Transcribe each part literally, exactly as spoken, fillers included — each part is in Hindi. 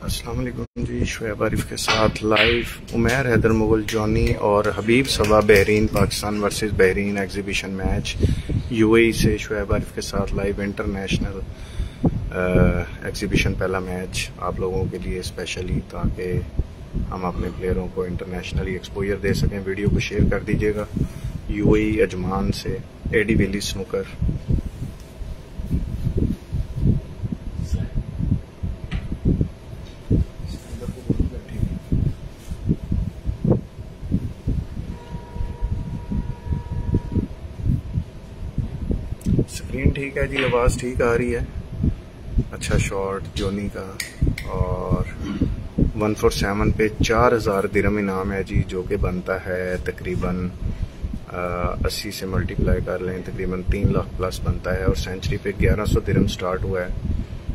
अस्सलाम वालेकुम जी, शुएब आरिफ के साथ लाइव उमैर हैदर मुगल जॉनी और हबीब Saba Bahrain Pakistan versus Bahrain exhibition match UAE से शुएब आरिफ के साथ लाइव इंटरनेशनल एग्जीबिशन पहला मैच आप लोगों के लिए स्पेशली, ताकि हम अपने प्लेयरों को इंटरनेशनली एक्सपोजर दे सकें। वीडियो को शेयर कर दीजिएगा। यूएई अजमान से एडी विली स्नूकर। स्क्रीन ठीक है जी, आवाज़ ठीक आ रही है। अच्छा शॉट जोनी का, और वन फोर सेवन पे चार हज़ार दिरहम इनाम है जी, जो कि बनता है तकरीबन अस्सी से मल्टीप्लाई कर लें तकरीबन तीन लाख प्लस बनता है। और सेंचुरी पे ग्यारह सौ दिरहम स्टार्ट हुआ है।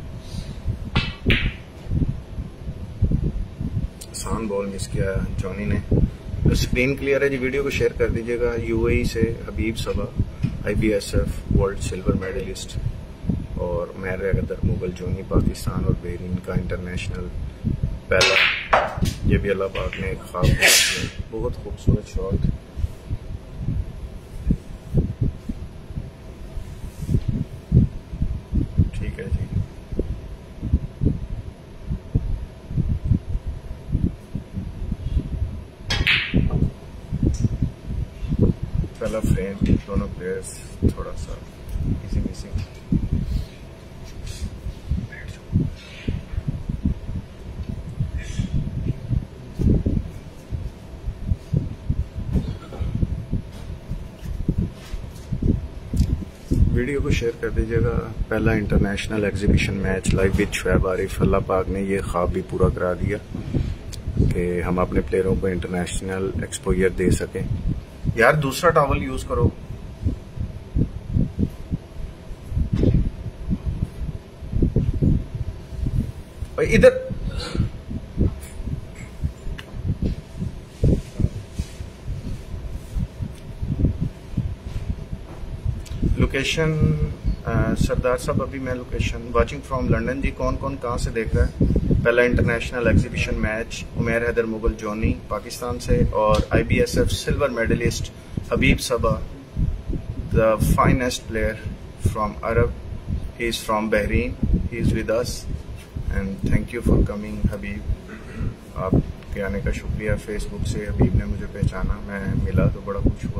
आसान बॉल मिस किया जॉनी ने। तो स्क्रीन क्लियर है जी, वीडियो को शेयर कर दीजिएगा। यूएई से Habib Saba IBSF world silver medallist और उमैर हैदर मुगल जॉनी पाकिस्तान और बहरीन का इंटरनेशनल पहला, ये भी अल्लाह पाक ने एक ख्वाब किया। बहुत खूबसूरत शॉट। ठीक है जी, पहला फ्रेम, दोनों प्लेयर्स थोड़ा सा इसी मिसिंग। वीडियो को शेयर कर दीजिएगा। पहला international exhibition match live with Shoaib Arif. अल्लाह पाक ने ये ख्वाब भी पूरा करा दिया कि हम अपने प्लेयरों को इंटरनेशनल एक्सपोजर दे सकें। यार दूसरा टॉवल यूज करो। इधर लोकेशन सरदार साहब, अभी मैं लोकेशन वाचिंग फ्रॉम लंदन जी। कौन कौन कहां से देख रहा है? पहला international exhibition match Umair Haider Mughal Johnny Pakistan से और IBSF silver medallist Habib Saba, the finest player from Arab. He is from Bahrain, he is with us and thank you for coming Habib. आपके आने का शुक्रिया। फेसबुक से हबीब ने मुझे पहचाना, मैं मिला तो बड़ा खुश हुआ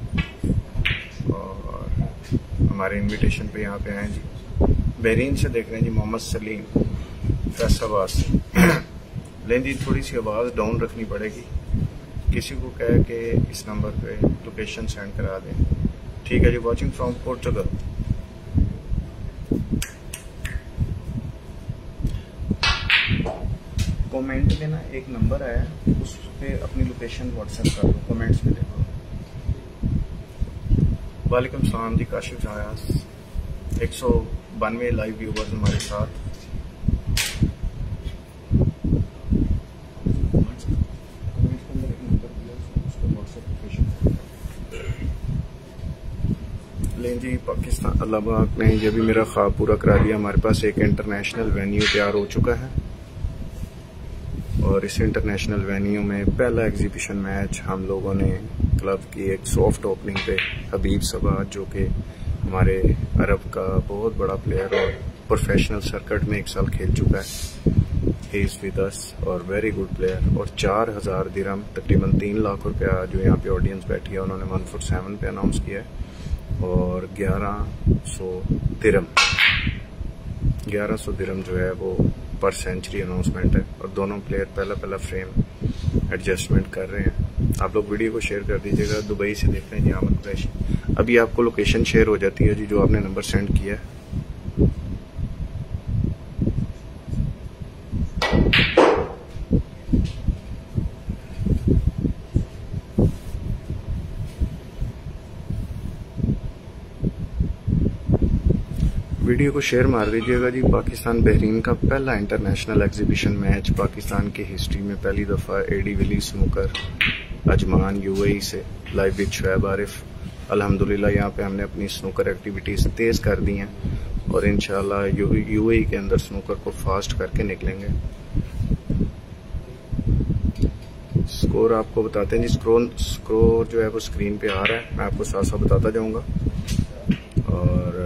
और हमारे इनविटेशन पे यहाँ पे आए जी। बहरीन से देख रहे हैं जी मोहम्मद सलीम फैसलाबाद से। लेकिन जी थोड़ी सी आवाज़ डाउन रखनी पड़ेगी। किसी को कहे कि इस नंबर पे लोकेशन सेंड करा दें। ठीक है जी। Watching from Portugal. कमेंट में ना एक नंबर आया, उस पे अपनी लोकेशन व्हाट्सएप कर दो, कमेंट्स में देखो। वालेकुम सलाम जी काशिफ जायास। एक सौ बानवे लाइव व्यूवर्स हमारे साथ। लें जी पाकिस्तान, अल्लाह पाक ने ये भी मेरा ख्वाब पूरा करा दिया। हमारे पास एक इंटरनेशनल वेन्यू तैयार हो चुका है और इस इंटरनेशनल वेन्यू में पहला एग्जीबिशन मैच हम लोगों ने क्लब की एक सॉफ्ट ओपनिंग पे हबीब सबा, जो कि हमारे अरब का बहुत बड़ा प्लेयर और प्रोफेशनल सर्किट में एक साल खेल चुका है। ही इज विद अस और वेरी गुड प्लेयर। और चार हजार दिरहम तकरीबन तीन लाख रुपया जो यहाँ पे ऑडियंस बैठी है उन्होंने वन फोर सेवन पे अनाउंस किया है। और ग्यारह सौ दिरहम ग्यारह सौ दिरहम जो है वो पर सेंचुरी अनाउंसमेंट है। और दोनों प्लेयर पहला पहला फ्रेम एडजस्टमेंट कर रहे हैं। आप लोग वीडियो को शेयर कर दीजिएगा। दुबई से देख रहे हैं जी अहमद कुरैशी। अभी आपको लोकेशन शेयर हो जाती है जी, जो आपने नंबर सेंड किया है। वीडियो को शेयर मार दीजिएगा जी। पाकिस्तान बहरीन का पहला इंटरनेशनल एग्जीबिशन मैच पाकिस्तान की हिस्ट्री में पहली दफ़ा Eddie Willy snooker Ajman UAE से लाइव विद शुएब आरिफ। अल्हम्दुलिल्लाह यहाँ पे हमने अपनी स्नूकर एक्टिविटीज़ तेज़ कर दी हैं और इंशाल्लाह यूएई के अंदर स्नूकर को फास्ट करके निकलेंगे। स्कोर आपको बताते हैं जी। स्कोर स्कोर जो है वो स्क्रीन पे आ रहा है, मैं आपको साथ साथ बताता जाऊंगा और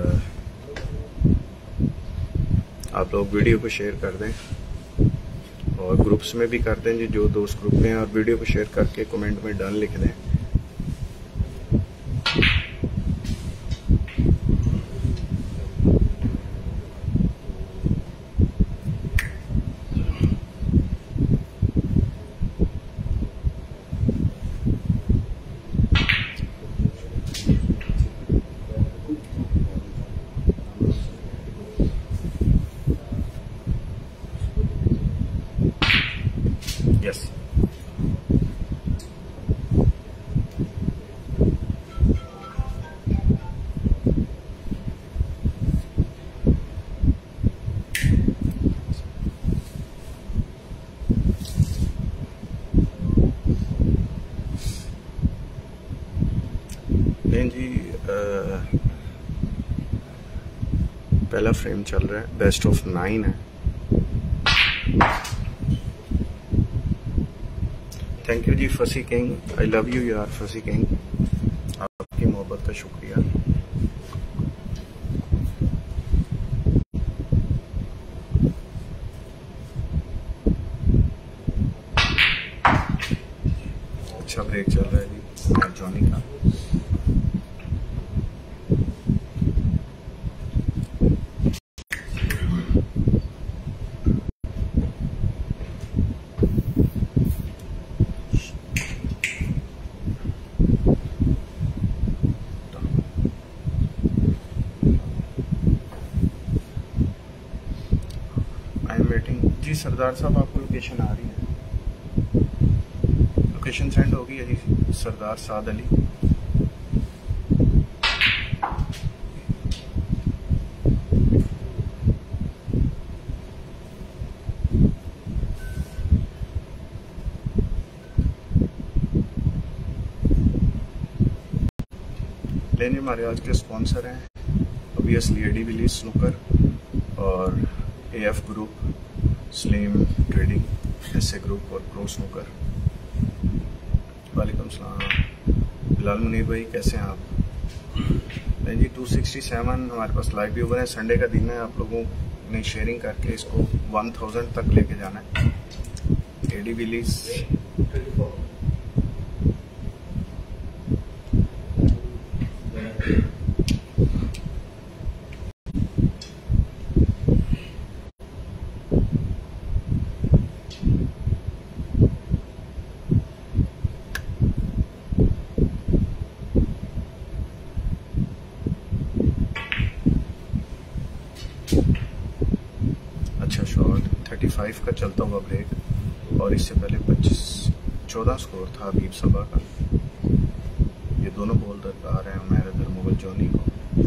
आप लोग वीडियो को शेयर कर दें और ग्रुप्स में भी कर दें जी, जो दोस्त ग्रुप में हैं, और वीडियो को शेयर करके कमेंट में डन लिख दें। यस नहीं जी, आ, पहला फ्रेम चल रहा है, बेस्ट ऑफ नाइन है। थैंक यू जी Fasi King, I love you यार फसी किंग, आपकी मोहब्बत का शुक्रिया। अच्छा ब्रेक चल रहा है जी जॉनी का। जी सरदार साहब, आपको लोकेशन आ रही है? लोकेशन सेंड होगी है जी सरदार साद अली। लेने हमारे आज के स्पॉन्सर हैं ऑब्वियसली एडी विलीज स्नूकर और AF group, slim trading, SA group और प्रो स्नूकर। वालेकुम सलाम बिलाल मुनीर भाई, कैसे हैं आप? नहीं जी टू सिक्सटी सेवन हमारे पास लाइव व्यूवर है। संडे का दिन है, आप लोगों ने शेयरिंग करके इसको वन थाउजेंड तक लेके जाना है। एडी विलीज अच्छा शॉट थर्टी फाइव का चलता हुआ ब्रेक, और इससे पहले पच्चीस चौदह स्कोर था हबीब सबा का। ये दोनों बॉल दरकार हैं उमैर अदर मुगल जॉनी को।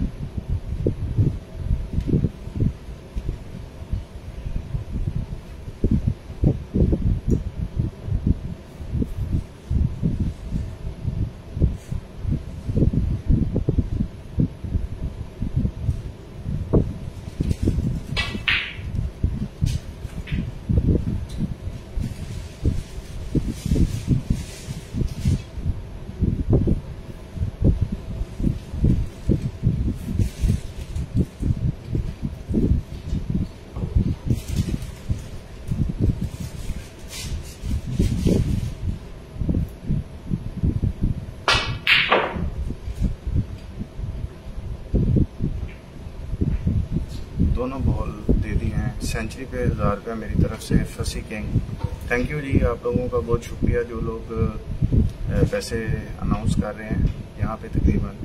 दोनों बॉल दे दी हैं। सेंचुरी पे हज़ार रुपया मेरी तरफ से फसी किंग। थैंक यू जी, आप लोगों का बहुत शुक्रिया जो लोग पैसे अनाउंस कर रहे हैं यहाँ पे। तकरीबन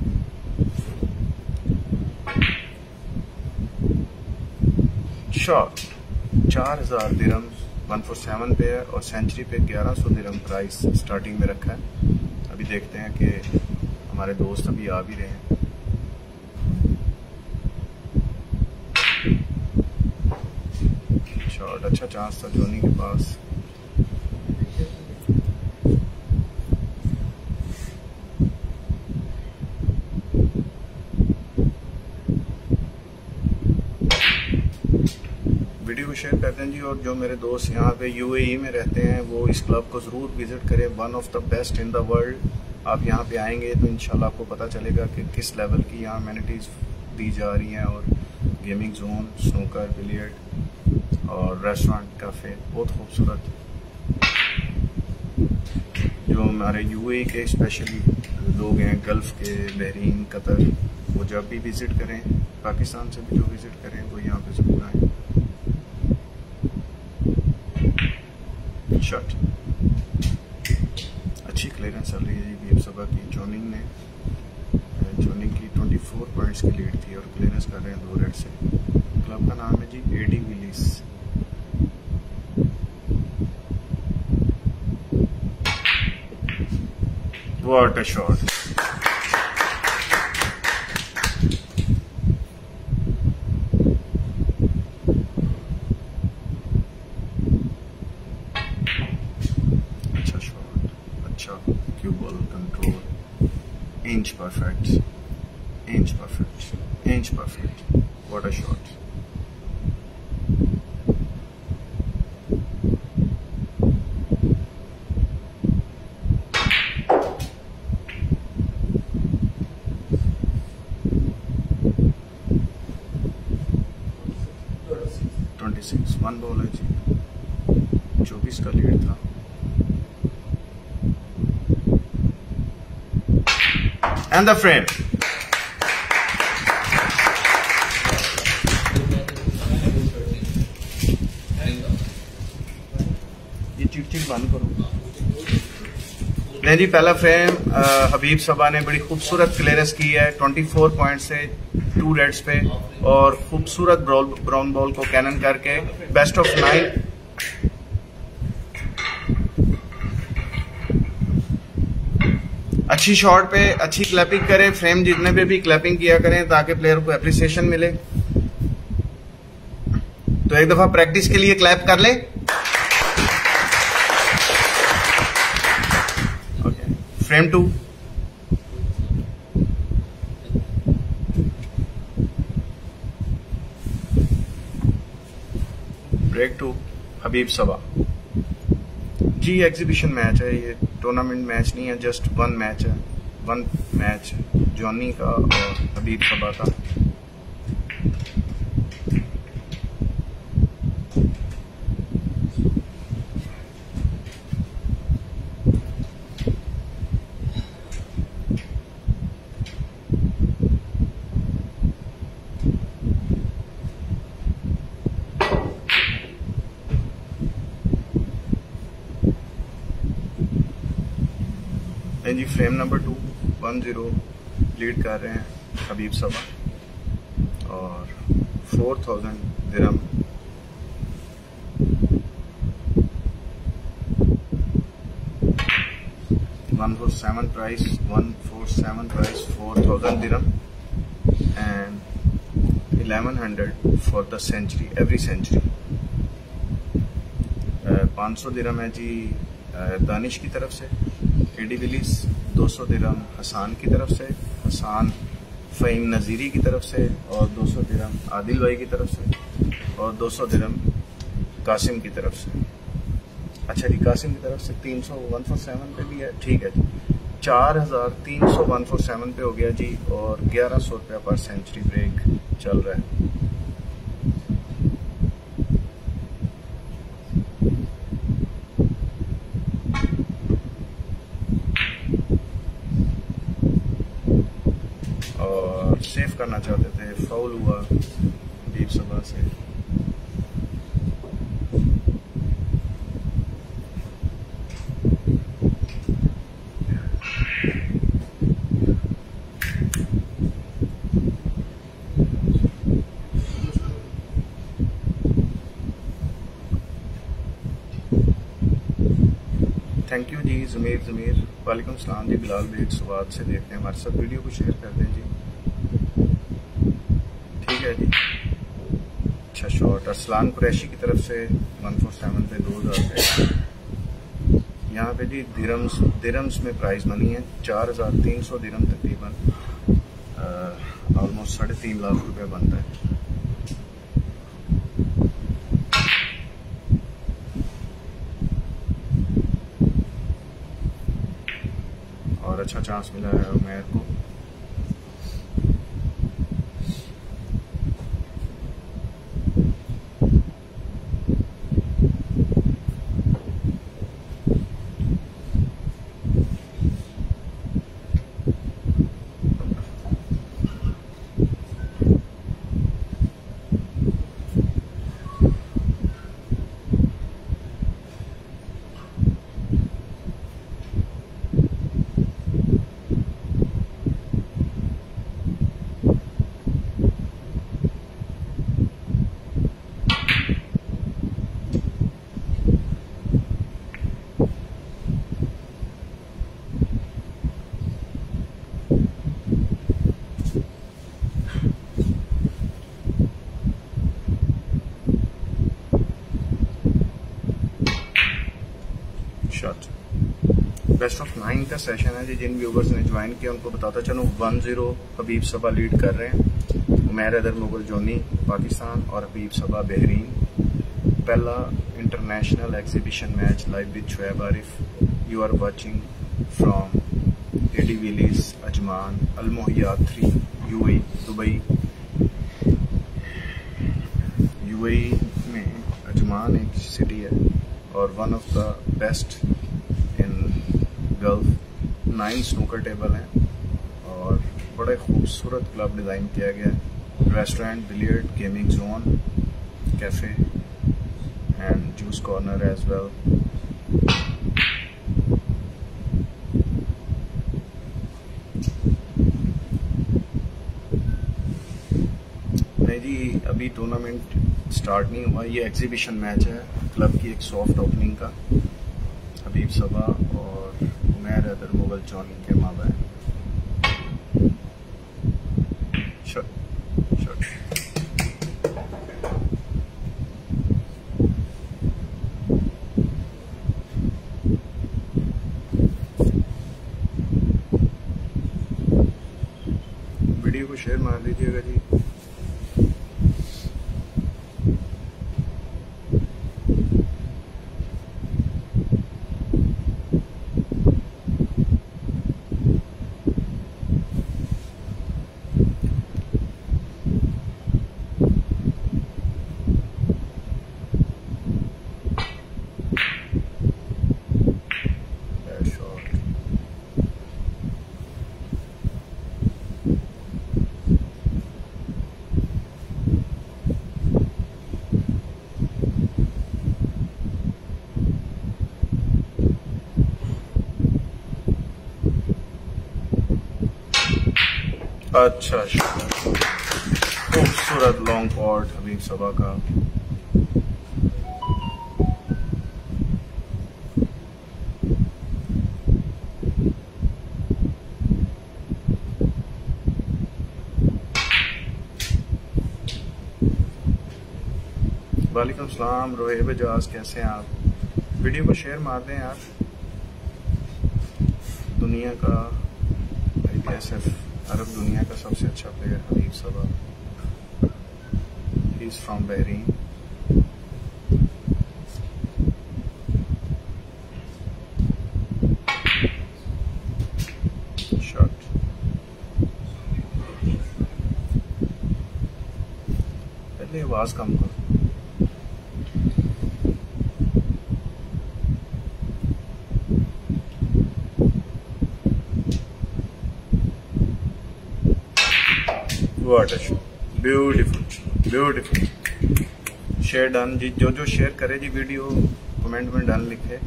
शॉट चार हजार दिरम वन फोर सेवन पे है और सेंचुरी पे ग्यारह सौ दिरम प्राइस स्टार्टिंग में रखा है। अभी देखते हैं कि हमारे दोस्त अभी आ भी रहे हैं। शॉट अच्छा चांस था जोनी के पास। करते हैं जी। और जो मेरे दोस्त यहाँ पे यूएई में रहते हैं वो इस क्लब को ज़रूर विज़िट करें। One of the best in the world. आप यहाँ पे आएंगे तो इंशाल्लाह आपको पता चलेगा कि किस लेवल की यहाँ अमेनिटीज़ दी जा रही हैं। और गेमिंग जोन, स्नूकर, बिलियर्ड और रेस्टोरेंट, काफ़े बहुत खूबसूरत। जो हमारे यूएई के स्पेशली लोग हैं, गल्फ़ के, बहरीन, कतर, वो जब भी विज़िट करें, पाकिस्तान से भी जो विज़िट करें वो यहाँ पे ज़रूर आएँ। शॉट अच्छी क्लियरेंस चल रही है जी बीएफ सबा की। जॉनिंग ने जॉनिंग की चौबीस पॉइंट्स की लीड थी और क्लियरेंस कर रहे हैं दो रेड से। क्लब का नाम है जी Eddie Willy's. What a shot. Cue ball control, inch perfect, inch perfect, inch perfect. What a shot! twenty-six, one ball है जी, चौबीस का लीड था। And the frame. ये चिट चिट बंद करो। नहीं जी, पहला फ्रेम हबीब सबा ने बड़ी खूबसूरत क्लियरेंस की है चौबीस पॉइंट से टू रेड्स पे और खूबसूरत ब्राउन बॉल को कैनन करके बेस्ट ऑफ नाइन। अच्छी शॉट पे अच्छी क्लैपिंग करें। फ्रेम जीतने पे भी क्लैपिंग किया करें ताकि प्लेयर को एप्रिसिएशन मिले। तो एक दफा प्रैक्टिस के लिए क्लैप कर ले। Okay, frame two. Break to Habib Saba जी। एग्जीबिशन मैच है ये, टूर्नामेंट मैच नहीं है, जस्ट वन मैच है। वन मैच जॉनी का और हबीब सबा का। जी frame number two, one zero lead कर रहे हैं हबीब सबा और four thousand dirham one four seven price one four seven price four thousand dirham and eleven hundred for the century, every century. पाँच सौ दिरहम है जी दानिश की तरफ से। एडी विलीस दो सौ दिरहम हसान की तरफ से, हसान फ़हीम नज़ीरी की तरफ से, और दो सौ दिरहम आदिल भाई की तरफ से, और दो सौ दिरहम कासिम की तरफ से। अच्छा जी, कासिम की तरफ से तीन सौ वन फोर सेवन पे भी है। ठीक है जी, चार हज़ार तीन सौ वन फोर सेवन पे हो गया जी और ग्यारह सौ रुपया पर सेंचुरी ब्रेक चल रहा है। सेव करना चाहते थे, फाउल हुआ हबीब सबा से। थैंक यू जी ज़मीर ज़मीर। वालेकुम सलाम जी। बिलाल बेग स्वाद से देखते हैं हमारे साथ, वीडियो को शेयर कर दें जी। ठीक है जी, अच्छा शॉट। अरसलान कुरैशी की तरफ से वन फोर सेवन पे दो हज़ार पे। यहाँ पे जी दिरम्स दिरम्स में प्राइज मनी है चार हज़ार तीन सौ दिरम, तकरीबन ऑलमोस्ट साढ़े तीन लाख रुपए बनता है। और अच्छा चांस मिला है उमैर को। बेस्ट ऑफ नाइन का सेशन है जी। जिन व्यूवर्स ने ज्वाइन किया उनको बताता चलूँ one zero Habib Saba lead कर रहे हैं। उमैर हैदर मुगल जोनी पाकिस्तान और हबीब सबा बहरीन। पहला international exhibition match live with Shoaib Arif. You are watching from Eddie Willy's Ajman Al मोहयात three UAE Dubai. UAE में अजमान एक सिटी है और one of the best gulf. Nine snooker table हैं और बड़े खूबसूरत क्लब डिज़ाइन किया गया है। Restaurant, billiard, gaming zone, cafe and juice corner as well. नहीं जी, अभी टूर्नामेंट स्टार्ट नहीं हुआ। ये एग्जीबिशन मैच है क्लब की एक सॉफ्ट ओपनिंग का। हबीब सबा और उमैर हैदर मुगल जोनी के माबैन। वीडियो को शेयर मार दीजिएगा जी। अच्छा, खूबसूरत लॉन्ग पॉट हबीब सबा का। वालेकुम सलाम रोहेब एजाज, कैसे हैं आप? वीडियो को शेयर मार दें यार। दुनिया का आईबीएसएफ अरब दुनिया का सबसे अच्छा player Habib Saba. He is from Bahrain. Shot पहले आवाज कम करो। Beautiful beautiful. शेयर डन जी। जो जो शेयर करे जी वीडियो कमेंट में डन लिखे।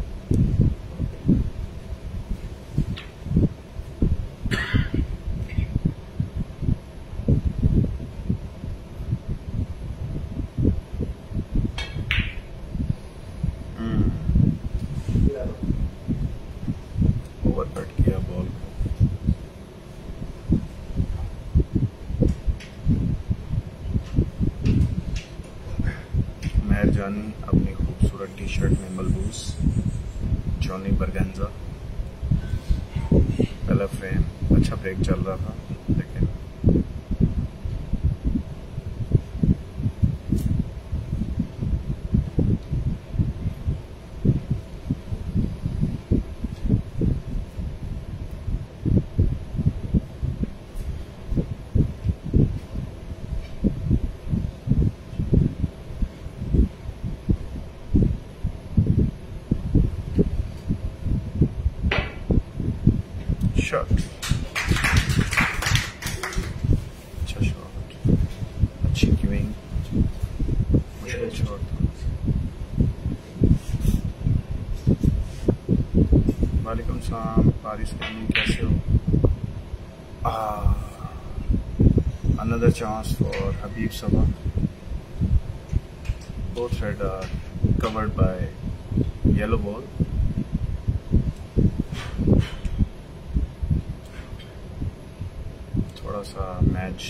ओवर कट किया बॉल को। जानी अपनी खूबसूरत टी शर्ट में मलबूस। जॉनी बरगंजा। पहला फ्रेम अच्छा ब्रेक चल रहा था लेकिन शॉट, अच्छा शॉट, अच्छी क्यूइंग, मुश्किल शॉट। वालेकुम सलाम पारिस खानी, कैसे हो? Another chance for Habib Saba. Both head are covered by yellow ball. थोड़ा सा मैच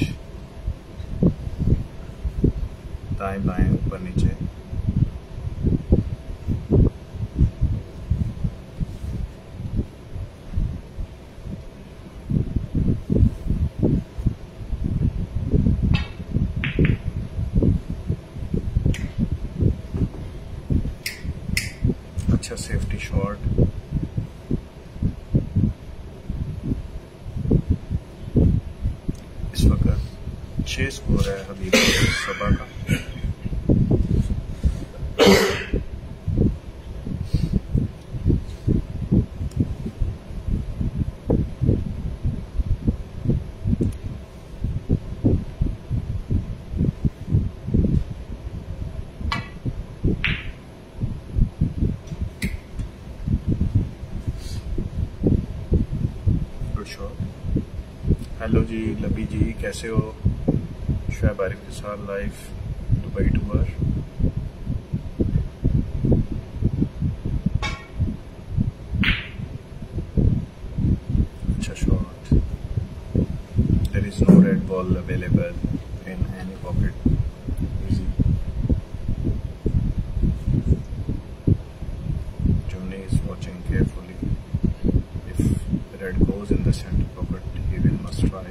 दाएं बाएं ऊपर नीचे। अच्छा सेफ्टी शॉट, इस वक्त छह स्कोर है हबीब सबा का। हेलो जी लबी जी, कैसे हो? शुएब आरिफ के साथ लाइव दुबई टूर। अच्छा shot, there is no red ball available in any pocket, easy. Johnny is watching carefully. If red goes in the center pocket, he will must try.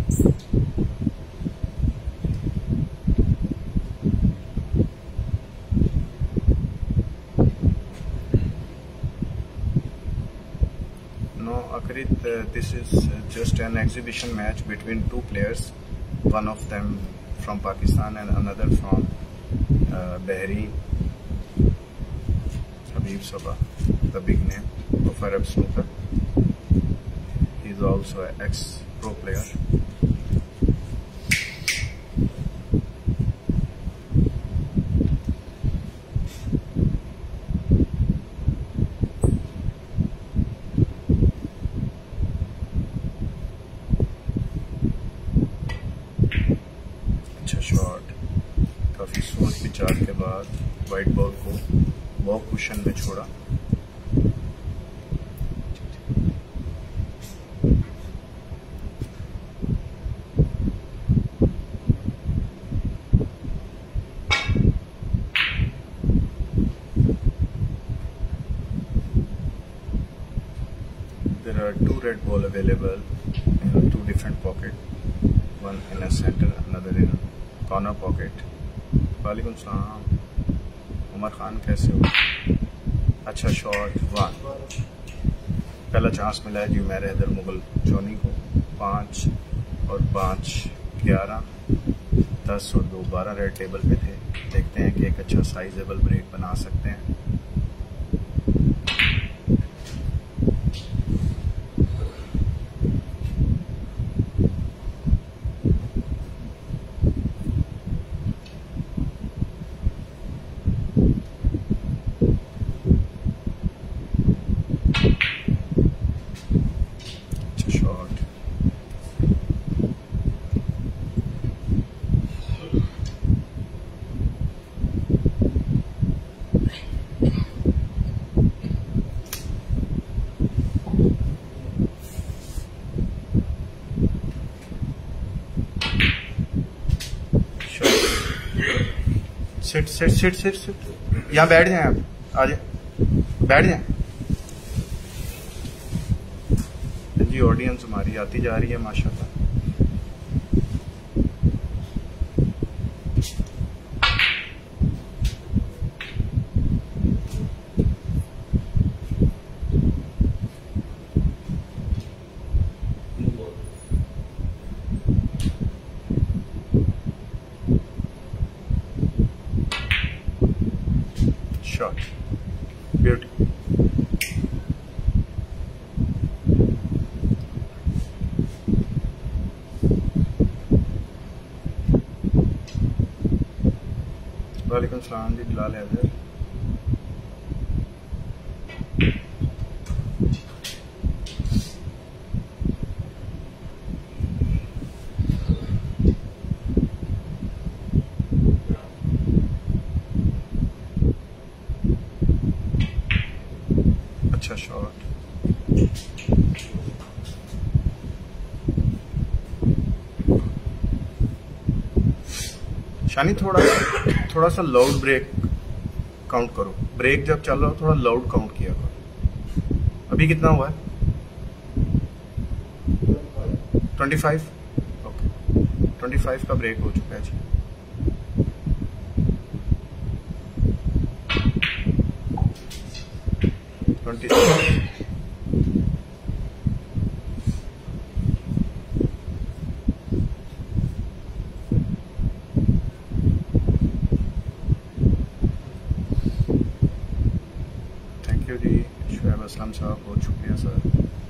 No, Akrit, uh, this is uh, just an exhibition match between two players, one of them from Pakistan and another from uh, Bahrain. Habib Sabah, the big name of Arab snooker. He is also an ex-pro player. अच्छा शॉट, काफी सोच विचार के बाद वाइट बॉल को वॉक कुशन में छोड़ा। There are two red ball available in two different pockets, one in a center, another in corner pocket. वालेकुम सलाम उमर खान, कैसे हो? अच्छा शॉट, वन। पहला चांस मिला है जी उमर हैदर मुगल जॉनी को। पाँच और पाँच ग्यारह, दस और दो बारह रेड टेबल पे थे। देखते हैं कि एक अच्छा साइजेबल ब्रेक बना सकते हैं। Sit sit sit sit sit यहाँ बैठ जाए, आप आ जाए, बैठ जाए जी। ऑडियंस हमारी आती जा रही है माशाल्लाह। Shot, beauty. सलाम जी बिलाल हैदर। अच्छा शॉट। शानी थोड़ा थोड़ा सा लाउड ब्रेक काउंट करो। ब्रेक जब चल रहा हो थोड़ा लाउड काउंट किया करो। अभी कितना हुआ है? Twenty five. Okay, twenty five का ब्रेक हो चुका है जी। ट्वेंटी थैंक यू जी शुएब असलम साहब, बहुत शुक्रिया sir.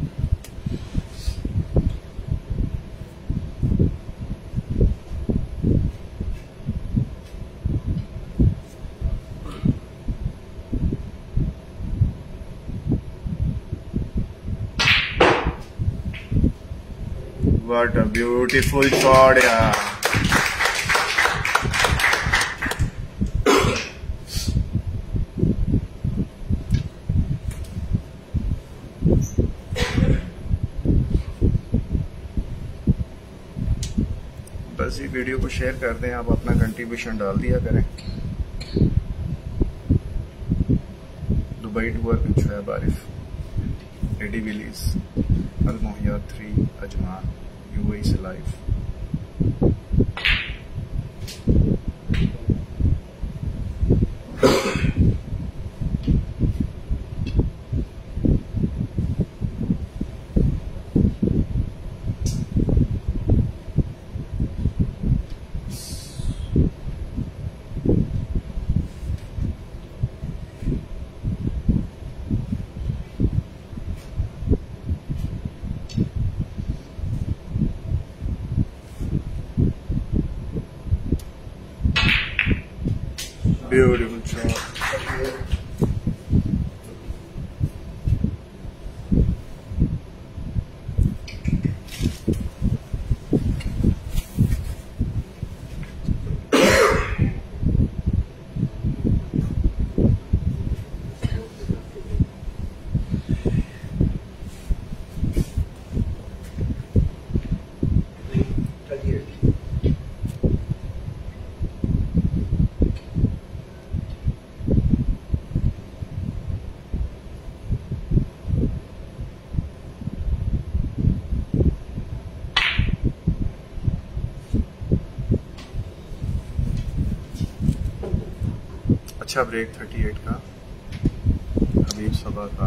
What a beautiful shot यार। बस ये वीडियो को शेयर कर दें, आप अपना कंट्रीब्यूशन डाल दिया करें। Dubai tour with Shoaib Arif, Eddie Willy's, Al Mohiya three, Ajman, UAE से लाइव। Beautiful shot. अच्छा ब्रेक अड़तीस का हबीब सबा का।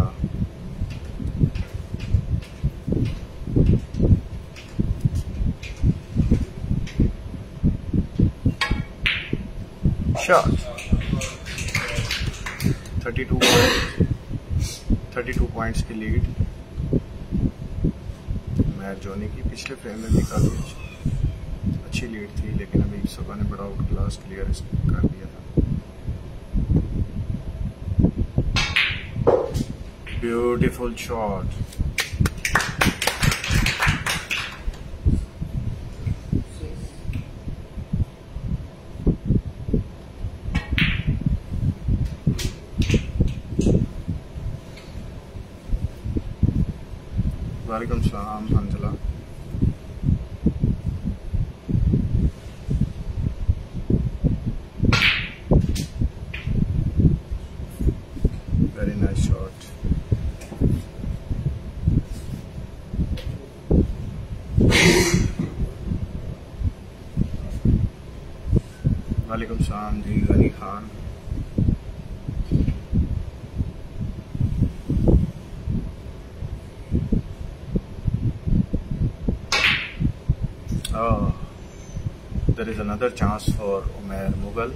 शॉट बत्तीस बत्तीस पॉइंट्स की लीड मैच जोनी की। पिछले फ्रेम में भी काफी अच्छी लीड थी, लेकिन हबीब सबा ने बड़ा आउट क्लास क्लियर कर दिया था। Beautiful shot. वालेकुम सलाम हंजला। Very nice shot. वालेकुम सलाम जी Ghani Khan. Oh, there is another chance for Umair Mughal.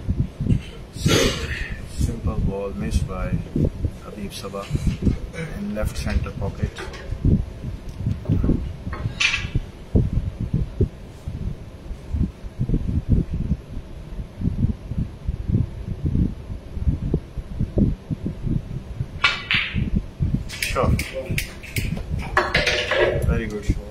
Simple ball missed by Habib Sabah in left center pocket. Shot, very good shot.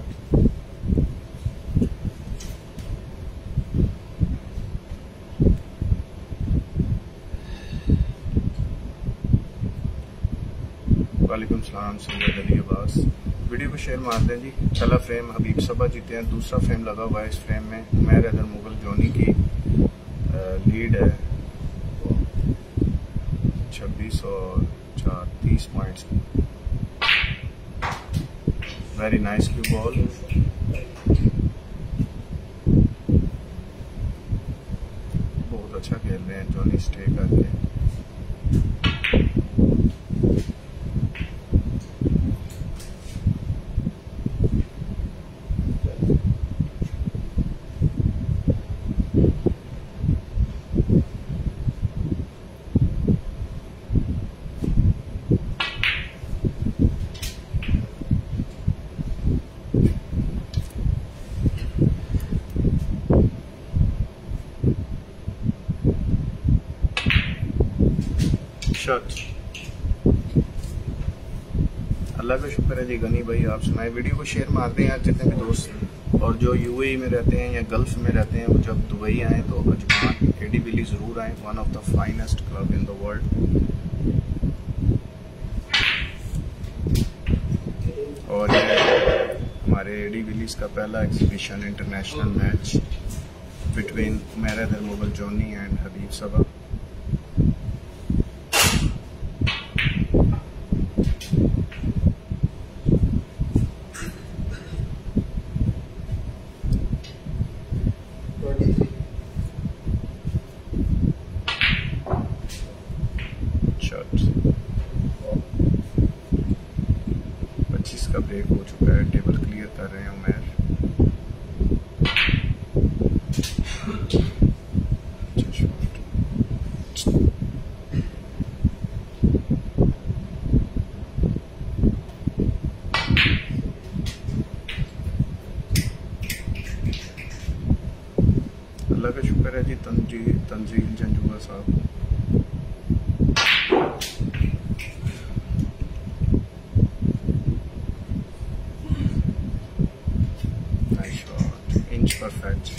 वालेकुम सलाम, सैयद अली अब्बास। वीडियो को शेयर मार दें जी। पहला फ्रेम हबीब सबा जीते हैं, दूसरा फ्रेम लगा हुआ है। इस फ्रेम में उमैर हैदर मुगल जॉनी की लीड है छब्बीस और चार तीस points. Very nice cue ball. बहुत अच्छा खेल रहे हैं जॉनी स्टे करके। अल्लाह का शुक्र है जी। गनी भाई आप सुनाए। वीडियो को शेयर मार दें यार जितने भी दोस्त, और जो यूएई में रहते हैं या गल्फ में रहते हैं वो जब दुबई आए तो अजमान एडी विली जरूर आए। One of the finest club in the world. और ये हमारे एडी विलीज का पहला exhibition international match between Umair Haider Mughal Johnny and Habib Saba. पच्चीस का ब्रेक हो चुका है। टेबल क्लियर कर रहे हैं उमैर। अल्लाह का शुक्र है जी तंजील तंजील जंजुआ साहब। Inch perfect.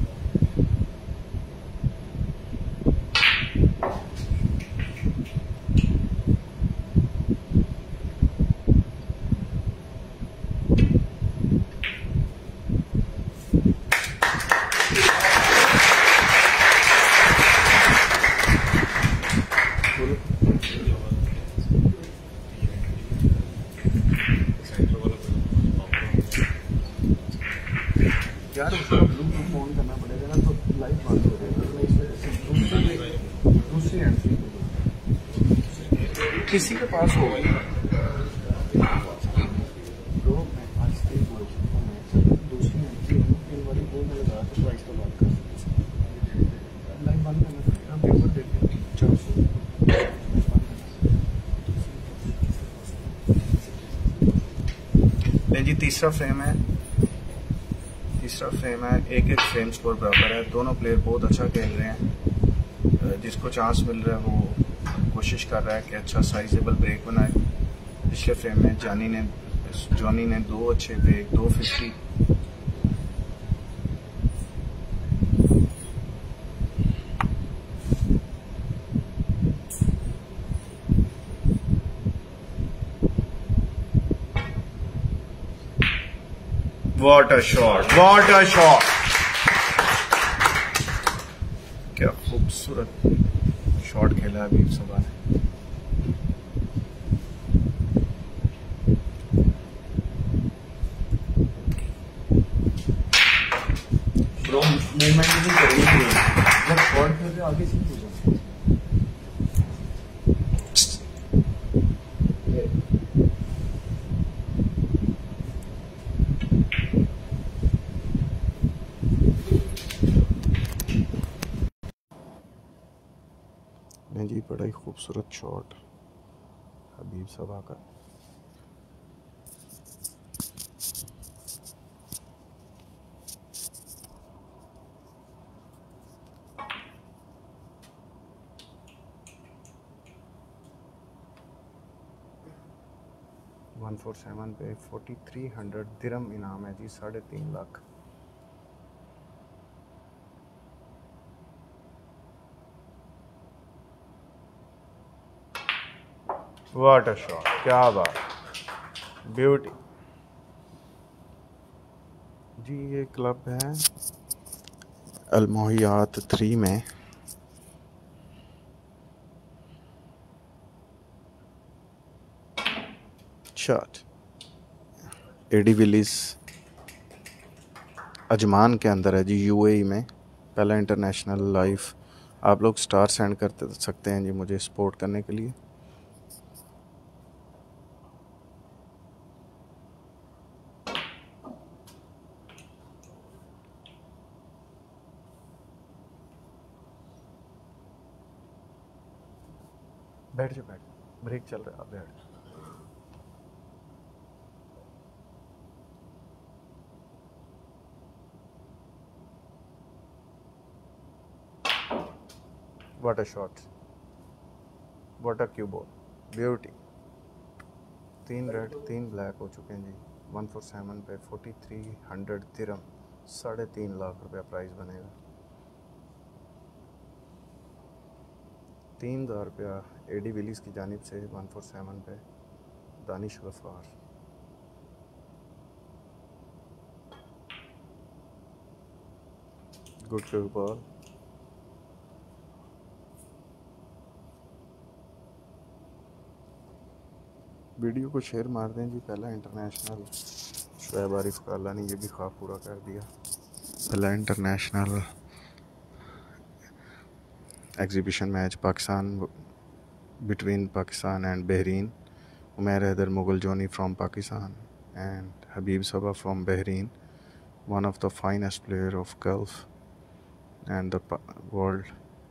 यार उसका ब्लूटूथ फोन करना पड़ेगा ना, तो लाइट बंद हो जाएगा। दूसरी हैंड फ्री किसी के पास होगा तो मैं आज से बोल सकता हूँ दूसरी हैंड फ्री इन वाली फोन में लगा तो प्राइस तो बात कर सकते। लाइट बंद करना पड़ेगा। पेपर देते चार सौ। नहीं जी, तीसरा फ्रेम है। तीसरा फ्रेम है। एक एक फ्रेम स्कोर बराबर है। दोनों प्लेयर बहुत अच्छा खेल रहे हैं। जिसको चांस मिल रहा है वो कोशिश कर रहा है कि अच्छा साइजेबल ब्रेक बनाए। पिछले फ्रेम में जॉनी ने जॉनी ने दो अच्छे ब्रेक, दो fifty. What a shot! What a shot! क्या खूबसूरत शॉट खेला है हबीब सबा ने। ब्रो मूवमेंट नहीं करेंगे जब शॉट खेल रहे आगे से हो जाए। जी बड़ा ही खूबसूरत शॉट हबीब सबा का। वन फोर सेवन पे फोर्टी थ्री हंड्रेड दिरम इनाम है जी, साढ़े तीन लाख। व्हाट अ शॉट, क्या बात, ब्यूटी जी। ये क्लब है अलमोहियात थ्री में। शॉट एडी विलिस अजमान के अंदर है जी, यूएई में। पहला इंटरनेशनल लाइव। आप लोग स्टार सेंड कर सकते हैं जी मुझे सपोर्ट करने के लिए। बैठ जाओ, बैठ, ब्रेक चल रहा है, आप बैठ। What a shot, what a cue ball, beauty. तीन रेड तीन ब्लैक हो चुके हैं जी। वन फोर सेवन पे फोर्टी थ्री हंड्रेड दिरम, साढ़े तीन लाख रुपया प्राइस बनेगा। तीन हज़ार रुपया एडी विलीज की जानिब से वन फोर सेवन पे Danish Gaffar. Good cue ball. Video को शेयर मार दें जी। पहला इंटरनेशनल शुएब आरिफ का अल्लाह ने ये भी ख्वाब पूरा कर दिया। पहला international exhibition match Pakistan between Pakistan and Bahrain. Umair Haider Mughal Johnny from Pakistan and Habib Saba from Bahrain, one of the finest player of Gulf and the world.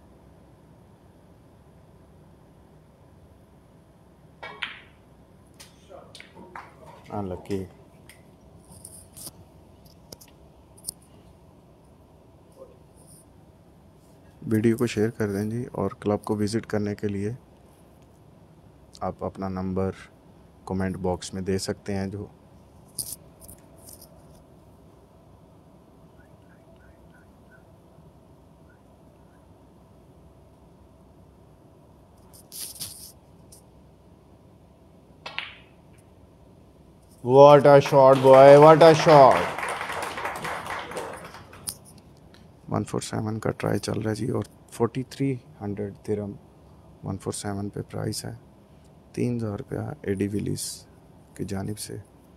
Unlucky. Video को शेयर कर दें जी। और क्लब को विज़िट करने के लिए आप अपना नंबर कमेंट बॉक्स में दे सकते हैं जो What a shot boy, what a shot। One four seven का ट्राई चल रहा है जी और forty three hundred dirham one four seven पे प्राइस है। तीन हज़ार रुपया एडी विलिस की जानिब से।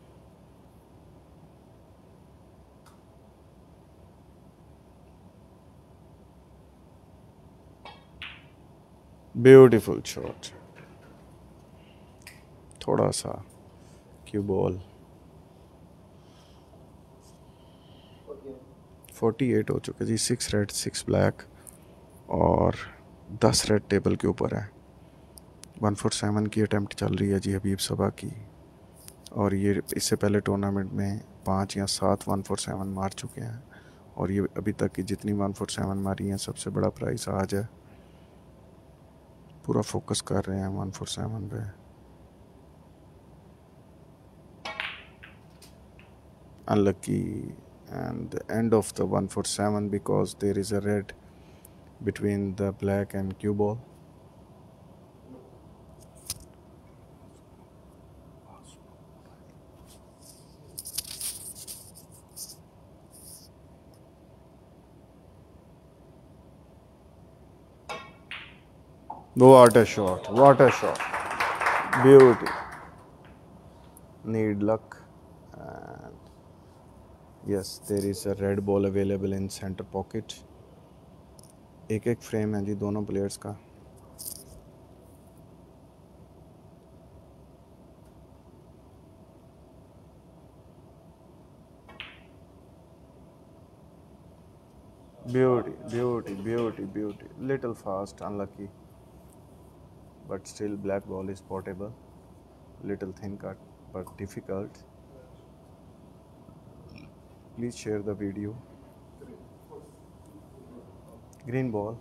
ब्यूटीफुल शॉट, थोड़ा सा क्यू बॉल। फोर्टी एट हो चुके जी। सिक्स रेड सिक्स ब्लैक और दस रेड टेबल के ऊपर है। वन फोर सेवन की अटैम्प्ट चल रही है जी हबीब सबा की। और ये इससे पहले टूर्नामेंट में पाँच या सात वन फोर सेवन मार चुके हैं। और ये अभी तक की जितनी वन फोर सेवन मारी हैं सबसे बड़ा प्राइस आज है। पूरा फोकस कर रहे हैं वन फोर सेवन पे। Unlucky and the end of the one four seven because there is a red between the black and cue ball. What a shot, what a shot, beauty. Need luck and yes, there is a red ball available in center pocket. एक एक फ्रेम है जी दोनों प्लेयर्स का। Beauty, beauty, beauty, beauty. Little fast, unlucky. But still black ball is portable. Little thin cut, but difficult. Please share the video. Green ball.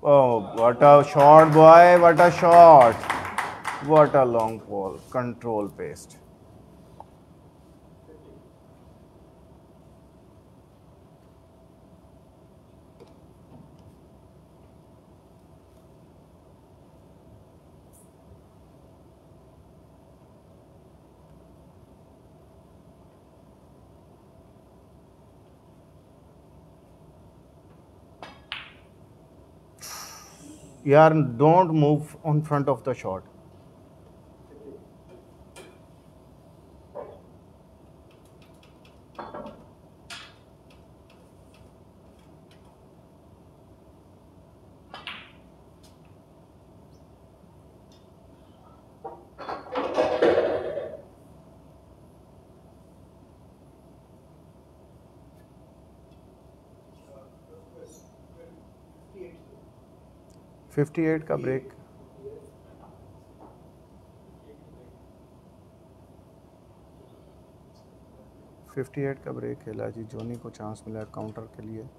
Oh, what a shot, boy! What a shot! What a long ball. Control based. Yaar, don't move on front of the shot. अट्ठावन का ब्रेक. अट्ठावन का ब्रेक खेला जी. जोनी को चांस मिला काउंटर के लिए.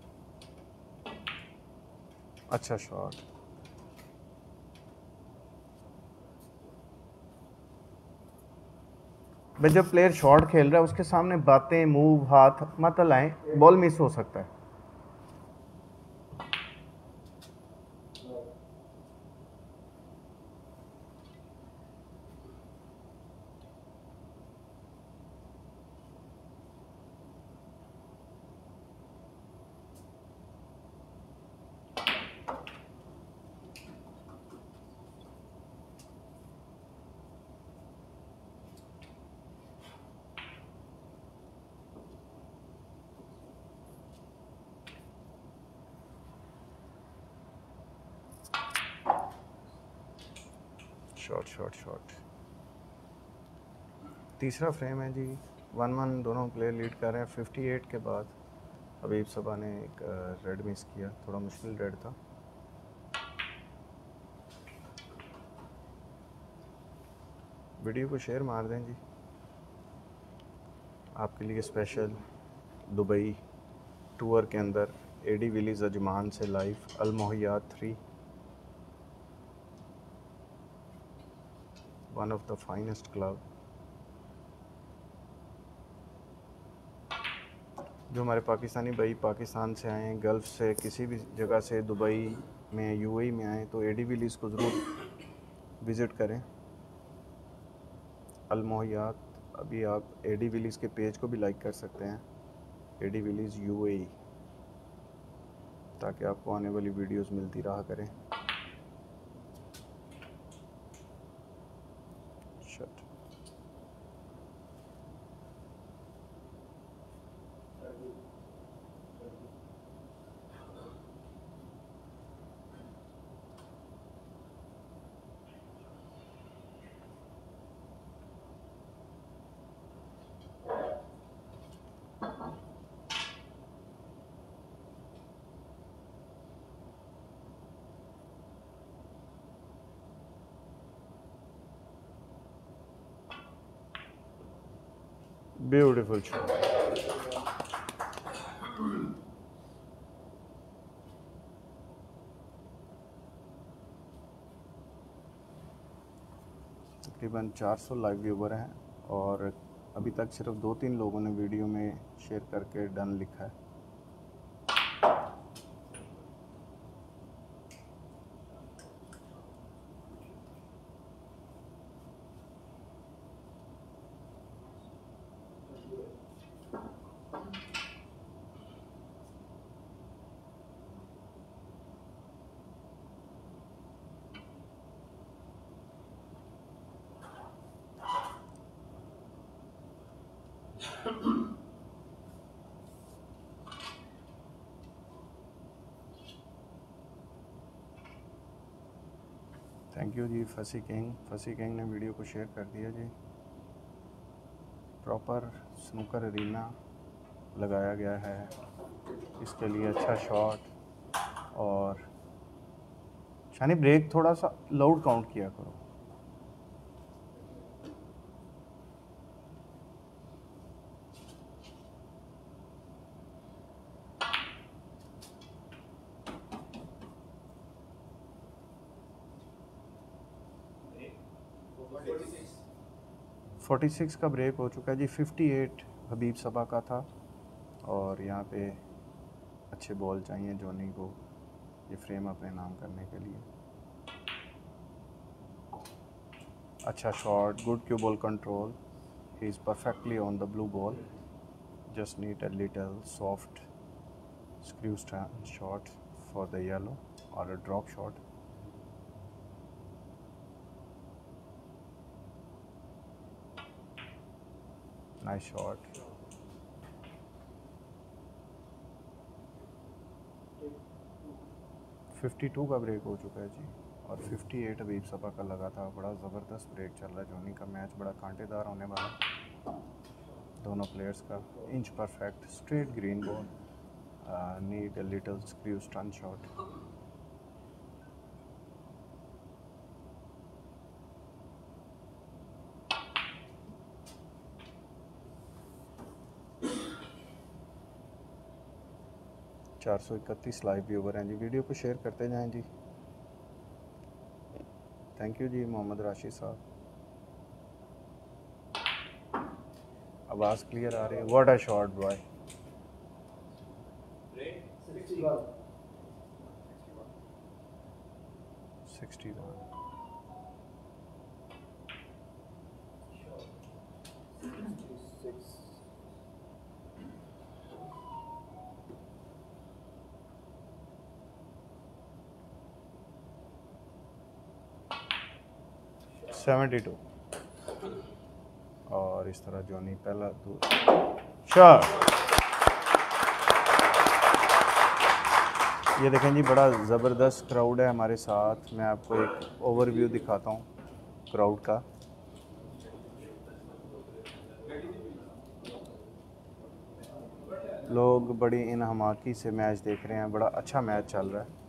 अच्छा शॉट. भाई जब प्लेयर शॉट खेल रहा है उसके सामने बातें, मूव, हाथ मत लाएं. बॉल मिस हो सकता है. Shot shot shot. तीसरा फ्रेम है जी. वन वन दोनों प्लेयर लीड कर रहे हैं. अट्ठावन के बाद हबीब सबा ने एक रेड मिस किया. थोड़ा मुश्किल रेड था. वीडियो को शेयर मार दें जी. आपके लिए स्पेशल दुबई टूर के अंदर एडी विलीज अजमान से live. Al मोहयात three, one of the finest club. जो हमारे पाकिस्तानी भाई पाकिस्तान से आए हैं, गल्फ़ से, किसी भी जगह से, दुबई में, यूएई में आए तो एडी विलीज को ज़रूर विज़िट करें. अल मोहयात. अभी आप एडी विलीज के पेज को भी लाइक कर सकते हैं, एडी विलीज यूएई, ताकि आपको आने वाली वीडियोस मिलती रहा करें. शट. Beautiful shot. तकरीबन चार सौ लाइव व्यूवर हैं और अभी तक सिर्फ दो तीन लोगों ने वीडियो में शेयर करके डन लिखा है. थैंक यू जी. फसी किंग. फसी किंग ने वीडियो को शेयर कर दिया जी. प्रॉपर स्नूकर अरीना लगाया गया है इसके लिए. अच्छा शॉट. और शानी ब्रेक थोड़ा सा लाउड काउंट किया करो. छियालीस का ब्रेक हो चुका है जी। अट्ठावन हबीब सबा का था और यहाँ पे अच्छे बॉल चाहिए जोनी को ये फ्रेम अपने नाम करने के लिए। अच्छा shot, good cue ball control, he is perfectly on the blue ball, just need a little soft screw shot for the yellow or a drop shot. Nice shot. बावन का ब्रेक हो चुका है जी और अट्ठावन हबीब सबा का लगा था। बड़ा ज़बरदस्त ब्रेक चल रहा है जोनी का। मैच बड़ा कांटेदार होने वाला दोनों प्लेयर्स का। Inch perfect straight green ball, need a little screw stun shot. चार सौ इकतीस लाइव व्यूवर हैं जी। वीडियो को शेयर करते जाएं जी। थैंक यू जी मोहम्मद राशिद साहब। आवाज़ क्लियर आ रही है। What a shot boy. Sixty one. Seventy two. और इस तरह जोनी पहला शॉट। ये देखें जी बड़ा ज़बरदस्त क्राउड है हमारे साथ। मैं आपको एक ओवरव्यू दिखाता हूँ क्राउड का। लोग बड़ी इनहमाकी से मैच देख रहे हैं। बड़ा अच्छा मैच चल रहा है।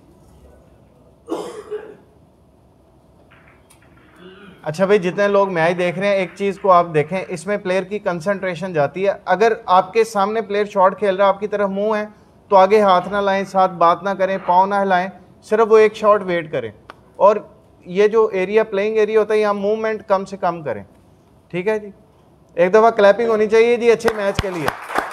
अच्छा भाई, जितने लोग मैच देख रहे हैं एक चीज़ को आप देखें, इसमें प्लेयर की कंसंट्रेशन जाती है। अगर आपके सामने प्लेयर शॉट खेल रहा है, आपकी तरफ मुंह है, तो आगे हाथ ना लाएं, साथ बात ना करें, पाँव ना हिलाएं, सिर्फ वो एक शॉट वेट करें। और ये जो एरिया प्लेइंग एरिया होता है यहाँ मूवमेंट कम से कम करें। ठीक है जी। एक दफ़ा क्लैपिंग होनी चाहिए जी अच्छे मैच के लिए।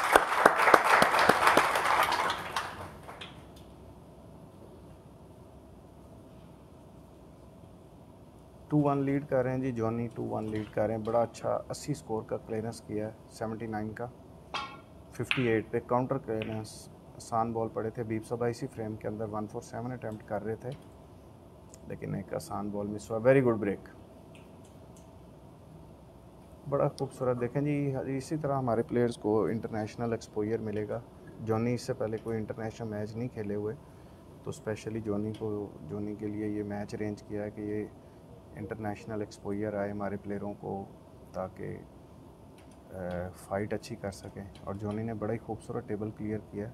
टू वन लीड कर रहे हैं जी जॉनी। टू वन लीड कर रहे हैं। बड़ा अच्छा अस्सी स्कोर का क्लियरेंस किया है। सेवेंटी नाइन का अट्ठावन पे काउंटर क्लियरेंस। आसान बॉल पड़े थे। हबीब सबा इसी फ्रेम के अंदर वन फोर सेवन अटैम्प्ट कर रहे थे लेकिन एक आसान बॉल मिस हुआ। वेरी गुड ब्रेक, बड़ा खूबसूरत। देखें जी इसी तरह हमारे प्लेयर्स को इंटरनेशनल एक्सपोजर मिलेगा। जॉनी इससे पहले कोई इंटरनेशनल मैच नहीं खेले हुए, तो स्पेशली जॉनी को जॉनी के लिए ये मैच अरेंज किया है कि ये इंटरनेशनल एक्सपोजर आए हमारे प्लेयरों को, ताकि फ़ाइट अच्छी कर सकें। और जॉनी ने बड़ा ही खूबसूरत टेबल क्लियर किया।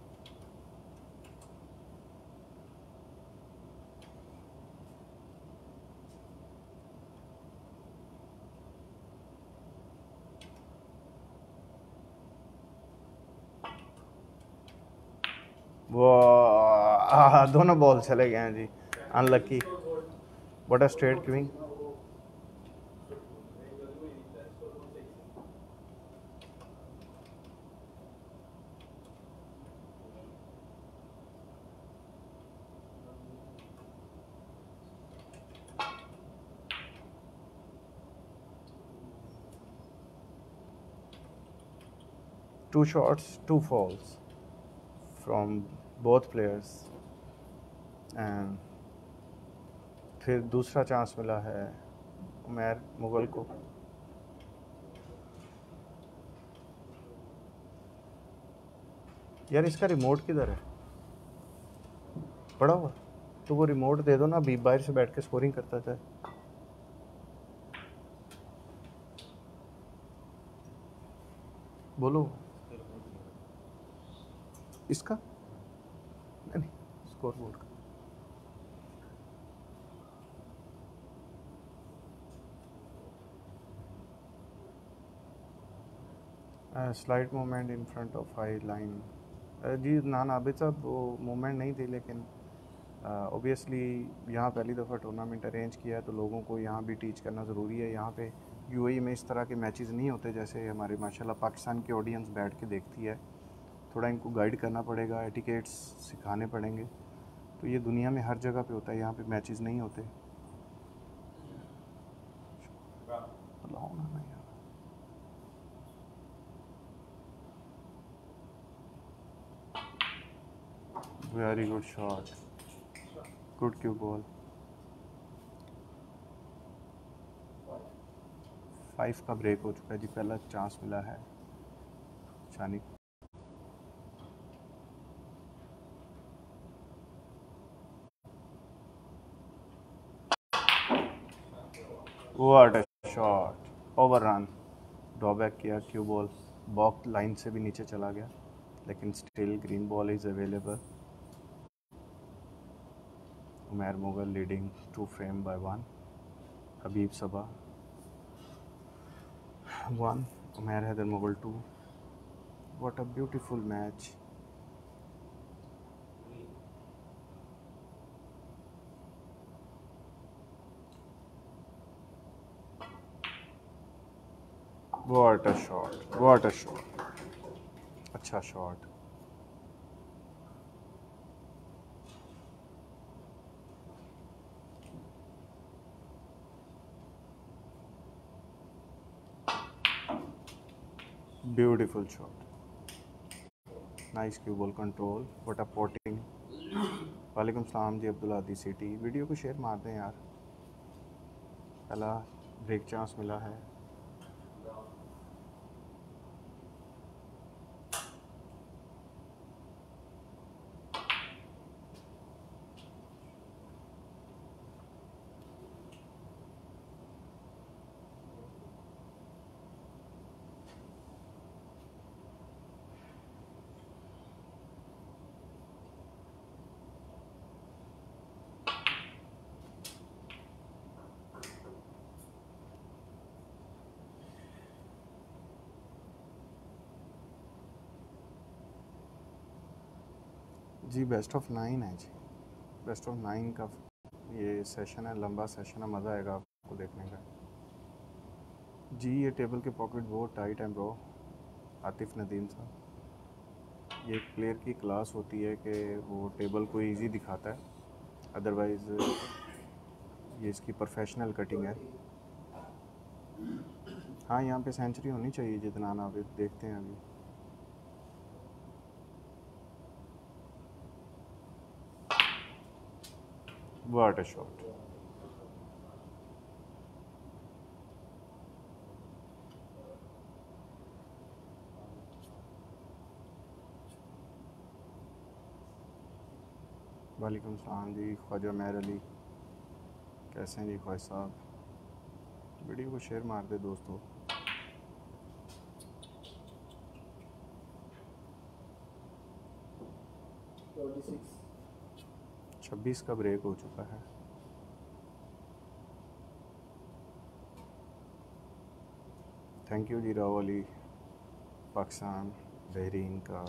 वो आ, दोनों बॉल चले गए हैं जी। Unlucky. What a straight queen. Two shots two fouls from both players and फिर दूसरा चांस मिला है उमैर मुगल को। यार इसका रिमोट किधर है? पड़ा हुआ तो वो रिमोट दे दो ना, अभी बाहर से बैठ के स्कोरिंग करता जाए। बोलो इसका नहीं, स्कोर बोर्ड का। Slide movement in front of high line. जी ना नाबिद साहब वो मूवमेंट नहीं थी, लेकिन ऑब्वियसली यहाँ पहली दफ़ा टूर्नामेंट अरेंज किया है तो लोगों को यहाँ भी टीच करना ज़रूरी है। यहाँ पे यूएई में इस तरह के मैचेस नहीं होते जैसे हमारे माशाल्लाह पाकिस्तान की ऑडियंस बैठ के देखती है। थोड़ा इनको गाइड करना पड़ेगा, एटिकेट्स सिखाने पड़ेंगे। तो ये दुनिया में हर जगह पे होता है, यहाँ पे मैचेस नहीं होते। Very good shot, good cue ball. Five का ब्रेक हो चुका है जी, पहला चांस मिला है शानी को। What a shot, over run, drawback किया क्यू बॉल, बॉक्स लाइन से भी नीचे चला गया लेकिन still green ball is available. Umair Mughal leading two frame by one, Habib Saba one, Umair Haider Mughal two. What a beautiful match. What a shot, what a shot, अच्छा shot. Beautiful shot, nice cue ball control, what a potting. वालेकुम सलाम जी अब्दुल आदि सिटी। वीडियो को शेयर मार दें यार, पहला ब्रेक चांस मिला है। जी बेस्ट ऑफ नाइन है जी, बेस्ट ऑफ नाइन का ये सेशन है, लंबा सेशन है, मज़ा आएगा आपको देखने का। जी ये टेबल के पॉकेट बहुत टाइट हैं ब्रो, आतिफ नदीम साहब। ये एक प्लेयर की क्लास होती है कि वो टेबल को इजी दिखाता है, अदरवाइज़ ये इसकी प्रोफेशनल कटिंग है। हाँ यहाँ पे सेंचुरी होनी चाहिए जितना ना, अभी देखते हैं अभी। व्हाट अ शॉट, वालेकुम सलाम जी ख्वाजा मेहर अली, कैसे हैं जी ख्वाजा साहब। वीडियो को शेयर मार दे दोस्तों। छब्बीस का ब्रेक हो चुका है। थैंक यू जी राव अली, पाकिस्तान बहरीन का।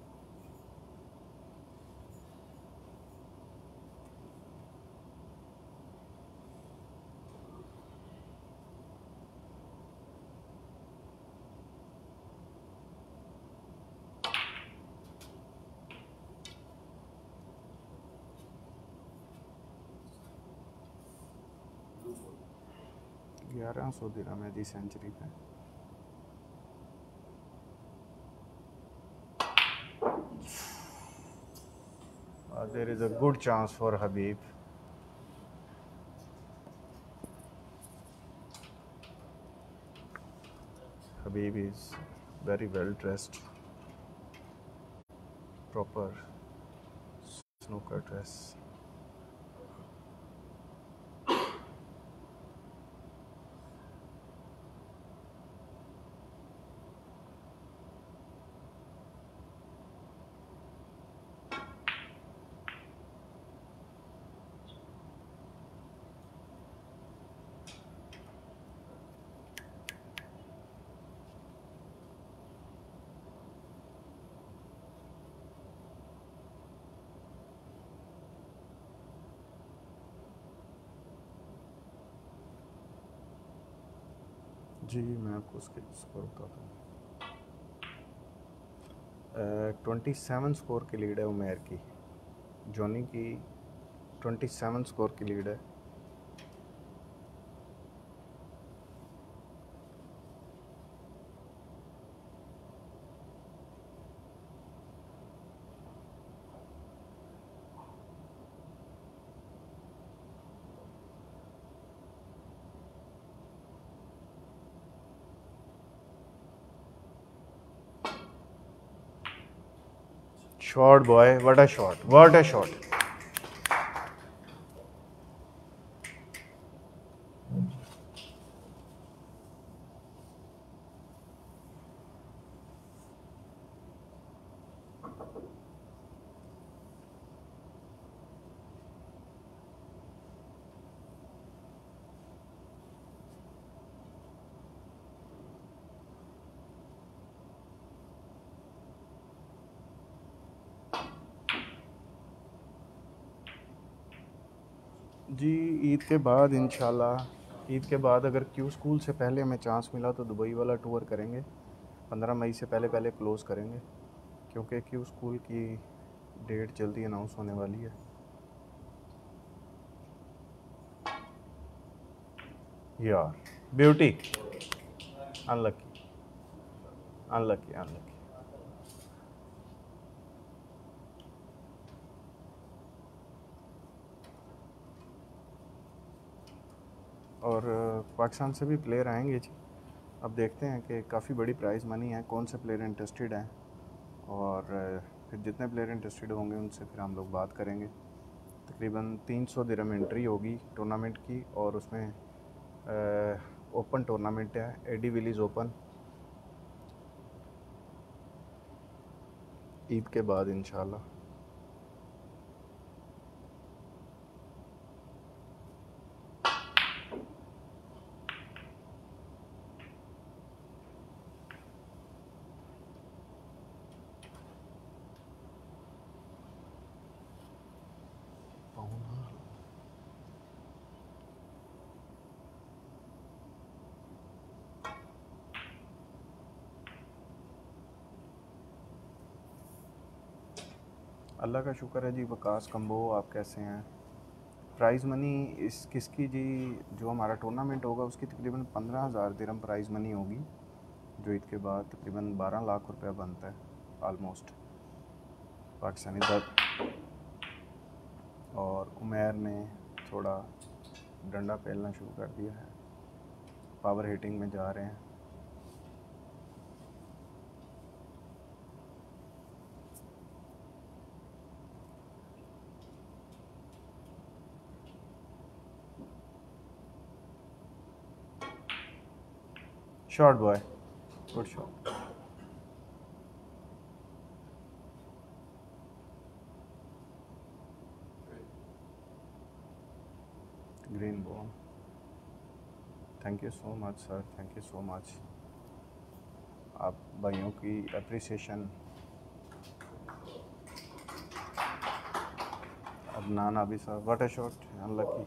ग्यारह सौ दिरहम है जी सेंचुरी पे। There is a good chance for Habib. Habib is very well dressed, proper snooker dress. जी मैं आपको उसके स्कोर बताता हूँ। ट्वेंटी सेवन स्कोर की लीड है उमेर की, जॉनी की ट्वेंटी सेवन स्कोर की लीड है। Shot boy, what a shot, what a shot. जी ईद के बाद इंशाल्लाह, ईद के बाद अगर क्यू स्कूल से पहले हमें चांस मिला तो दुबई वाला टूर करेंगे। पंद्रह मई से पहले पहले क्लोज़ करेंगे, क्योंकि क्यू स्कूल की डेट जल्दी अनाउंस होने वाली है। यार ब्यूटी, अनलकी अनलकी अनलकी। और पाकिस्तान से भी प्लेयर आएंगे जी। अब देखते हैं कि काफ़ी बड़ी प्राइज़ मनी है, कौन से प्लेयर इंटरेस्टेड हैं, और फिर जितने प्लेयर इंटरेस्टेड होंगे उनसे फिर हम लोग बात करेंगे। तकरीबन तीन सौ दिरहम एंट्री होगी टूर्नामेंट की, और उसमें ओपन टूर्नामेंट है, एडी विलीज ओपन। ईद के बाद इंशाल्लाह। अल्लाह का शुक्र है जी। वकास कम्बो, आप कैसे हैं? प्राइज़ मनी इस किसकी जी, जो हमारा टूर्नामेंट होगा उसकी तकरीबन पंद्रह हज़ार दिरहम प्राइज़ मनी होगी, जो ईद के बाद तकरीबन बारह लाख रुपया बनता है आलमोस्ट पाकिस्तानी दर। और उमेर ने थोड़ा डंडा फैलना शुरू कर दिया है, पावर हिटिंग में जा रहे हैं। Shot boy, good shot. Green ball, thank you so much sir, thank you so much. आप भाइयों की अप्रिसिएशन। अब नाना भी sir, what a shot, unlucky.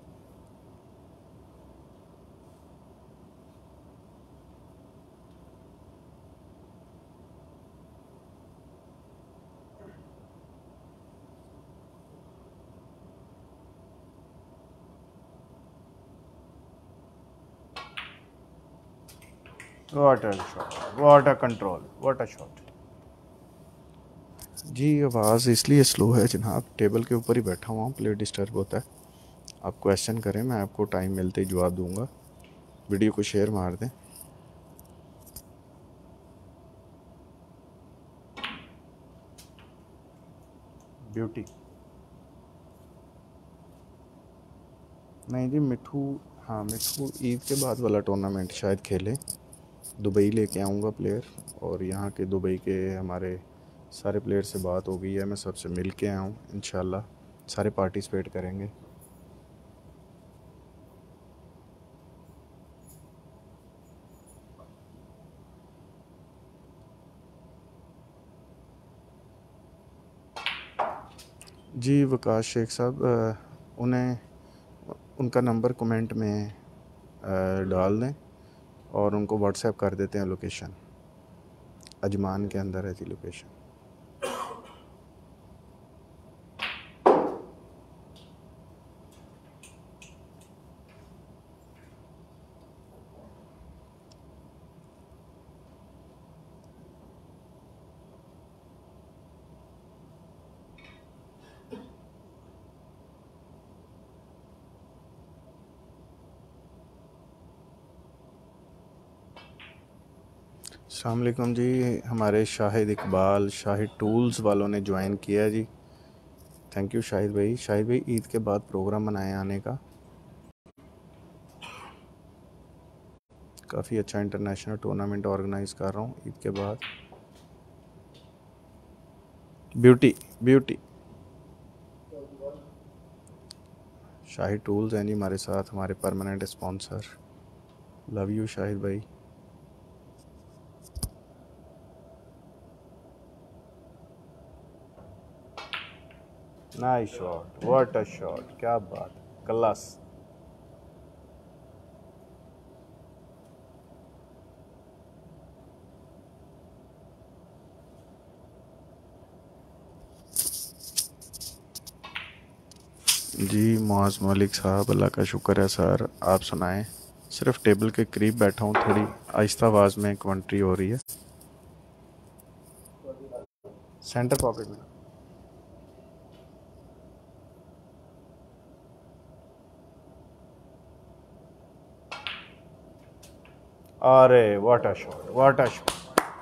What a shot, what a control, what a shot. जी आवाज़ इसलिए स्लो है जनाब, टेबल के ऊपर ही बैठा हुआ हूँ, प्लेट डिस्टर्ब होता है। आप क्वेश्चन करें, मैं आपको टाइम मिलते ही जवाब दूंगा। वीडियो को शेयर मार दें। ब्यूटी, नहीं जी मिठू, हाँ मिठू ईद के बाद वाला टूर्नामेंट शायद खेले। दुबई लेके आऊँगा प्लेयर, और यहाँ के दुबई के हमारे सारे प्लेयर से बात हो गई है, मैं सबसे मिल के आया हूँ। इंशाल्लाह सारे पार्टिसिपेट करेंगे। जी वकास शेख साहब, उन्हें उनका नंबर कमेंट में डाल दें, और उनको व्हाट्सएप कर देते हैं लोकेशन। अजमान के अंदर है जी लोकेशन। अस्सलाम वालेकुम जी। हमारे शाहिद इकबाल शाहिद टूल्स वालों ने ज्वाइन किया है जी। थैंक यू शाहिद भाई। शाहिद भाई ईद के बाद प्रोग्राम बनाए आने का। काफ़ी अच्छा इंटरनेशनल टूर्नामेंट ऑर्गेनाइज कर रहा हूँ ईद के बाद। ब्यूटी ब्यूटी शाहिद टूल्स हैं जी हमारे साथ, हमारे permanent sponsor. Love you Shahid भाई। Nice shot, what a shot, क्या बात, क्लास। जी मुआज़ मलिक साहब, अल्लाह का शुक्र है सर, आप सुनाएं। सिर्फ टेबल के करीब बैठा हूँ, थोड़ी आहिस्ता आवाज़ में कमेंट्री हो रही है। सेंटर पॉकेट में। अरे what a shot, what a shot.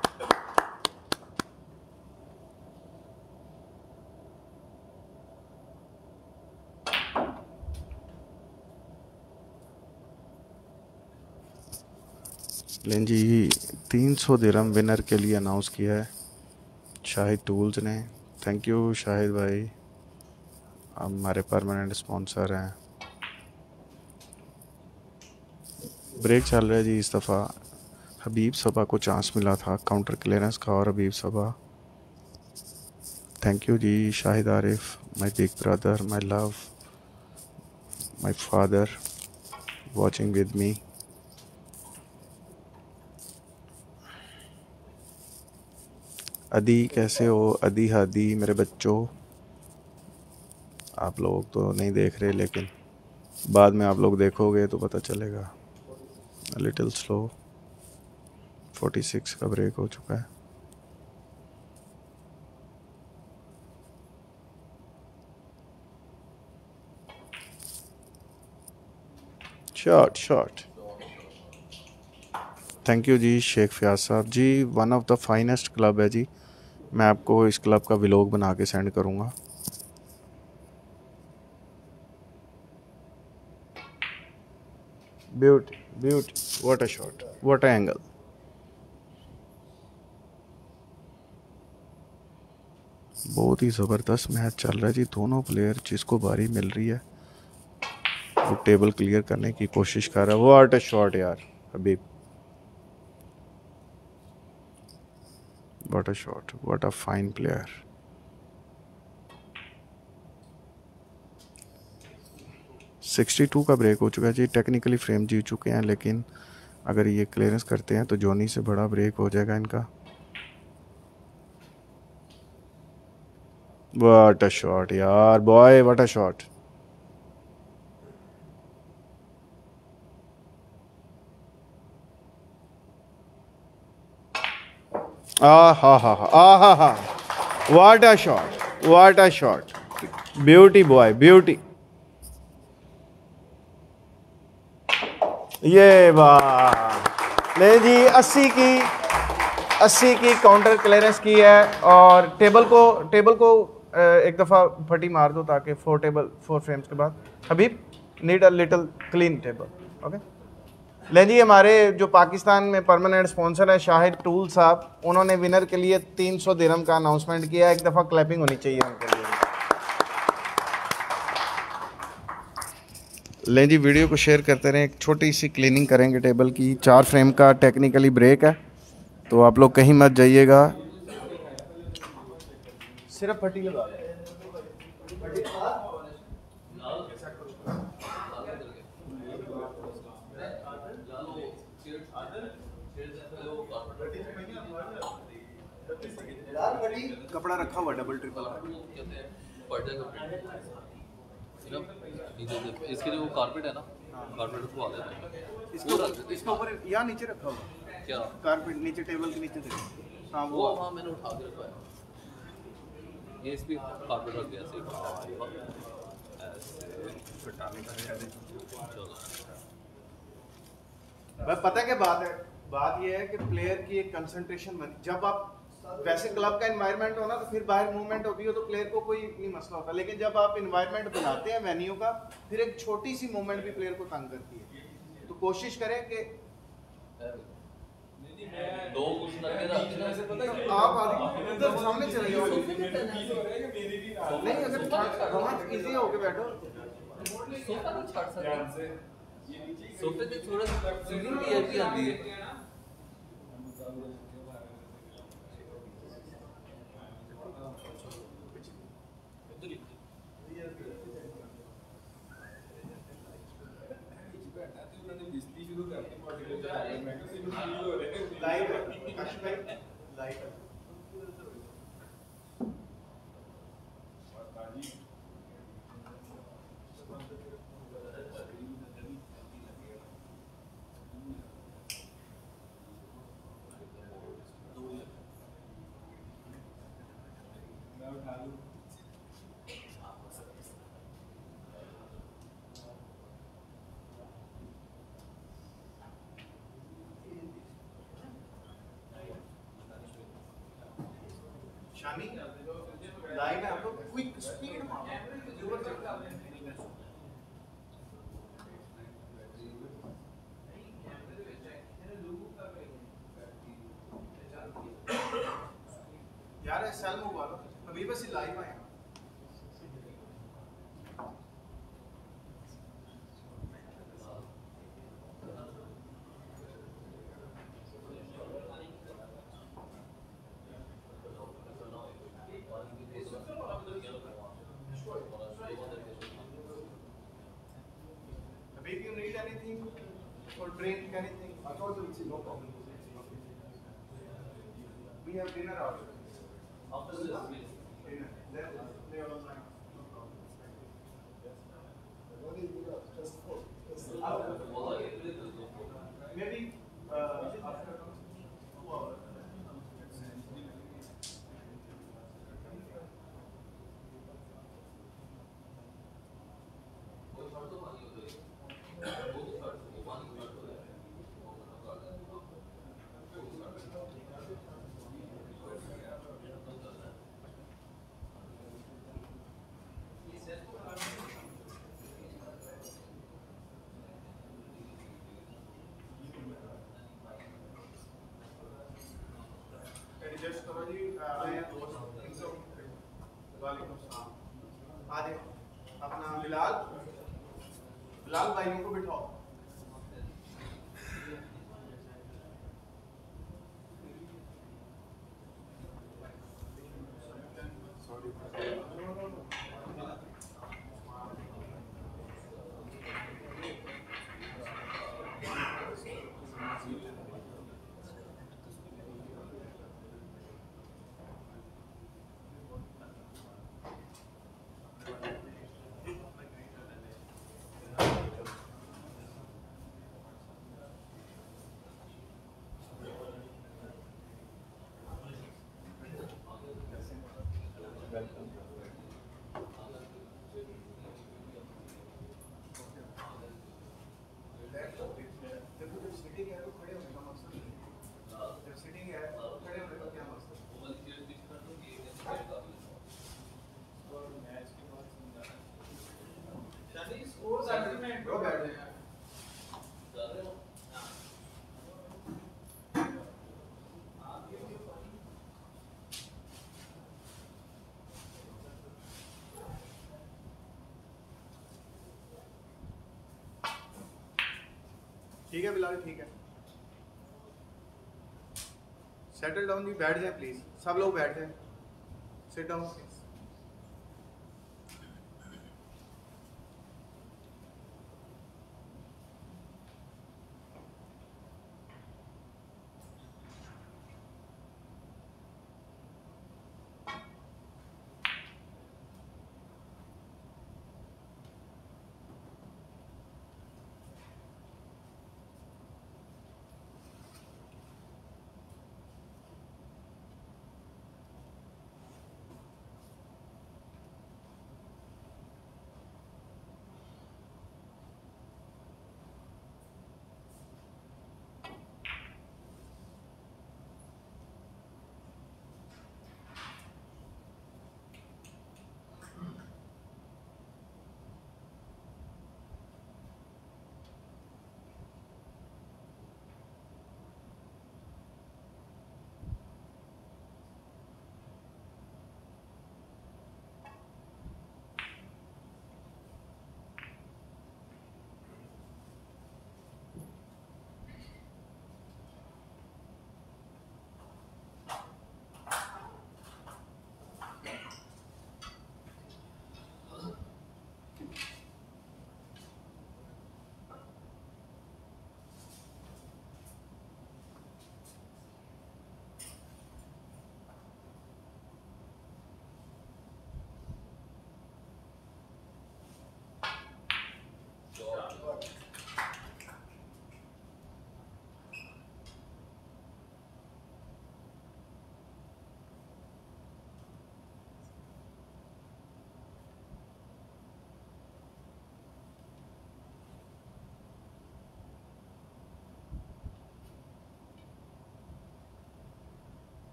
लेकिन जी तीन सौ दिरहम विनर के लिए अनाउंस किया है शाहिद टूल्स ने। थैंक यू शाहिद भाई, हमारे परमानेंट स्पॉन्सर हैं। ब्रेक चल रहा है जी इस दफ़ा। हबीब सबा को चांस मिला था काउंटर क्लियरेंस का, और हबीब सबा। थैंक यू जी Shahid Arif, my big brother, my love, my father watching with me. Adi कैसे हो, अदी हादी मेरे बच्चों। आप लोग तो नहीं देख रहे, लेकिन बाद में आप लोग देखोगे तो पता चलेगा। Little slow. छियालीस का ब्रेक हो चुका है। Shot shot. थैंक यू जी शेख फयाज साहब जी। One of the finest club है जी। मैं आपको इस क्लब का व्लॉग बना के सेंड करूँगा। Beauty beauty, what a shot, what a angle. बहुत ही ज़बरदस्त मैच चल रहा है जी। दोनों प्लेयर जिसको बारी मिल रही है वो टेबल क्लियर करने की कोशिश कर रहा है। व्हाट अ शॉट यार Habib, what a shot, what a fine player. बासठ का ब्रेक हो चुका है जी। टेक्निकली फ्रेम जीत चुके हैं, लेकिन अगर ये क्लियरेंस करते हैं तो जॉनी से बड़ा ब्रेक हो जाएगा इनका। व्हाट अ शॉट यार बॉय, व्हाट अ शॉट। आ हा हा हा आ हा हा, what a shot, what a shot. Beauty boy beauty. ये वाह, ले जी अस्सी की अस्सी की काउंटर क्लियरेंस की है। और टेबल को टेबल को एक दफ़ा फटी मार दो ताकि फोर टेबल फोर फ्रेम्स के बाद Habib need a little clean table. Okay ले जी, हमारे जो पाकिस्तान में परमानेंट स्पॉन्सर है शाहिद टूल साहब, उन्होंने विनर के लिए तीन सौ दिरहम का अनाउंसमेंट किया। एक दफ़ा क्लैपिंग होनी चाहिए उनके लिए। ले जी वीडियो को शेयर करते रहें। एक छोटी सी क्लीनिंग करेंगे टेबल की। चार फ्रेम का टेक्निकली ब्रेक है, तो आप लोग कहीं मत जाइएगा। सिर्फ पट्टी लगा दो। कपड़ा रखा हुआ डबल ट्रिपल इसके लिए वो कारपेट है ना, कारपेट को आ देते हैं इसको इसके ऊपर यहाँ नीचे रखा हुआ क्या कारपेट नीचे टेबल के नीचे देखो। हाँ वो हाँ मैंने उठा के रखा है, ये इस भी कारपेट रख दिया ऐसे भाई। पता क्या बात है, बात ये है कि प्लेयर की एक कंसंट्रेशन बनी। जब आप वैसे क्लब का एनवायरनमेंट हो ना तो फिर बाहर मूवमेंट होती हो तो प्लेयर को कोई नहीं मसला होता, लेकिन जब आप एनवायरनमेंट बनाते हैं वेन्यू का, फिर एक छोटी सी मूवमेंट भी प्लेयर को तंग करती है। तो कोशिश करें कि दो कुछ आप उधर सामने चले जाओ। नहीं अगर वहाँ इजी होके बैठो, सोफा नहीं छाड़ सकते, सोफे पे थोड़ा सीलिंग भी ऐसी आती है। लाइव लाइव शानी लाइव है, आपको क्विक स्पीड यार सेल में हुआ लो अभी बस लाइव आए। If you need anything or drink anything, I told you no problem. We have dinner out. After this, please. Dinner. Then they are online. Maybe uh, after two hours. Adjust करो जी, आए दोस्त वालेकुम सलाम। आ जाओ अपना बिलाल बिलाल भाइयों को बिठाओ। ठीक है बिलाल, ठीक है। सेटल डाउन जी, बैठ जाए प्लीज, सब लोग बैठ जाए, सिट डाउन।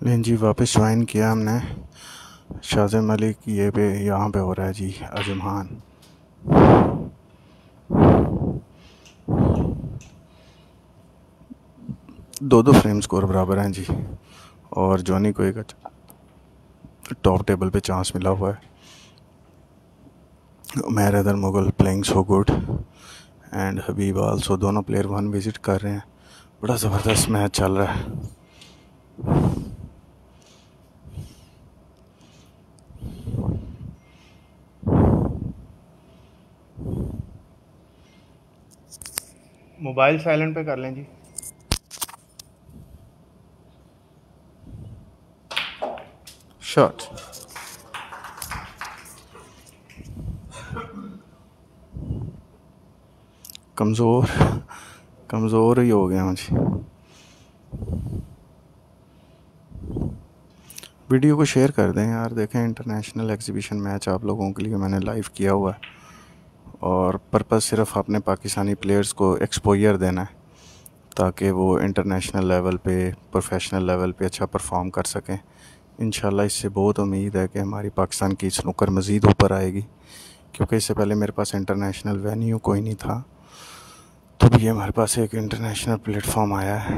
लेकिन जी वापस ज्वाइन किया हमने। शाज़म मलिक ये पे यहाँ पे हो रहा है जी अजमान। दो दो फ्रेम स्कोर बराबर हैं जी। और जॉनी को एक टॉप टेबल पे चांस मिला हुआ है। Umair Haider Mughal playing so good and Habib also, दोनों प्लेयर वन विजिट कर रहे हैं। बड़ा ज़बरदस्त मैच चल रहा है। मोबाइल साइलेंट पे कर लें जी। शॉट कमज़ोर कमज़ोर ही हो गया मुझे। वीडियो को शेयर कर दें यार। देखें इंटरनेशनल एग्जीबिशन मैच आप लोगों के लिए मैंने लाइव किया हुआ है और पर्पज़ सिर्फ अपने पाकिस्तानी प्लेयर्स को एक्सपोजर देना है ताकि वो इंटरनेशनल लेवल पे प्रोफेशनल लेवल पे अच्छा परफॉर्म कर सकें। इंशाल्लाह इससे बहुत उम्मीद है कि हमारी पाकिस्तान की स्नूकर मज़ीद ऊपर आएगी, क्योंकि इससे पहले मेरे पास इंटरनेशनल वेन्यू कोई नहीं था, तो भी हमारे पास एक इंटरनेशनल प्लेटफॉर्म आया है।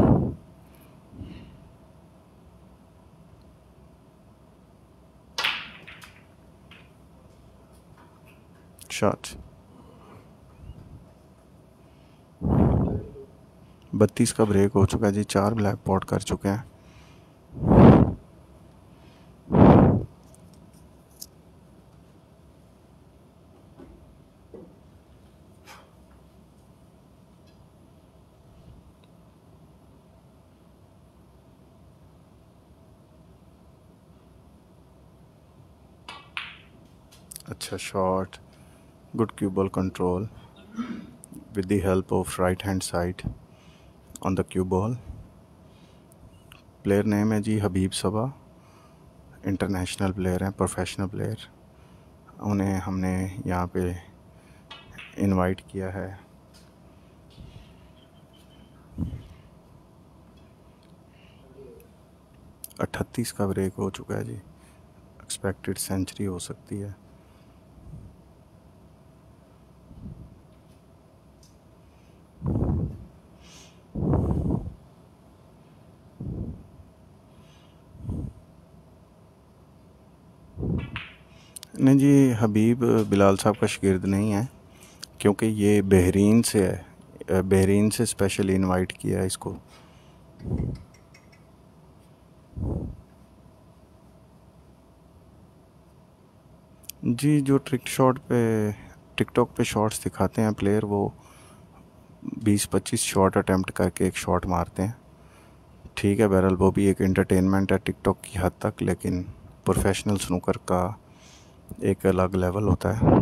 शॉट बत्तीस का ब्रेक हो चुका है जी। चार ब्लैक पॉट कर चुके हैं। अच्छा shot, good cue ball control with the help of right hand side on the cue ball. Player name है जी हबीब सबा, इंटरनेशनल प्लेयर हैं, प्रोफेशनल प्लेयर। उन्हें हमने यहाँ पे इनवाइट किया है। अठतीस का ब्रेक हो चुका है जी। एक्सपेक्टेड सेंचुरी हो सकती है। नहीं जी, हबीब बिलाल साहब का शागिर्द नहीं है, क्योंकि ये बहरीन से है। बहरीन से स्पेशल इनवाइट किया है इसको। जी जो ट्रिक शॉट पे टिकटॉक पे शॉट्स दिखाते हैं प्लेयर, वो बीस पच्चीस शॉट अटेम्प्ट करके एक शॉट मारते हैं। ठीक है, बहरहाल वो भी एक एंटरटेनमेंट है टिकटॉक की हद तक, लेकिन प्रोफेशनल स्नूकर का एक अलग लेवल होता है।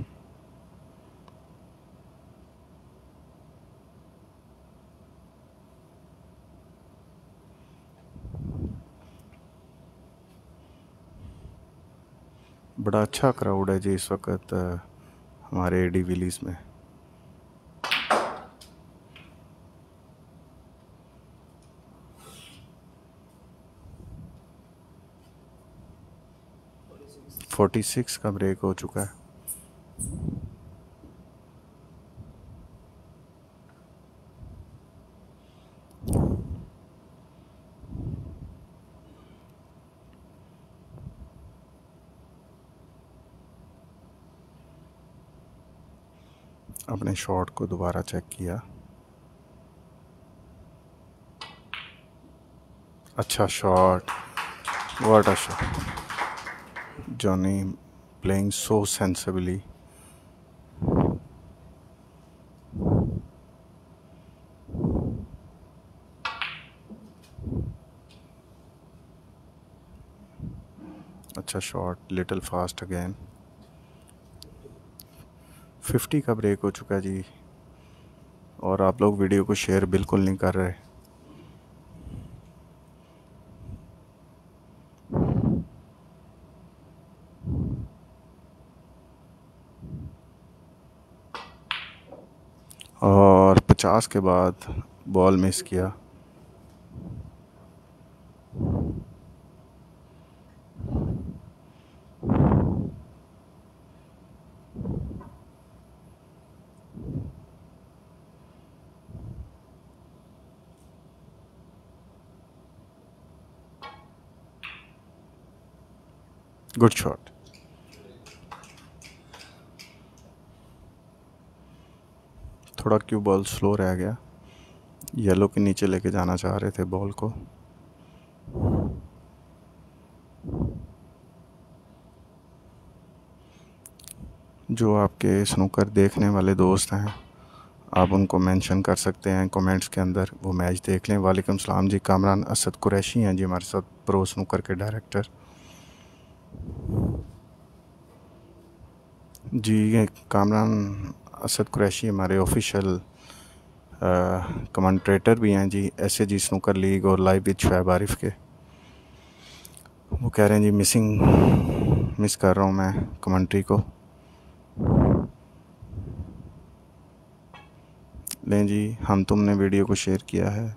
बड़ा अच्छा क्राउड है जी इस वक्त हमारे एडी विलीज में। छियालीस का ब्रेक हो चुका है। अपने शॉट को दोबारा चेक किया। अच्छा shot, what a shot. Johnny playing so sensibly. अच्छा शॉट, लिटिल फास्ट अगेन। पचास का ब्रेक हो चुका है जी, और आप लोग वीडियो को शेयर बिल्कुल नहीं कर रहे। और पचास के बाद बॉल मिस किया। Good shot. थोड़ा क्यों बॉल स्लो रह गया, येलो के नीचे लेके जाना चाह रहे थे बॉल को। जो आपके स्नूकर देखने वाले दोस्त हैं आप उनको मेंशन कर सकते हैं कमेंट्स के अंदर, वो मैच देख लें। वालेकुम सलाम जी, कामरान असद कुरैशी हैं जी हमारे साथ, प्रो स्नूकर के डायरेक्टर जी। ये कामरान असद कुरैशी हमारे ऑफिशियल कमेंट्रेटर भी हैं जी, S A G snooker league और लाइव विद शुएब आरिफ के। वो कह रहे हैं जी मिसिंग मिस कर रहा हूँ मैं कमेंट्री को। लें जी, हम तुमने वीडियो को शेयर किया है।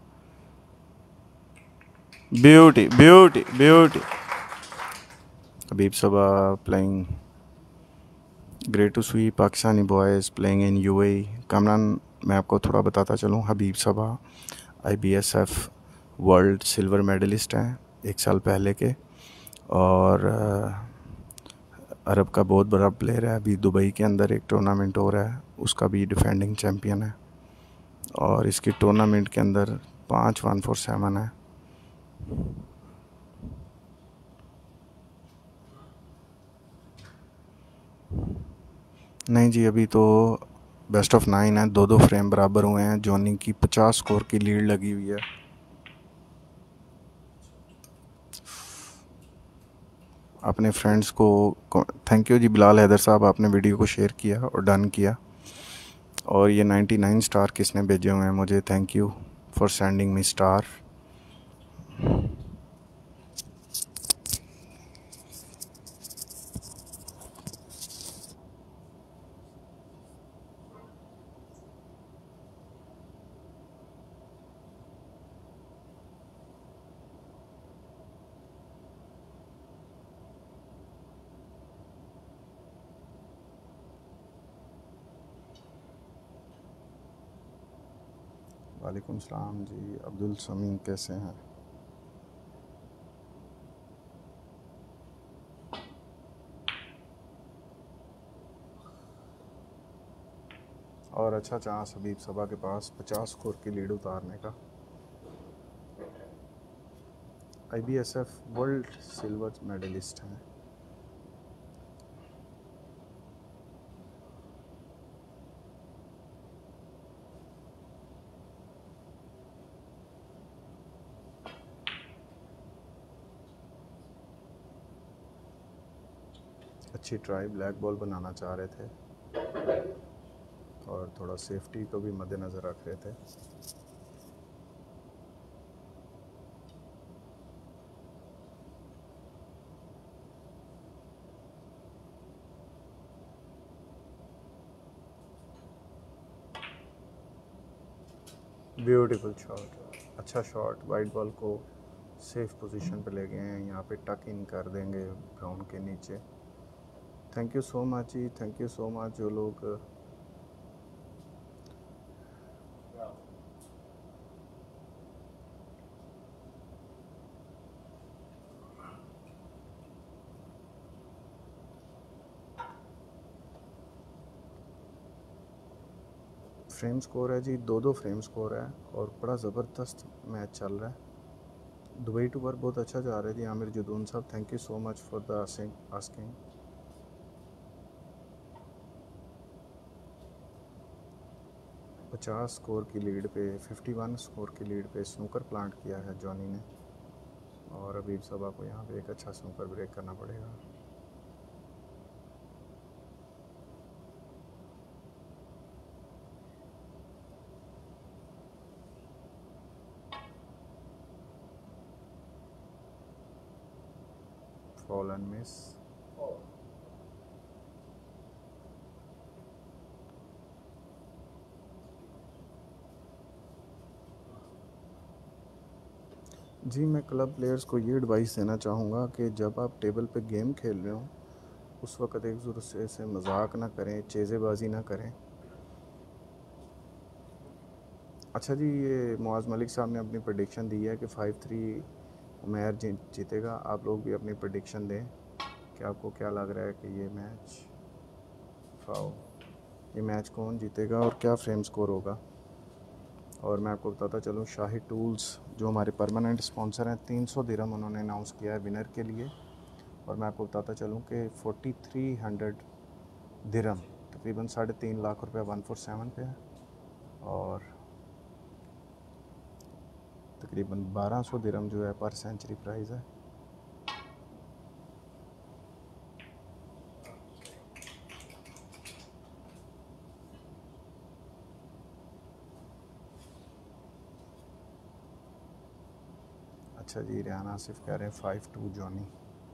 Beauty beauty beauty. Habib Saba playing great to see Pakistani boys playing in UAE. Kamran मैं आपको थोड़ा बताता चलूँ, Habib Saba I B S F world silver medalist हैं एक साल पहले के, और अरब का बहुत बड़ा प्लेयर है। अभी दुबई के अंदर एक टूर्नामेंट हो रहा है, उसका भी डिफेंडिंग चैम्पियन है, और इसकी टूर्नामेंट के अंदर पाँच वन फोर सेवन है। नहीं जी, अभी तो बेस्ट ऑफ नाइन है, दो दो फ्रेम बराबर हुए हैं। जॉनी की पचास स्कोर की लीड लगी हुई है। अपने फ्रेंड्स को थैंक यू जी। बिलाल हैदर साहब, आपने वीडियो को शेयर किया और डन किया। और ये नाइन्टी नाइन स्टार किसने भेजे हुए हैं मुझे, thank you for sending me star. वालेकुम सलाम जी। अब्दुल समीम कैसे हैं? और अच्छा चांस हबीब सबा के पास पचास स्कोर की लीड उतारने का। I B S F world silver medalist हैं। अच्छी ट्राई, ब्लैक बॉल बनाना चाह रहे थे और थोड़ा सेफ्टी को भी मद्देनज़र रख रहे थे। ब्यूटीफुल शॉट, अच्छा शॉट। वाइट बॉल को सेफ पोजीशन पे ले गए हैं, यहाँ पे टक इन कर देंगे ग्राउंड के नीचे। थैंक यू सो मच जी, थैंक यू सो मच जो लोग फ्रेम स्कोर है जी, दो दो फ्रेम स्कोर है और बड़ा ज़बरदस्त मैच चल रहा है। दुबई टू पर बहुत अच्छा जा रहा है जी। आमिर जुदून साहब, thank you so much for the asking. पचास स्कोर की लीड पे, इक्यावन स्कोर की लीड पे स्नूकर प्लांट किया है जॉनी ने, और हबीब सबा को यहाँ पे एक अच्छा स्नूकर ब्रेक करना पड़ेगा। Fall and miss. जी, मैं क्लब प्लेयर्स को ये एडवाइस देना चाहूँगा कि जब आप टेबल पे गेम खेल रहे हो उस वक़्त एक दूसरे से मजाक ना करें, चेज़ेबाजी ना करें। अच्छा जी, ये मुआज़ मलिक साहब ने अपनी प्रेडिक्शन दी है कि फाइव थ्री उमैर जीतेगा। आप लोग भी अपनी प्रेडिक्शन दें कि आपको क्या लग रहा है कि ये मैच फाओ ये मैच कौन जीतेगा और क्या फ्रेम स्कोर होगा। और मैं आपको बताता चलूँ, शाहिद टूल्स जो हमारे परमानेंट स्पॉन्सर हैं, तीन सौ दिरहम उन्होंने अनाउंस किया है विनर के लिए। और मैं आपको बताता चलूँ कि फोर्टी थ्री हंड्रेड दिरहम तकरीबन साढ़े तीन लाख रुपये वन फोर सेवन पे है, और तकरीबन बारह सौ दिरहम जो है पर सेंचुरी प्राइस है। अच्छा जी, रेहान आसिफ कह रहे हैं five two Johnny.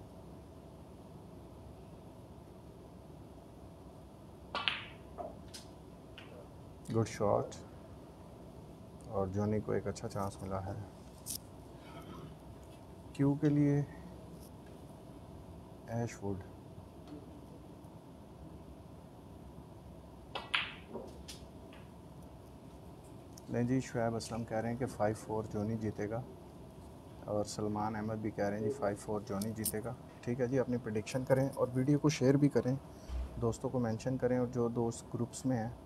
Good shot, और जॉनी को एक अच्छा चांस मिला है। क्यू के लिए एशवुड, नहीं जी, शुएब असलम कह रहे हैं कि फाइव फोर जॉनी जीतेगा, और सलमान अहमद भी कह रहे हैं जी फाइव फोर जॉनी जीतेगा। ठीक है जी, अपनी प्रेडिक्शन करें और वीडियो को शेयर भी करें, दोस्तों को मेंशन करें, और जो दोस्त ग्रुप्स में हैं।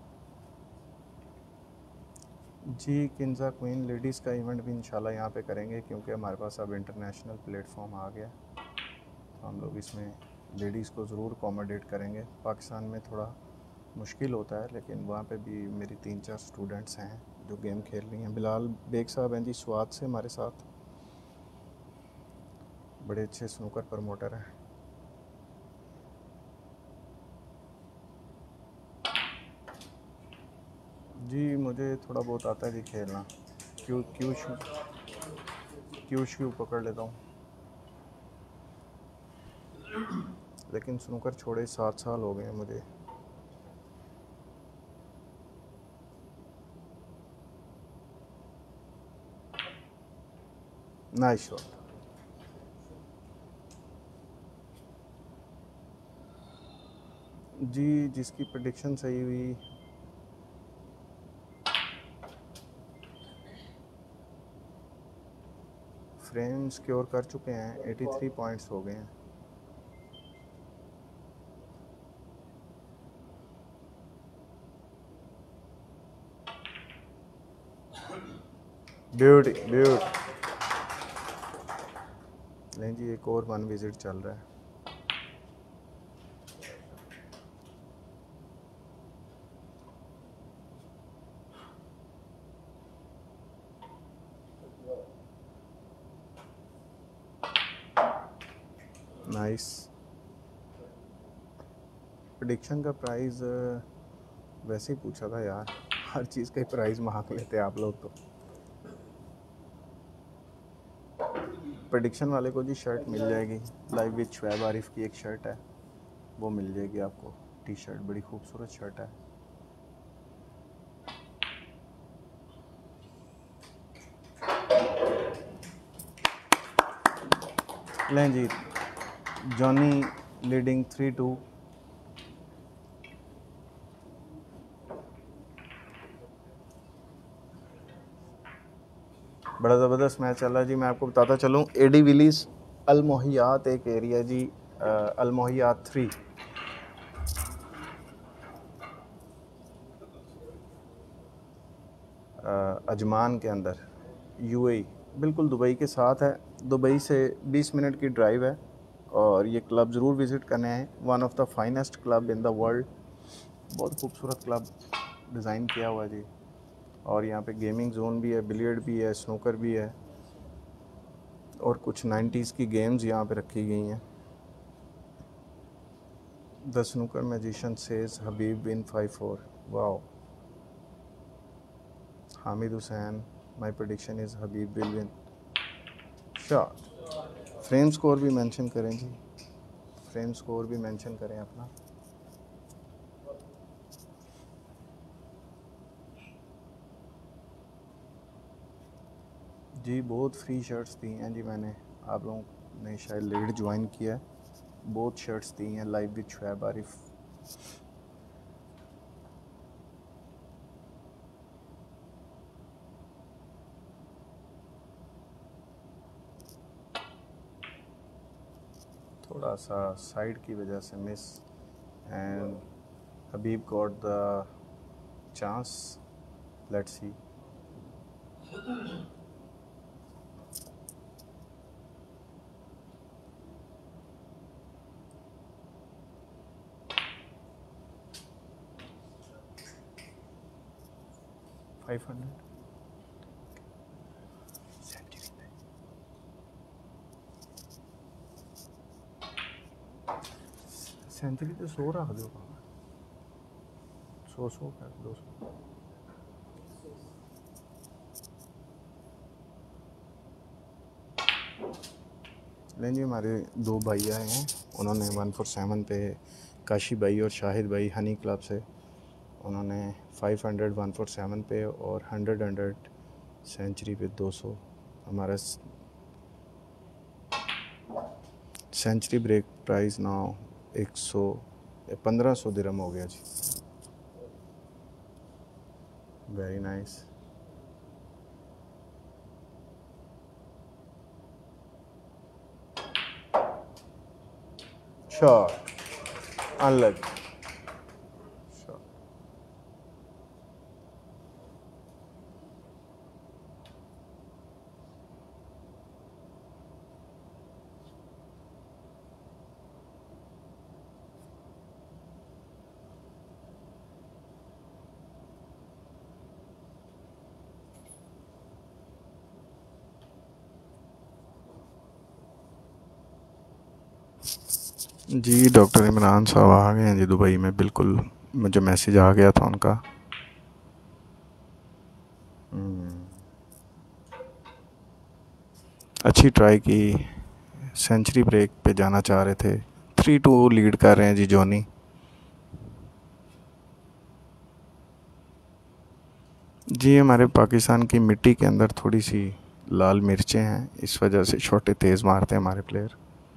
जी किंजा क्वीन लेडीज़ का इवेंट भी इंशाल्लाह यहाँ पे करेंगे, क्योंकि हमारे पास अब इंटरनेशनल प्लेटफॉर्म आ गया, तो हम लोग इसमें लेडीज़ को ज़रूर अकोमोडेट करेंगे। पाकिस्तान में थोड़ा मुश्किल होता है, लेकिन वहाँ पे भी मेरी तीन चार स्टूडेंट्स हैं जो गेम खेल रही हैं। बिलाल बेग साहब हैं जी स्वाद से हमारे साथ, बड़े अच्छे स्नूकर प्रमोटर हैं। जी मुझे थोड़ा बहुत आता है जी खेलना, क्यों क्यों शू क्यों शू पकड़ लेता हूँ, लेकिन स्नूकर छोड़े सात साल हो गए हैं मुझे। Nice shot. जी जिसकी प्रेडिक्शन सही हुई, फ्रेम सिक्योर कर चुके हैं, तिरासी पॉइंट्स हो गए हैं। Beauty beauty. नहीं जी, एक और वन विजिट चल रहा है। नाइस। प्रेडिक्शन का प्राइस वैसे ही पूछा था यार, हर चीज़ का ही प्राइस मांग लेते हैं आप लोग तो। प्रेडिक्शन वाले को जी शर्ट मिल जाएगी, लाइव विद शुएब आरिफ की एक शर्ट है, वो मिल जाएगी आपको। टी शर्ट बड़ी खूबसूरत शर्ट है। लें जी, जॉनी लीडिंग थ्री टू। बड़ा ज़बरदस्त मैच चल रहा है जी। मैं आपको बताता चलूँ, एडी विलीज अलमोहियात एक एरिया जी, अलमोहियात थ्री, अजमान के अंदर, यूएई, बिल्कुल दुबई के साथ है। दुबई से बीस मिनट की ड्राइव है, और ये क्लब ज़रूर विज़िट करने हैं। One of the finest club in the world, बहुत खूबसूरत क्लब डिज़ाइन किया हुआ है जी। और यहाँ पे गेमिंग जोन भी है, बिलियर्ड भी है, स्नूकर भी है, और कुछ नाइन्टीज़ की गेम्स यहाँ पे रखी गई हैं। The snooker magician says Habib win five four. Wow. Hamid Hussain, my prediction is Habib will win. Shot. Frame score भी मेंशन करें जी, फ्रेम स्कोर भी मेंशन करें अपना। जी बहुत फ्री शर्ट्स दी हैं जी मैंने, आप लोगों ने शायद लेट ज्वाइन किया है। बहुत शर्ट्स दी हैं लाइव विद शुएब आरिफ। थोड़ा सा साइड की वजह से miss and Habib got the chance, let's see. Five hundred century तो सौ रख दो, सौ सौ कर दो सौ। नहीं जी, हमारे दो भाई आए हैं, उन्होंने वन फोर सेवन पे काशी भाई और शाहिद भाई हनी क्लब से, उन्होंने five hundred one four seven पे और हंड्रेड हंड्रेड सेंचुरी पे दो सौ। हमारा सेंचुरी ब्रेक प्राइस नाउ एक सौ पंद्रह सौ दिरहम हो गया जी। Very nice. Shot unlucky. जी डॉक्टर इमरान साहब आ गए हैं जी दुबई में, बिल्कुल मुझे मैसेज आ गया था उनका। अच्छी ट्राई की, सेंचुरी ब्रेक पे जाना चाह रहे थे। थ्री टू लीड कर रहे हैं जी जॉनी। जी हमारे पाकिस्तान की मिट्टी के अंदर थोड़ी सी लाल मिर्चें हैं, इस वजह से छोटे तेज़ मारते हैं हमारे प्लेयर।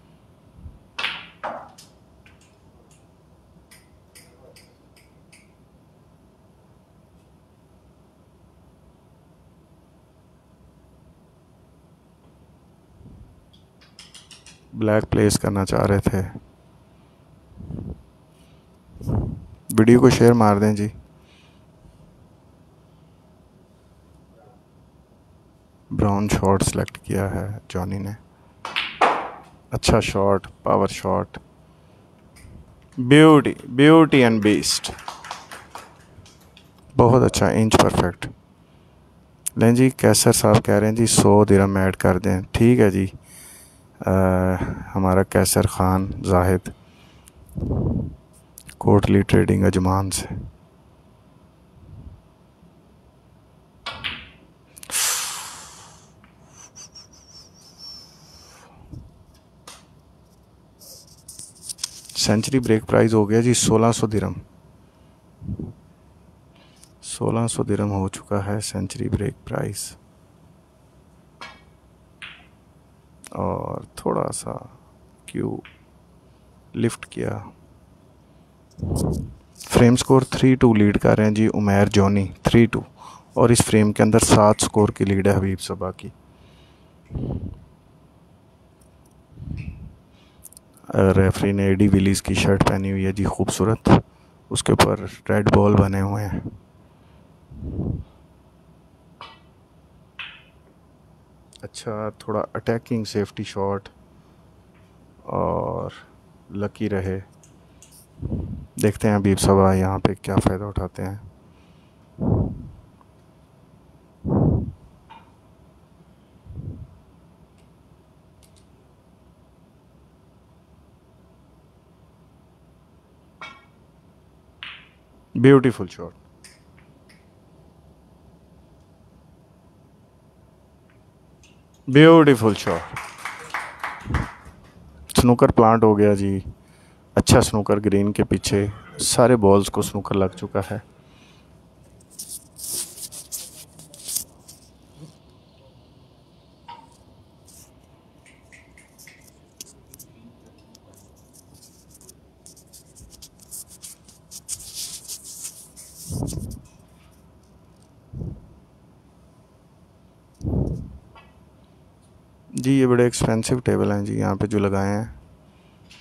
ब्लैक प्लेस करना चाह रहे थे। वीडियो को शेयर मार दें जी। ब्राउन शॉट सेलेक्ट किया है जॉनी ने। अच्छा shot, power shot, beauty beauty and beast, बहुत अच्छा, इंच परफेक्ट। लें जी, कैसर साहब कह रहे हैं जी सौ दिरहम ऐड कर दें। ठीक है जी। आ, हमारा कैसर ख़ान जाहिद कोटली ट्रेडिंग अजमान से। सेंचुरी ब्रेक प्राइस हो गया जी सोलह सौ दिरहम। सोलह सौ दिरहम हो चुका है सेंचुरी ब्रेक प्राइस। और थोड़ा सा क्यू लिफ्ट किया। Frame score three two lead कर रहे हैं जी उमैर जॉनी, थ्री टू। और इस फ्रेम के अंदर सात स्कोर की लीड है हबीब सबा की। रेफरी ने एडी विलीज की शर्ट पहनी हुई है जी, खूबसूरत, उसके ऊपर रेड बॉल बने हुए हैं। अच्छा, थोड़ा अटैकिंग सेफ्टी शॉट और लकी रहे। देखते हैं हबीब सबा यहाँ पे क्या फ़ायदा उठाते हैं। Beautiful shot, beautiful shot. Snooker plant हो गया जी। अच्छा स्नूकर ग्रीन के पीछे, सारे बॉल्स को स्नूकर लग चुका है। जी ये बड़े एक्सपेंसिव टेबल हैं जी यहाँ पे जो लगाए हैं।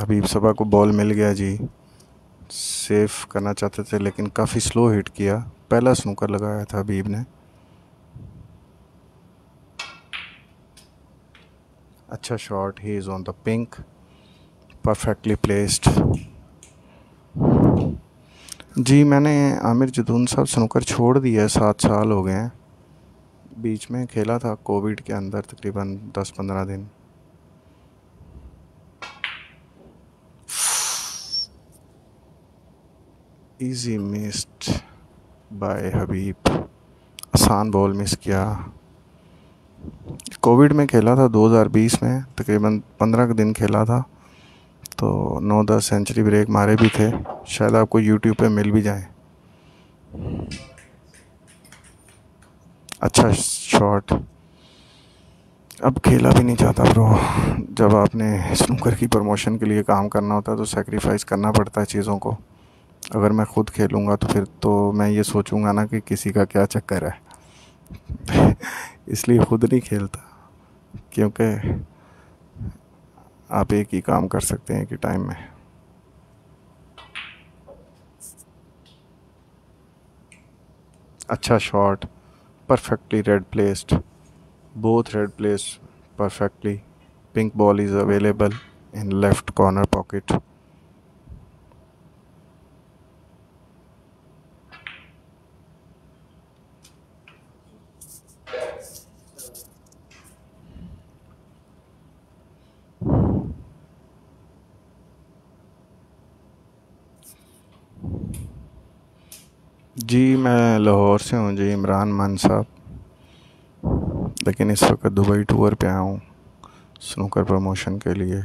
हबीब सबा को बॉल मिल गया जी। सेफ करना चाहते थे लेकिन काफ़ी स्लो हिट किया। पहला स्नूकर लगाया था हबीब ने। अच्छा shot, he is on the pink, perfectly placed. जी मैंने आमिर जदून साहब स्नूकर छोड़ दिया है, सात साल हो गए हैं। बीच में खेला था कोविड के अंदर तकरीबन दस पंद्रह दिन। इजी मिस्ड बाय हबीब, आसान बॉल मिस किया। कोविड में खेला था दो हज़ार बीस में, तकरीबन पंद्रह दिन खेला था, तो नौ दस सेंचुरी ब्रेक मारे भी थे। शायद आपको यूट्यूब पे मिल भी जाए। अच्छा शॉट। अब खेला भी नहीं जाता ब्रो। जब आपने स्नूकर की प्रमोशन के लिए काम करना होता है तो सेक्रीफाइस करना पड़ता है चीज़ों को। अगर मैं ख़ुद खेलूँगा तो फिर तो मैं ये सोचूंगा ना कि किसी का क्या चक्कर है इसलिए ख़ुद नहीं खेलता, क्योंकि आप एक ही काम कर सकते हैं कि टाइम में। अच्छा shot, perfectly red placed, both red placed perfectly. Pink ball is available in left corner pocket. जी मैं लाहौर से हूँ जी, इमरान मान साहब, लेकिन इस वक्त दुबई टूर पे आया हूँ स्नूकर प्रमोशन के लिए।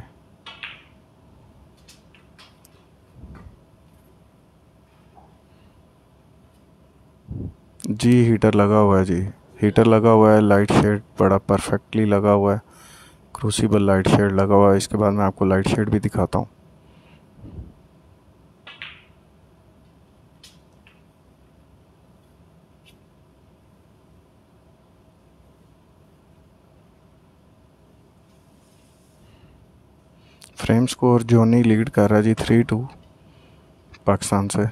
जी हीटर लगा हुआ है जी, हीटर लगा हुआ है। लाइट शेड बड़ा परफेक्टली लगा हुआ है, क्रूसिबल लाइट शेड लगा हुआ है। इसके बाद मैं आपको लाइट शेड भी दिखाता हूँ। फ्रेम स्कोर जोनी लीड कर रहा है जी, थ्री टू पाकिस्तान से।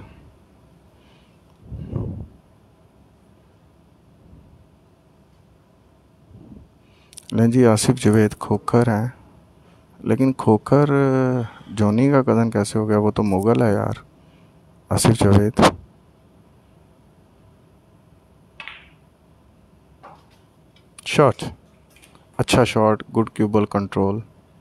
नहीं जी, आसिफ जवेद खोखर हैं, लेकिन खोखर जोनी का कज़न कैसे हो गया? वो तो मुग़ल है यार, आसिफ जवेद। शॉट, अच्छा shot, good cue ball control.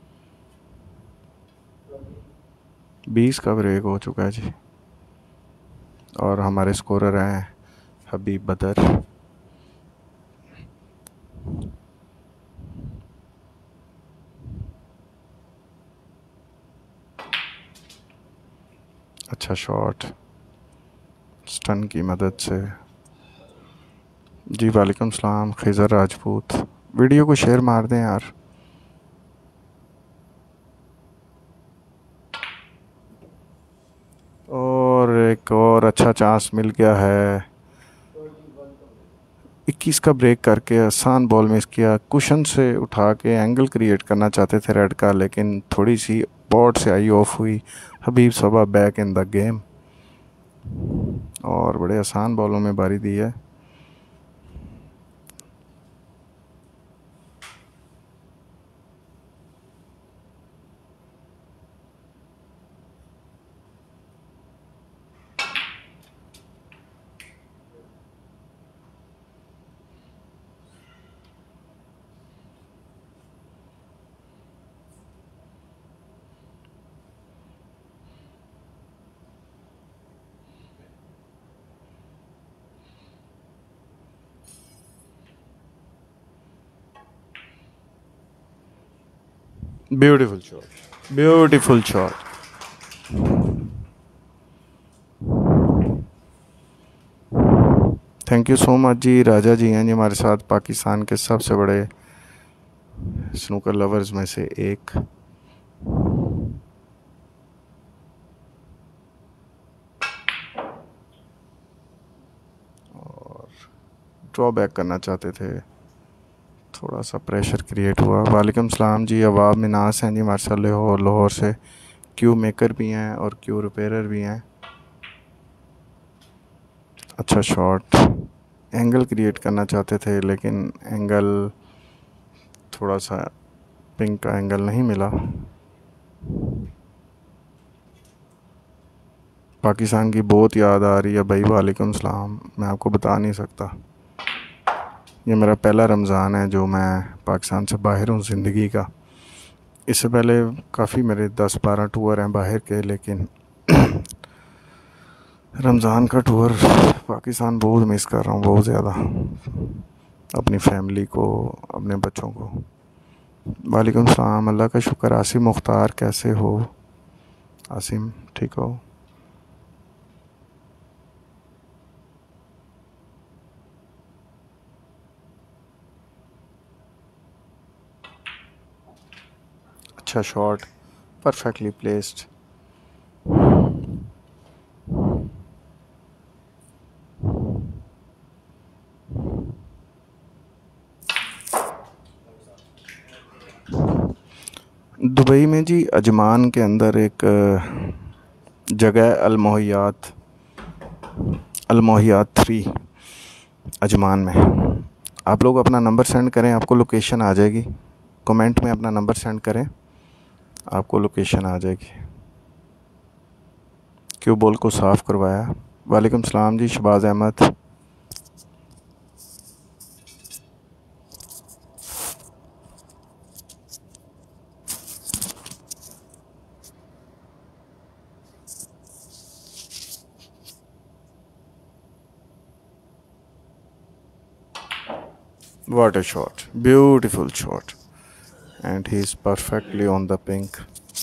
बीस का ब्रेक हो चुका है जी, और हमारे स्कोरर हैं हबीब बदर। अच्छा शॉट, स्टन की मदद से। जी वालेकुम सलाम खिज़र राजपूत। वीडियो को शेयर मार दें यार। और एक और अच्छा चांस मिल गया है। इक्कीस का ब्रेक करके आसान बॉल मिस किया। कुशन से उठा के एंगल क्रिएट करना चाहते थे रेड का, लेकिन थोड़ी सी बॉट से आई ऑफ हुई। Habib Saba back in the game, और बड़े आसान बॉलों में बारी दी है। Beautiful shot, beautiful shot. Thank you so much जी। राजा जी हैं जी हमारे साथ, पाकिस्तान के सबसे बड़े स्नूकर लवर्स में से एक। और ड्रॉ बैक करना चाहते थे, थोड़ा सा प्रेशर क्रिएट हुआ। वालेकुम सलाम जी, अवाब मिनास हैं जी हमारे साथ लाहौर लाहौर से। क्यू मेकर भी हैं और क्यू रिपेयरर भी हैं। अच्छा शॉट, एंगल क्रिएट करना चाहते थे लेकिन एंगल थोड़ा सा पिंक का एंगल नहीं मिला। पाकिस्तान की बहुत याद आ रही है भाई। वालेकुम सलाम। मैं आपको बता नहीं सकता, ये मेरा पहला रमज़ान है जो मैं पाकिस्तान से बाहर हूँ ज़िंदगी का। इससे पहले काफ़ी मेरे दस बारह टूर हैं बाहर के, लेकिन रमज़ान का टूर पाकिस्तान बहुत मिस कर रहा हूँ, बहुत ज़्यादा, अपनी फैमिली को, अपने बच्चों को। वालेकुम सलाम, अल्लाह का शुक्र। आसिम मुख्तार कैसे हो? आसिम ठीक हो? अच्छा शॉट, परफेक्टली प्लेस्ड। दुबई में जी अजमान के अंदर एक जगह अलमोहियात अलमोहियात थ्री अजमान में। आप लोग अपना नंबर सेंड करें, आपको लोकेशन आ जाएगी। कमेंट में अपना नंबर सेंड करें, आपको लोकेशन आ जाएगी। क्यों बॉल को साफ़ करवाया? वालेकुम सलाम जी Shabaz Ahmad. What a shot, beautiful shot, and he is perfectly on the pink.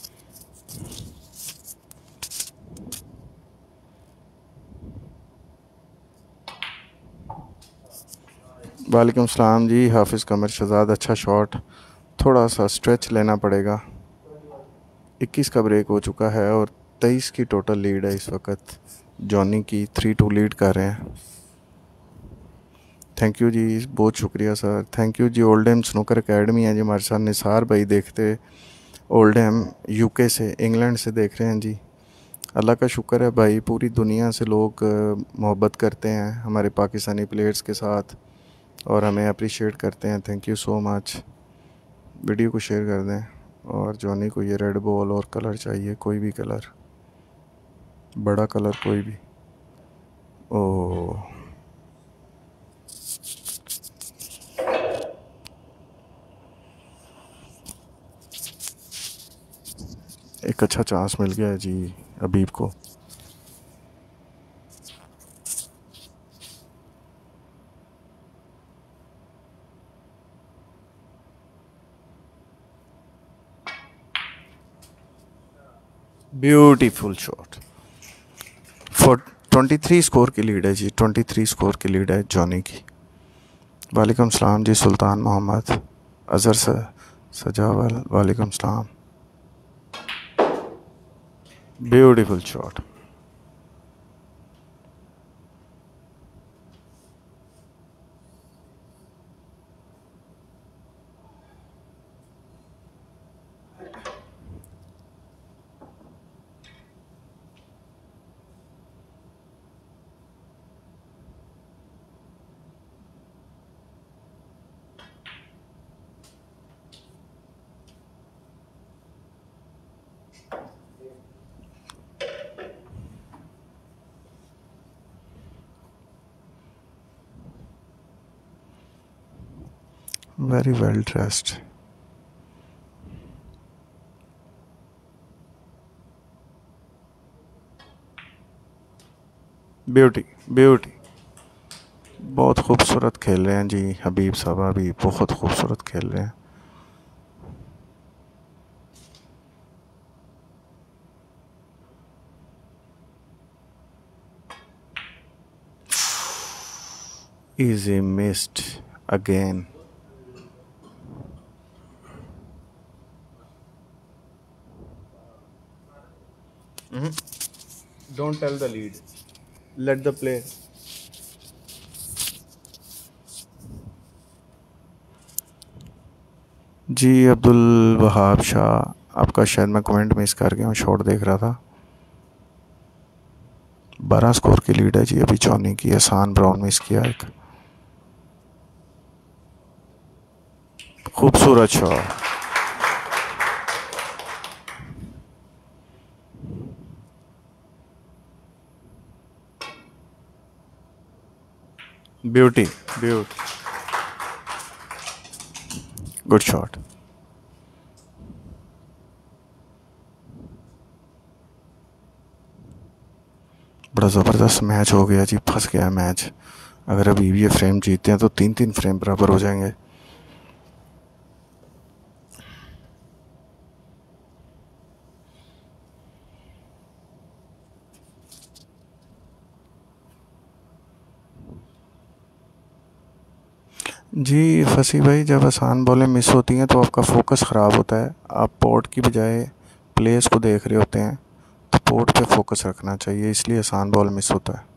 वालेकुम सलाम जी हाफिज़ कमर शहजाद। अच्छा शॉट, थोड़ा सा स्ट्रेच लेना पड़ेगा। इक्कीस का ब्रेक हो चुका है और तेईस की टोटल लीड है इस वक्त। जॉनी की थ्री टू लीड कर रहे हैं। थैंक यू जी, बहुत शुक्रिया सर, थैंक यू जी। ओल्डेम स्नूकर एकेडमी है जी हमारे साथ, निसार भाई देखते ओल्डेम यूके से, इंग्लैंड से देख रहे हैं जी। अल्लाह का शुक्र है भाई, पूरी दुनिया से लोग मोहब्बत करते हैं हमारे पाकिस्तानी प्लेयर्स के साथ और हमें अप्रिशिएट करते हैं। Thank you so much. Video को शेयर कर दें। और जॉनी को ये रेड बॉल और कलर चाहिए, कोई भी कलर, बड़ा कलर कोई भी। ओह एक अच्छा चांस मिल गया है जी हबीब को। Beautiful shot. Four twenty three score की लीड है जी, ट्वेंटी थ्री स्कोर की लीड है जॉनी की। वालेकुम सलाम जी सुल्तान मोहम्मद। अज़हर स सजावल वालेकुम सलाम। Beautiful shot. Very well dressed. Beauty beauty. बहुत खूबसूरत खेल रहे हैं जी हबीब साहब, अभी बहुत खूबसूरत खेल रहे हैं। Easy missed again. Mm-hmm. Don't tell the lead. Let the play. जी अब्दुल वहाब शाह आपका शायद मैं कमेंट मिस कर गया हूँ, शॉट देख रहा था। बारह स्कोर की लीड है जी अभी चौनी की। एहसान ब्राउन मिस किया एक, खूबसूरत shot. Beauty beauty, good shot. बड़ा ज़बरदस्त मैच हो गया जी, फंस गया मैच। अगर अभी ये फ्रेम जीतते हैं तो तीन तीन फ्रेम बराबर हो जाएंगे। जी फसी भाई, जब आसान बॉलें मिस होती हैं तो आपका फोकस ख़राब होता है। आप पोर्ट की बजाय प्लेस को देख रहे होते हैं, तो पोर्ट पे फोकस रखना चाहिए, इसलिए आसान बॉल मिस होता है।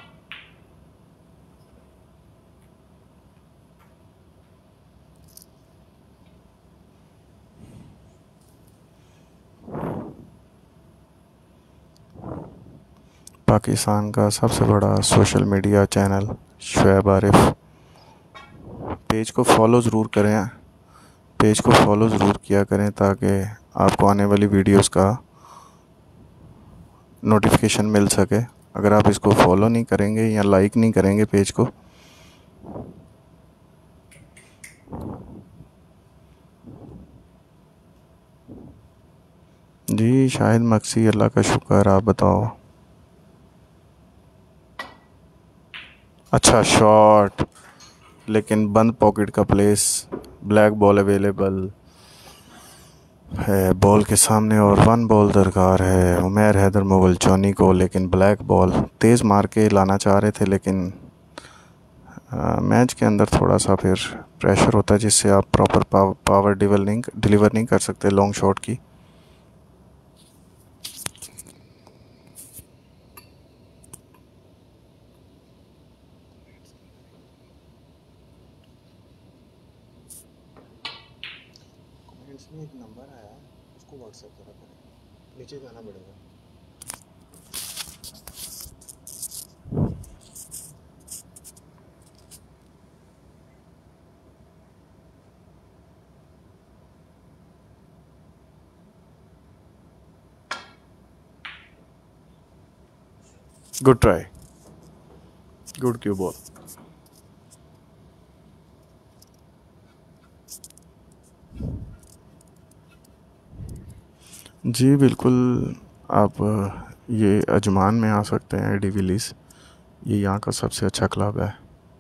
पाकिस्तान का सबसे बड़ा social media channel Shoaib Arif, page को फॉलो ज़रूर करें, पेज को फॉलो ज़रूर किया करें ताकि आपको आने वाली वीडियोस का नोटिफिकेशन मिल सके। अगर आप इसको फॉलो नहीं करेंगे या लाइक नहीं करेंगे पेज को, जी शाहिद मक्सी, अल्लाह का शुक्र, आप बताओ। अच्छा शॉट, लेकिन बंद पॉकेट का प्लेस, ब्लैक बॉल अवेलेबल है बॉल के सामने और वन बॉल दरकार है उमैर हैदर मुगल चौनी को, लेकिन ब्लैक बॉल तेज़ मार के लाना चाह रहे थे, लेकिन आ, मैच के अंदर थोड़ा सा फिर प्रेशर होता है जिससे आप प्रॉपर पाव, पावर डिलीवर नहीं डिलीवर नहीं कर सकते लॉन्ग शॉट की। कमेंट्स में एक नंबर आया, उसको व्हाट्सएप करा करें, नीचे जाना पड़ेगा। Good try, good cue ball. जी बिल्कुल, आप ये अजमान में आ सकते हैं, एडी विलीज, ये यहाँ का सबसे अच्छा क्लब है।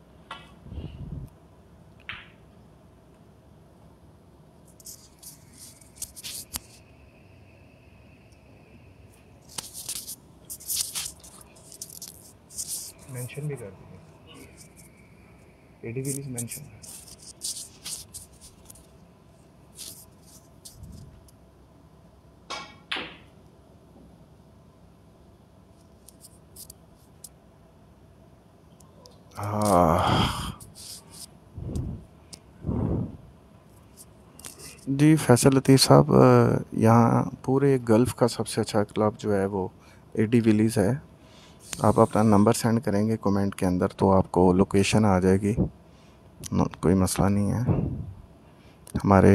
मेंशन भी कर दीजिए, एडी विलीज मेंशन है। जी फैसल लतीफ़ साहब, यहाँ पूरे गल्फ़ का सबसे अच्छा क्लब जो है वो एडी विलीज़ है। आप अपना नंबर सेंड करेंगे कमेंट के अंदर तो आपको लोकेशन आ जाएगी, कोई मसला नहीं है। हमारे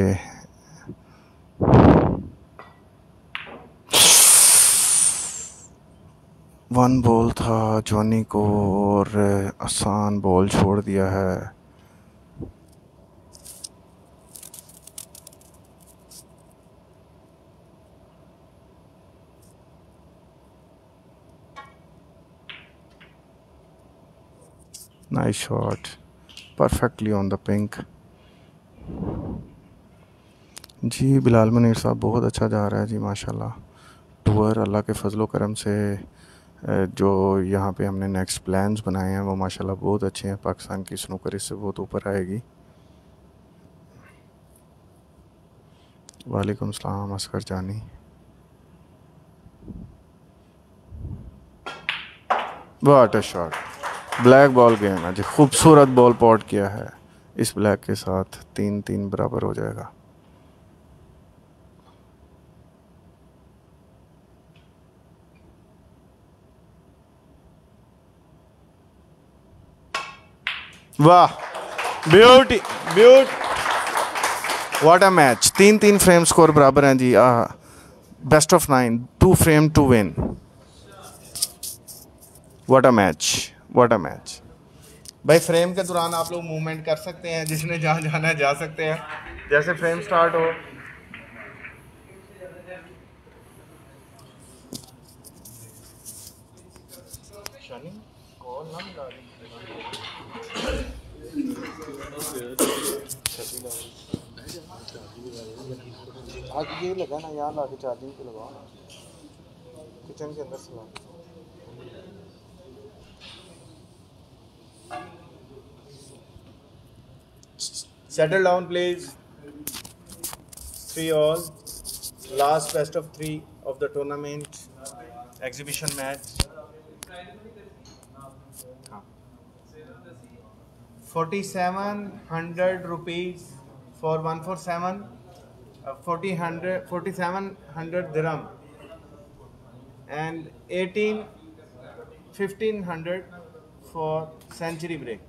वन बॉल था जॉनी को और आसान बॉल छोड़ दिया है। Nice shot, perfectly on the pink. जी बिलाल मुनीर साहब, बहुत अच्छा जा रहा है जी माशाल्लाह। टूर अल्लाह के फजलो करम से जो यहाँ पे हमने नेक्स्ट प्लान्स बनाए हैं वो माशाल्लाह बहुत अच्छे हैं। पाकिस्तान की स्नूकर इससे बहुत ऊपर आएगी। वालेकुम सलाम अस्कर जानी। What a shot, black ball game है जी, खूबसूरत बॉल पॉट किया है। इस ब्लैक के साथ तीन तीन बराबर हो जाएगा। वाह, beauty beauty, what a match. तीन तीन फ्रेम स्कोर बराबर हैं जी। A best of nine, two frame to win. What a match, what a match. भाई फ्रेम के दौरान आप लोग मूवमेंट कर सकते हैं, जिसने जहाँ जाना है जा सकते हैं। जैसे फ्रेम स्टार्ट हो, शनि कॉल ना मिला रही। आग ये लगा ना, यहाँ ला के चार्जिंग पे लगाओ ना, किचन के अंदर से ला। Settle down please, three all, last best of three of the tournament exhibition match. Forty seven hundred rupees for one four seven, forty hundred forty seven hundred dirham and eighteen fifteen hundred for century break.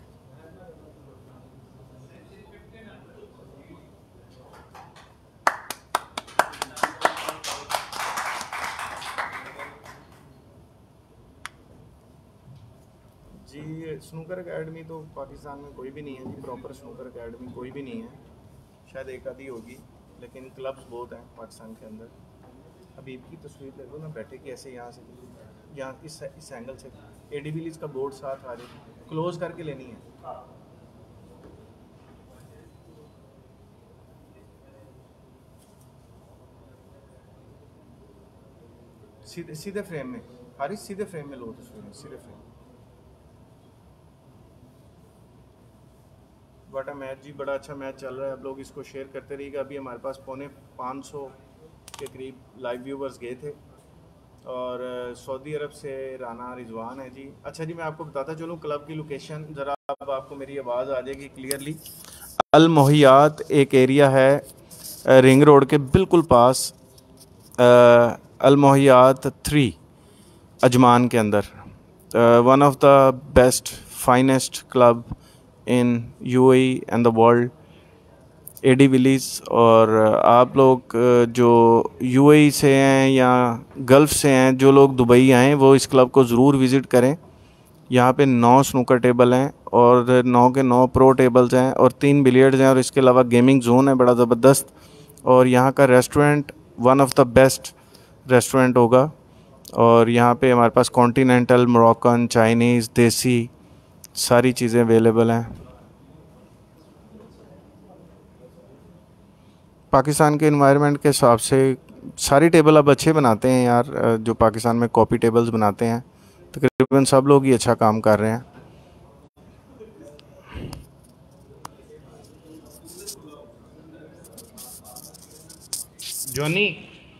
जी स्नूकर एकेडमी तो पाकिस्तान में कोई भी नहीं है जी, प्रॉपर स्नूकर एकेडमी कोई भी नहीं है, शायद एक आधी होगी, लेकिन क्लब्स बहुत हैं पाकिस्तान के अंदर। हबीब की तस्वीर ले लो ना, बैठे कि ऐसे यहाँ से, यहाँ इस इस एंगल से एडी विलीज का बोर्ड साथ आ रही, क्लोज करके लेनी है। सीधे सीधे फ्रेम में, हारिस सीधे फ्रेम में लो तस्वीरें, सीधे फ्रेम। बड़ा मैच जी, बड़ा अच्छा मैच चल रहा है, आप लोग इसको शेयर करते रहिएगा। अभी हमारे पास पौने पाँच सौ के करीब लाइव व्यूवर्स गए थे, और सऊदी अरब से राना रिजवान है जी। अच्छा जी, मैं आपको बताता चलूँ क्लब की लोकेशन, ज़रा अब आपको मेरी आवाज़ आ जाएगी क्लियरली। अल मोहियात एक एरिया है रिंग रोड के बिल्कुल पास, अल मोहियात थ्री अजमान के अंदर, one of the best finest club in UAE and the world, Eddie Willies. और आप लोग जो यूएई से हैं या गल्फ़ से हैं, जो लोग दुबई आएँ वो इस क्लब को ज़रूर विज़िट करें। यहाँ पे नौ स्नूकर टेबल हैं और नौ के नौ प्रो टेबल्स हैं और तीन बिलियर्ड्स हैं, और इसके अलावा गेमिंग जोन है बड़ा ज़बरदस्त। और यहाँ का restaurant one of the best restaurant होगा। और यहाँ पे हमारे पास कॉन्टिनेंटल, मोरक्कन, चाइनीज़, देसी सारी चीज़ें अवेलेबल हैं। पाकिस्तान के इन्वायरमेंट के हिसाब से सारी टेबल अब अच्छे बनाते हैं यार, जो पाकिस्तान में कॉपी टेबल्स बनाते हैं तकरीबन सब लोग ही अच्छा काम कर रहे हैं। जॉनी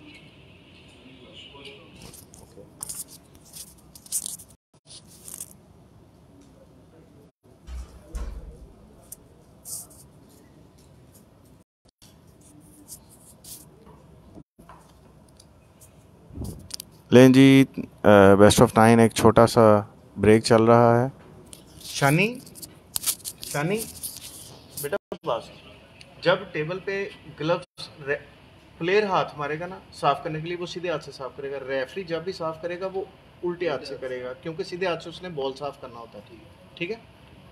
लें जी, बेस्ट ऑफ नाइन एक छोटा सा ब्रेक चल रहा है। शानी शानी बेटा बस, जब टेबल पे ग्लव्स प्लेयर हाथ मारेगा ना साफ करने के लिए, वो सीधे हाथ से साफ करेगा। रेफरी जब भी साफ करेगा वो उल्टे हाथ से करेगा, क्योंकि सीधे हाथ से उसने बॉल साफ करना होता है। ठीक है,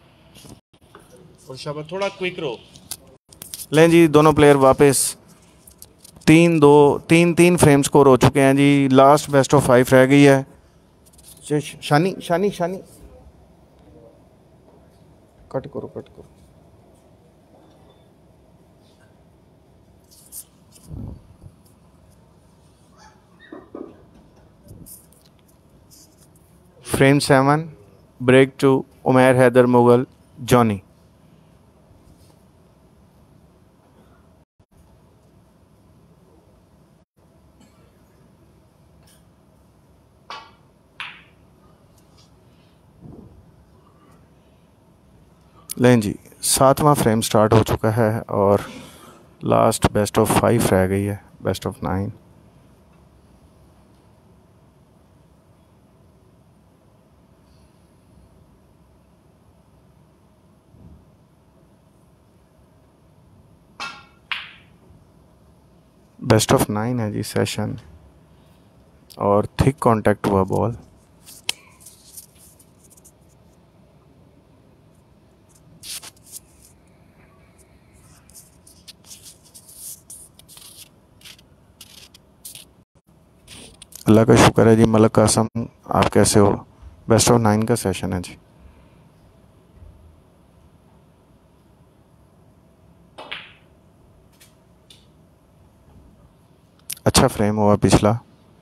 और शाबाश, थोड़ा क्विक रो। लें जी, दोनों प्लेयर वापस, तीन दो तीन तीन फ्रेम स्कोर हो चुके हैं जी। लास्ट बेस्ट ऑफ फाइव रह गई है। शानी शानी शानी कट करो कट करो। Frame seven, break two, Umair Haider Mughal, Johnny. लें जी, सातवां फ्रेम स्टार्ट हो चुका है और लास्ट बेस्ट ऑफ फाइव रह गई है, best of nine. Best of nine है जी सेशन, और थिक कांटेक्ट हुआ बॉल। अल्लाह का शुक्र है जी। मलक कासम, आप कैसे हो? बेस्ट ऑफ नाइन का सेशन है जी। अच्छा फ्रेम हुआ पिछला।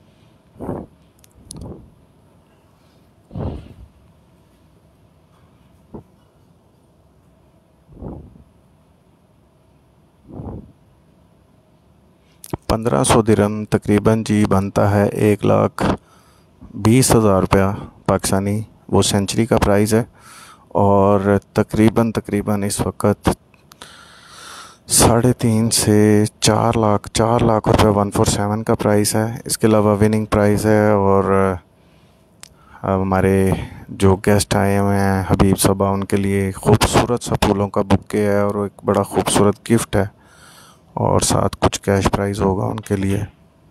पंद्रह सौ दिरहम तकरीबन जी बनता है एक लाख बीस हज़ार रुपया पाकिस्तानी। वो सेंचुरी का प्राइस है, और तकरीबन तकरीबन इस वक्त साढ़े तीन से चार लाख चार लाख रुपये वन फोर सेवन का प्राइस है। इसके अलावा विनिंग प्राइस है, और हमारे जो गेस्ट आए हुए हैं हबीब सबा, उनके लिए खूबसूरत सा फूलों का बुके है, और एक बड़ा खूबसूरत गिफ्ट है, और साथ कुछ कैश प्राइज़ होगा उनके लिए।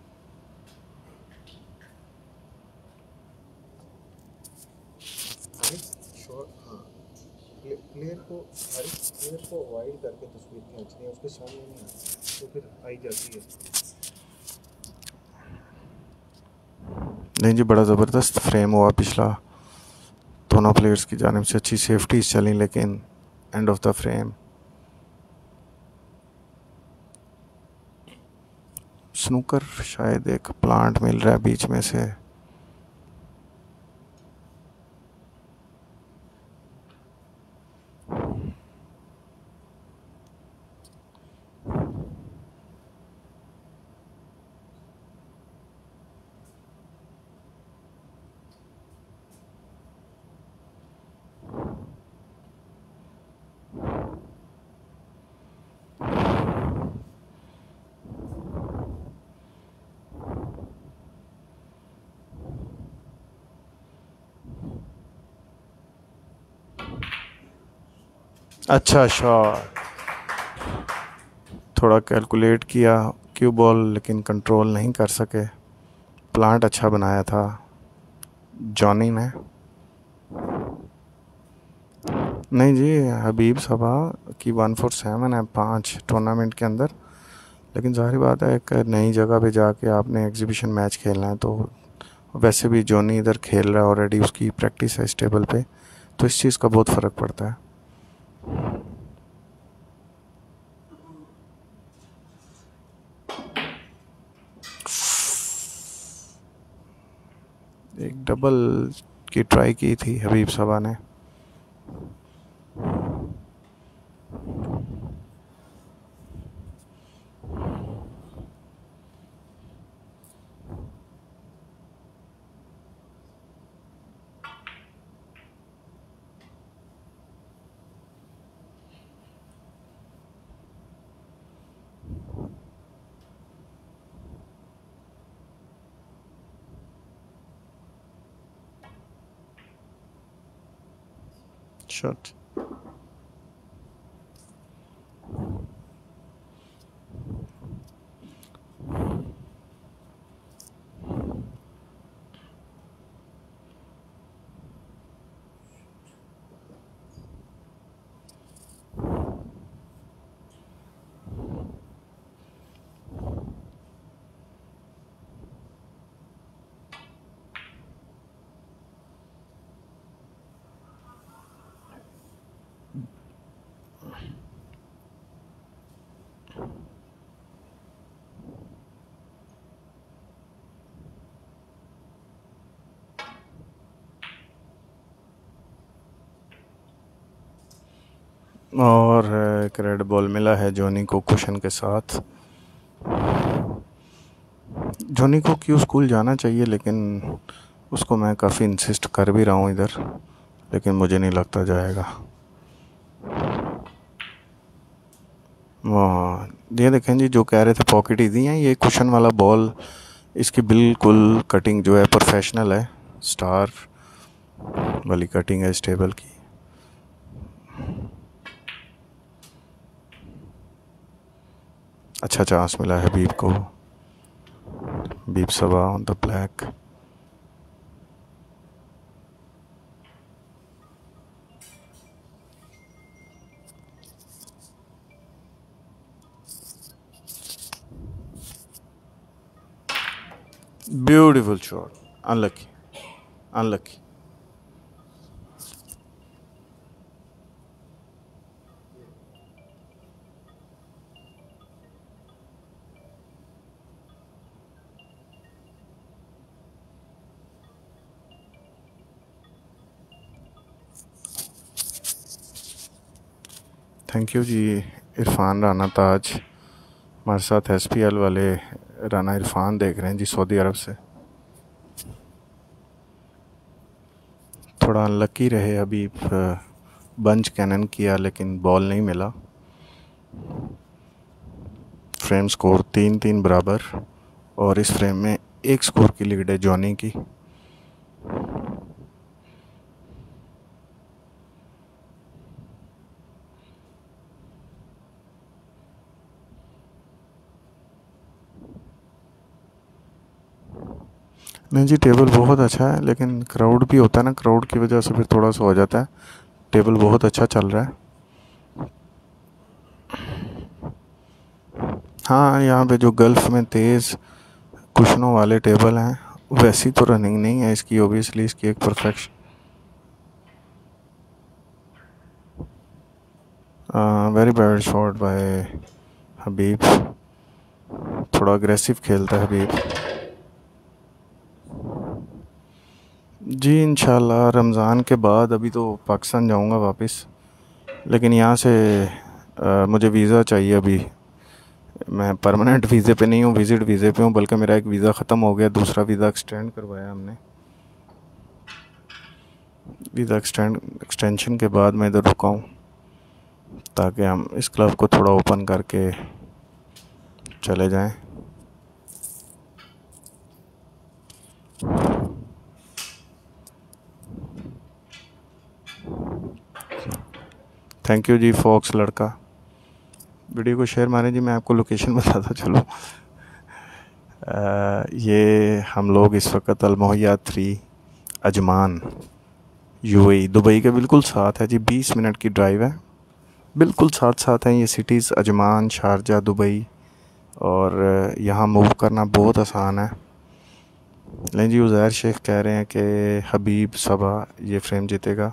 प्लेयर को प्लेयर को अवॉइड करके तस्वीर खींचनी है, उसके सामने नहीं आती तो फिर आई जाती है। नहीं जी, बड़ा ज़बरदस्त फ्रेम हुआ पिछला। दोनों प्लेयर्स की जानिब से अच्छी सेफ्टी चली, लेकिन end of the frame snooker शायद एक प्लांट मिल रहा है बीच में से। अच्छा शॉट, थोड़ा कैलकुलेट किया क्यू बॉल, लेकिन कंट्रोल नहीं कर सके। प्लांट अच्छा बनाया था जॉनी ने। नहीं जी, हबीब सबा की वन फोर सेवन है पाँच टूर्नामेंट के अंदर, लेकिन ज़ाहिर बात है एक नई जगह पे जाके आपने एग्जीबिशन मैच खेलना है, तो वैसे भी जॉनी इधर खेल रहा है ऑलरेडी, उसकी प्रैक्टिस है इस टेबल पे, तो इस चीज़ का बहुत फ़र्क पड़ता है। एक डबल की ट्राई की थी हबीब सबा ने। शॉट और एक रेड बॉल मिला है जॉनी को कुशन के साथ। जॉनी को क्यों स्कूल जाना चाहिए, लेकिन उसको मैं काफ़ी इंसिस्ट कर भी रहा हूँ इधर, लेकिन मुझे नहीं लगता जाएगा। वाह, ये देखें जी, जो कह रहे थे पॉकेट ईजी है, ये कुशन वाला बॉल, इसकी बिल्कुल कटिंग जो है प्रोफेशनल है, स्टार वाली कटिंग है इस टेबल की। अच्छा चांस मिला है हबीब को। Habib Sabah on the black. Beautiful shot. Unlucky. Unlucky. Thank you जी इरफान राना ताज। हमारे साथ एस पी एल वाले राना इरफान देख रहे हैं जी सऊदी अरब से। थोड़ा अनलकी रहे, अभी बंच कैनन किया लेकिन बॉल नहीं मिला। फ्रेम स्कोर तीन तीन बराबर और इस फ्रेम में एक स्कोर की लीड है जॉनी की। नहीं जी, टेबल बहुत अच्छा है लेकिन क्राउड भी होता है ना, क्राउड की वजह से फिर थोड़ा सा हो जाता है। टेबल बहुत अच्छा चल रहा है। हाँ, यहाँ पे जो गल्फ़ में तेज़ कुशनों वाले टेबल हैं वैसी तो रनिंग नहीं है इसकी, ओबियसली इसकी एक perfection. Very bad shot by Habib. थोड़ा अग्रेसिव खेलता है हबीब जी। इंशाल्लाह रमज़ान के बाद, अभी तो पाकिस्तान जाऊंगा वापस, लेकिन यहाँ से आ, मुझे वीज़ा चाहिए। अभी मैं परमानेंट वीज़े पे नहीं हूँ, विज़िट वीज़े पे हूँ, बल्कि मेरा एक वीज़ा ख़त्म हो गया, दूसरा वीज़ा एक्सटेंड करवाया हमने। वीज़ा एक्सटेंड एक्सटेंशन के बाद मैं इधर रुका हूँ ताकि हम इस क्लब को थोड़ा ओपन करके चले जाएं। थैंक यू जी फॉक्स लड़का। वीडियो को शेयर मारें जी, मैं आपको लोकेशन बताता चलूँ। ये हम लोग इस वक्त Al Mohayya three Ajman UAE Dubai के बिल्कुल साथ है जी। बीस मिनट की ड्राइव है, बिल्कुल साथ साथ हैं ये सिटीज़ अजमान, शारजा, दुबई, और यहाँ मूव करना बहुत आसान है। लेकिन जी उज़ैर शेख कह रहे हैं कि हबीब सबा ये फ्रेम जीतेगा।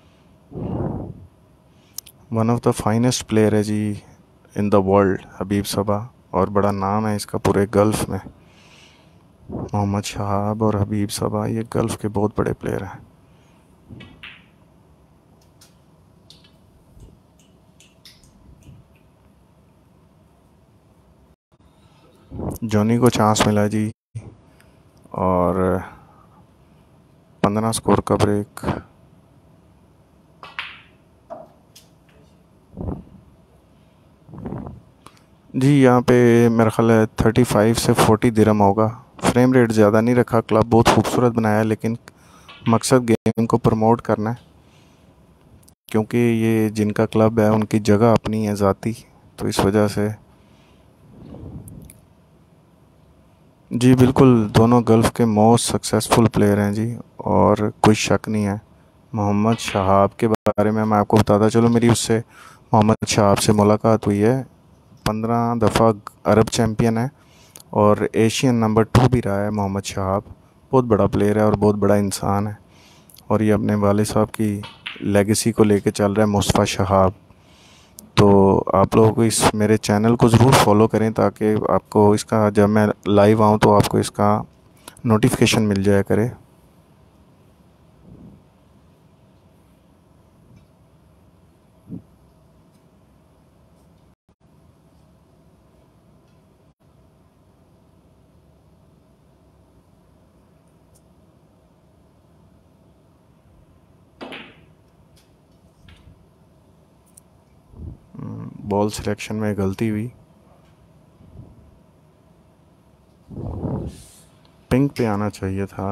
One of the finest player है जी इन द वर्ल्ड हबीब सबा, और बड़ा नाम है इसका पूरे गल्फ़ में। मोहम्मद शहाब और हबीब सबा ये गल्फ़ के बहुत बड़े प्लेयर हैं। जॉनी को चांस मिला जी, और पंद्रह स्कोर का ब्रेक। जी यहाँ पे मेरा ख्याल है थर्टी फाइव से फोर्टी दिरहम होगा। फ्रेम रेट ज़्यादा नहीं रखा, क्लब बहुत खूबसूरत बनाया, लेकिन मकसद गेम को प्रमोट करना है, क्योंकि ये जिनका क्लब है उनकी जगह अपनी है ज़ाती, तो इस वजह से जी बिल्कुल दोनों गल्फ़ के मोस्ट सक्सेसफुल प्लेयर हैं जी, और कोई शक नहीं है। मोहम्मद शहाब के बारे में मैं आपको बताता चलूँ, मेरी उससे मोहम्मद शहाब से मुलाकात हुई है। पंद्रह दफ़ा अरब चैम्पियन है और एशियन नंबर टू भी रहा है मोहम्मद शहाब। बहुत बड़ा प्लेयर है और बहुत बड़ा इंसान है, और ये अपने वाले साहब की लेगेसी को लेके चल रहा है, मुस्तफ़ा शहाब। तो आप लोग इस मेरे चैनल को ज़रूर फॉलो करें ताकि आपको इसका, जब मैं लाइव आऊँ तो आपको इसका नोटिफिकेशन मिल जाया करे। बॉल सिलेक्शन में गलती हुई, पिंक पे आना चाहिए था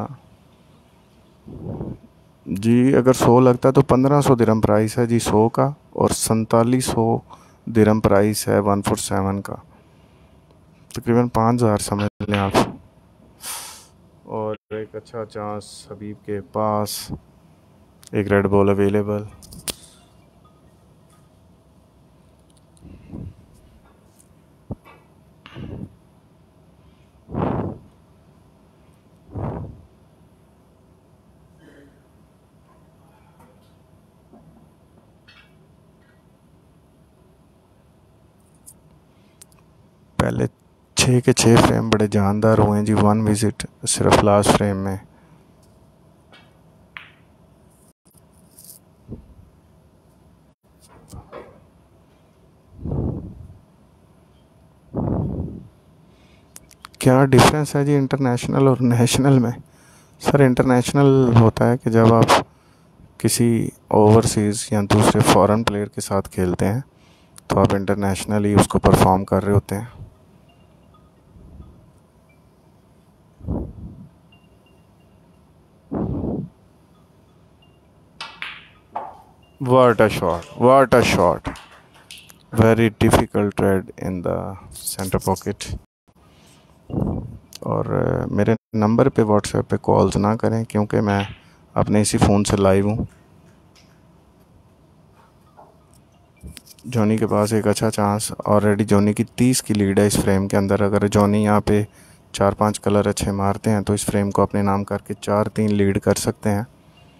जी। अगर सौ लगता तो पंद्रह सौ दिरहम प्राइस है जी सौ का, और सैंतालीस सौ दिरहम प्राइस है वन फोर सेवन का, तकरीबन पाँच हज़ार समझ लें आप। और एक अच्छा चांस हबीब के पास, एक रेड बॉल अवेलेबल। पहले छः के छः फ्रेम बड़े जानदार हुए हैं जी, वन विजिट सिर्फ लास्ट फ्रेम में। क्या डिफरेंस है जी इंटरनेशनल और नेशनल में? सर इंटरनेशनल होता है कि जब आप किसी ओवरसीज़ या दूसरे फॉरेन प्लेयर के साथ खेलते हैं तो आप इंटरनेशनली उसको परफॉर्म कर रहे होते हैं। What a shot, what a shot. Very difficult trade in the center pocket. और uh, मेरे नंबर पे व्हाट्सएप पे कॉल्स ना करें क्योंकि मैं अपने इसी फ़ोन से लाइव हूँ। जॉनी के पास एक अच्छा चांस, ऑलरेडी जॉनी की तीस की लीड है इस फ्रेम के अंदर। अगर जॉनी यहाँ पे चार पांच कलर अच्छे मारते हैं तो इस फ्रेम को अपने नाम करके चार तीन लीड कर सकते हैं।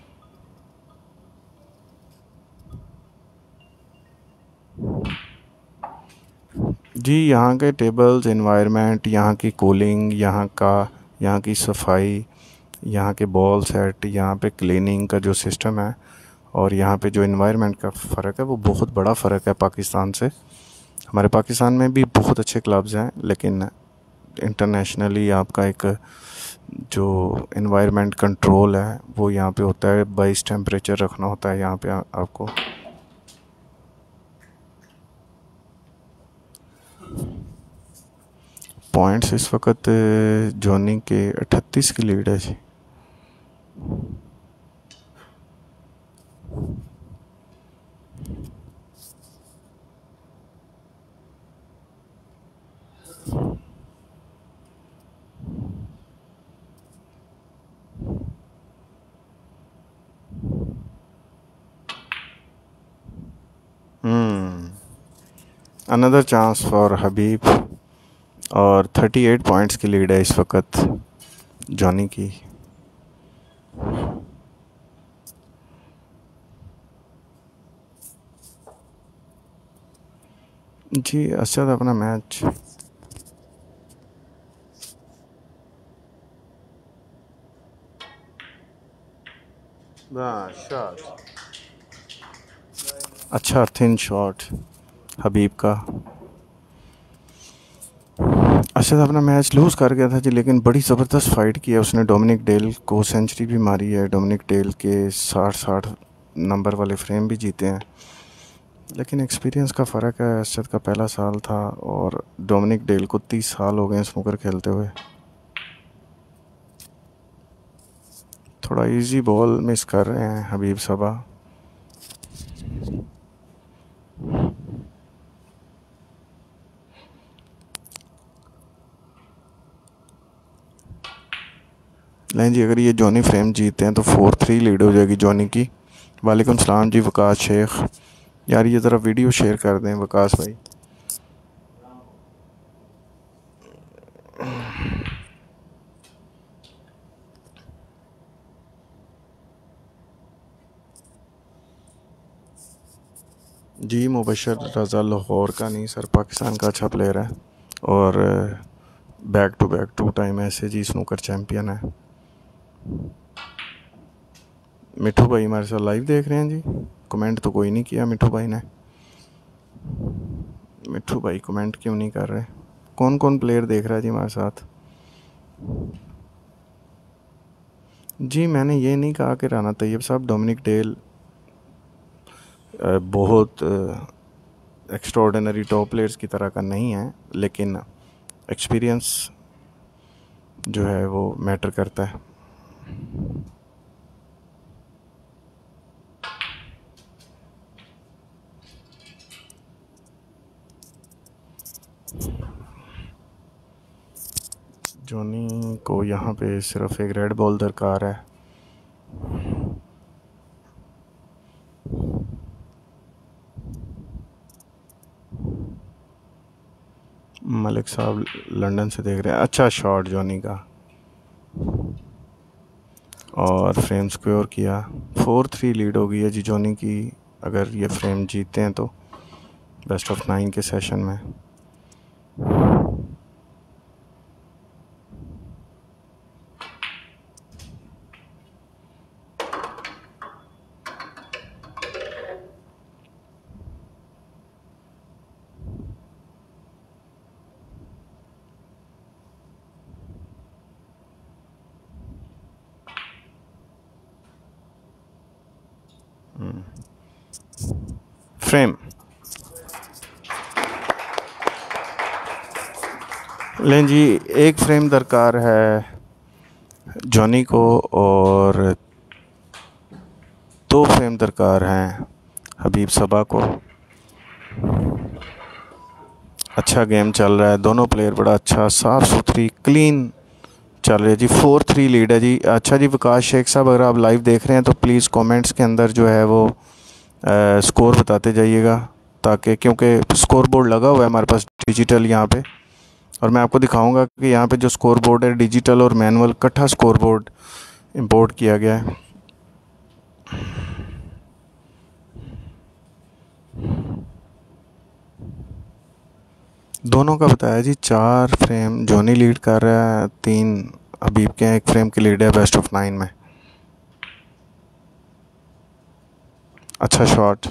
जी यहाँ के टेबल्स, एनवायरनमेंट, यहाँ की कूलिंग, यहाँ का यहाँ की सफाई, यहाँ के बॉल सेट, यहाँ पे क्लीनिंग का जो सिस्टम है और यहाँ पे जो एनवायरनमेंट का फ़र्क है वो बहुत बड़ा फ़र्क है पाकिस्तान से। हमारे पाकिस्तान में भी बहुत अच्छे क्लब्स हैं लेकिन इंटरनेशनली आपका एक जो एनवायरनमेंट कंट्रोल है वो यहाँ पे होता है। बाईस टेम्परेचर रखना होता है यहाँ पे आ, आपको। पॉइंट्स इस वक्त जॉनी के अठतीस की लीड है जी। Hmm another chance for Habib और अड़तीस पॉइंट्स की लीड है इस वक्त जॉनी की। जी असद अपना मैच शॉट अच्छा, थिन शॉट हबीब का। असद अपना मैच लूज़ कर गया था जी लेकिन बड़ी ज़बरदस्त फाइट की है उसने। डोमिनिक डेल को सेंचुरी भी मारी है। डोमिनिक डेल के साठ साठ नंबर वाले फ्रेम भी जीते हैं लेकिन एक्सपीरियंस का फ़र्क है। असद का पहला साल था और डोमिनिक डेल को तीस साल हो गए स्नूकर खेलते हुए। थोड़ा इजी बॉल मिस कर रहे हैं हबीब सबा। नहीं जी, अगर ये जॉनी फ्रेम जीतते हैं तो फोर थ्री लीड हो जाएगी जॉनी की। वालेकुम सलाम जी वकास शेख। यार ये ज़रा वीडियो शेयर कर दें वकास भाई। जी मुबशर रज़ा लाहौर का नहीं सर, पाकिस्तान का अच्छा प्लेयर है और back to back two time ऐसे जी स्नूकर चैम्पियन है। मिठू भाई हमारे साथ लाइव देख रहे हैं जी। कमेंट तो कोई नहीं किया मिठू भाई ने। मिठू भाई कमेंट क्यों नहीं कर रहे? कौन कौन प्लेयर देख रहा है जी हमारे साथ? जी मैंने ये नहीं कहा कि राना तैयब साहब डोमिनिक डेल बहुत एक्स्ट्राऑर्डिनरी टॉप प्लेयर्स की तरह का नहीं है लेकिन एक्सपीरियंस जो है वो मैटर करता है। जॉनी को यहाँ पे सिर्फ एक रेड बॉल दरकार है। मलिक साहब लंदन से देख रहे हैं। अच्छा शॉट जॉनी का, और फ्रेम स्क्योर किया। फोर थ्री लीड हो गई है जी जॉनी की। अगर ये फ्रेम जीतते हैं तो बेस्ट ऑफ नाइन के सेशन में। फ्रेम लें जी, एक फ्रेम दरकार है जॉनी को और दो फ्रेम दरकार हैं हबीब सबा को। अच्छा गेम चल रहा है, दोनों प्लेयर बड़ा अच्छा साफ़ सुथरी क्लीन चल रही है जी। फोर थ्री लीड है जी। अच्छा जी विकास शेख साहब, अगर आप लाइव देख रहे हैं तो प्लीज़ कमेंट्स के अंदर जो है वो आ, स्कोर बताते जाइएगा, ताकि क्योंकि स्कोर बोर्ड लगा हुआ है हमारे पास डिजिटल यहाँ पे, और मैं आपको दिखाऊंगा कि यहाँ पे जो स्कोर बोर्ड है डिजिटल और मैनुअल इकट्ठा स्कोर बोर्ड इंपोर्ट किया गया है। दोनों का बताया जी। चार फ्रेम जॉनी लीड कर रहा है, तीन हबीब के, एक फ्रेम की लीड है बेस्ट ऑफ नाइन में। अच्छा शॉट,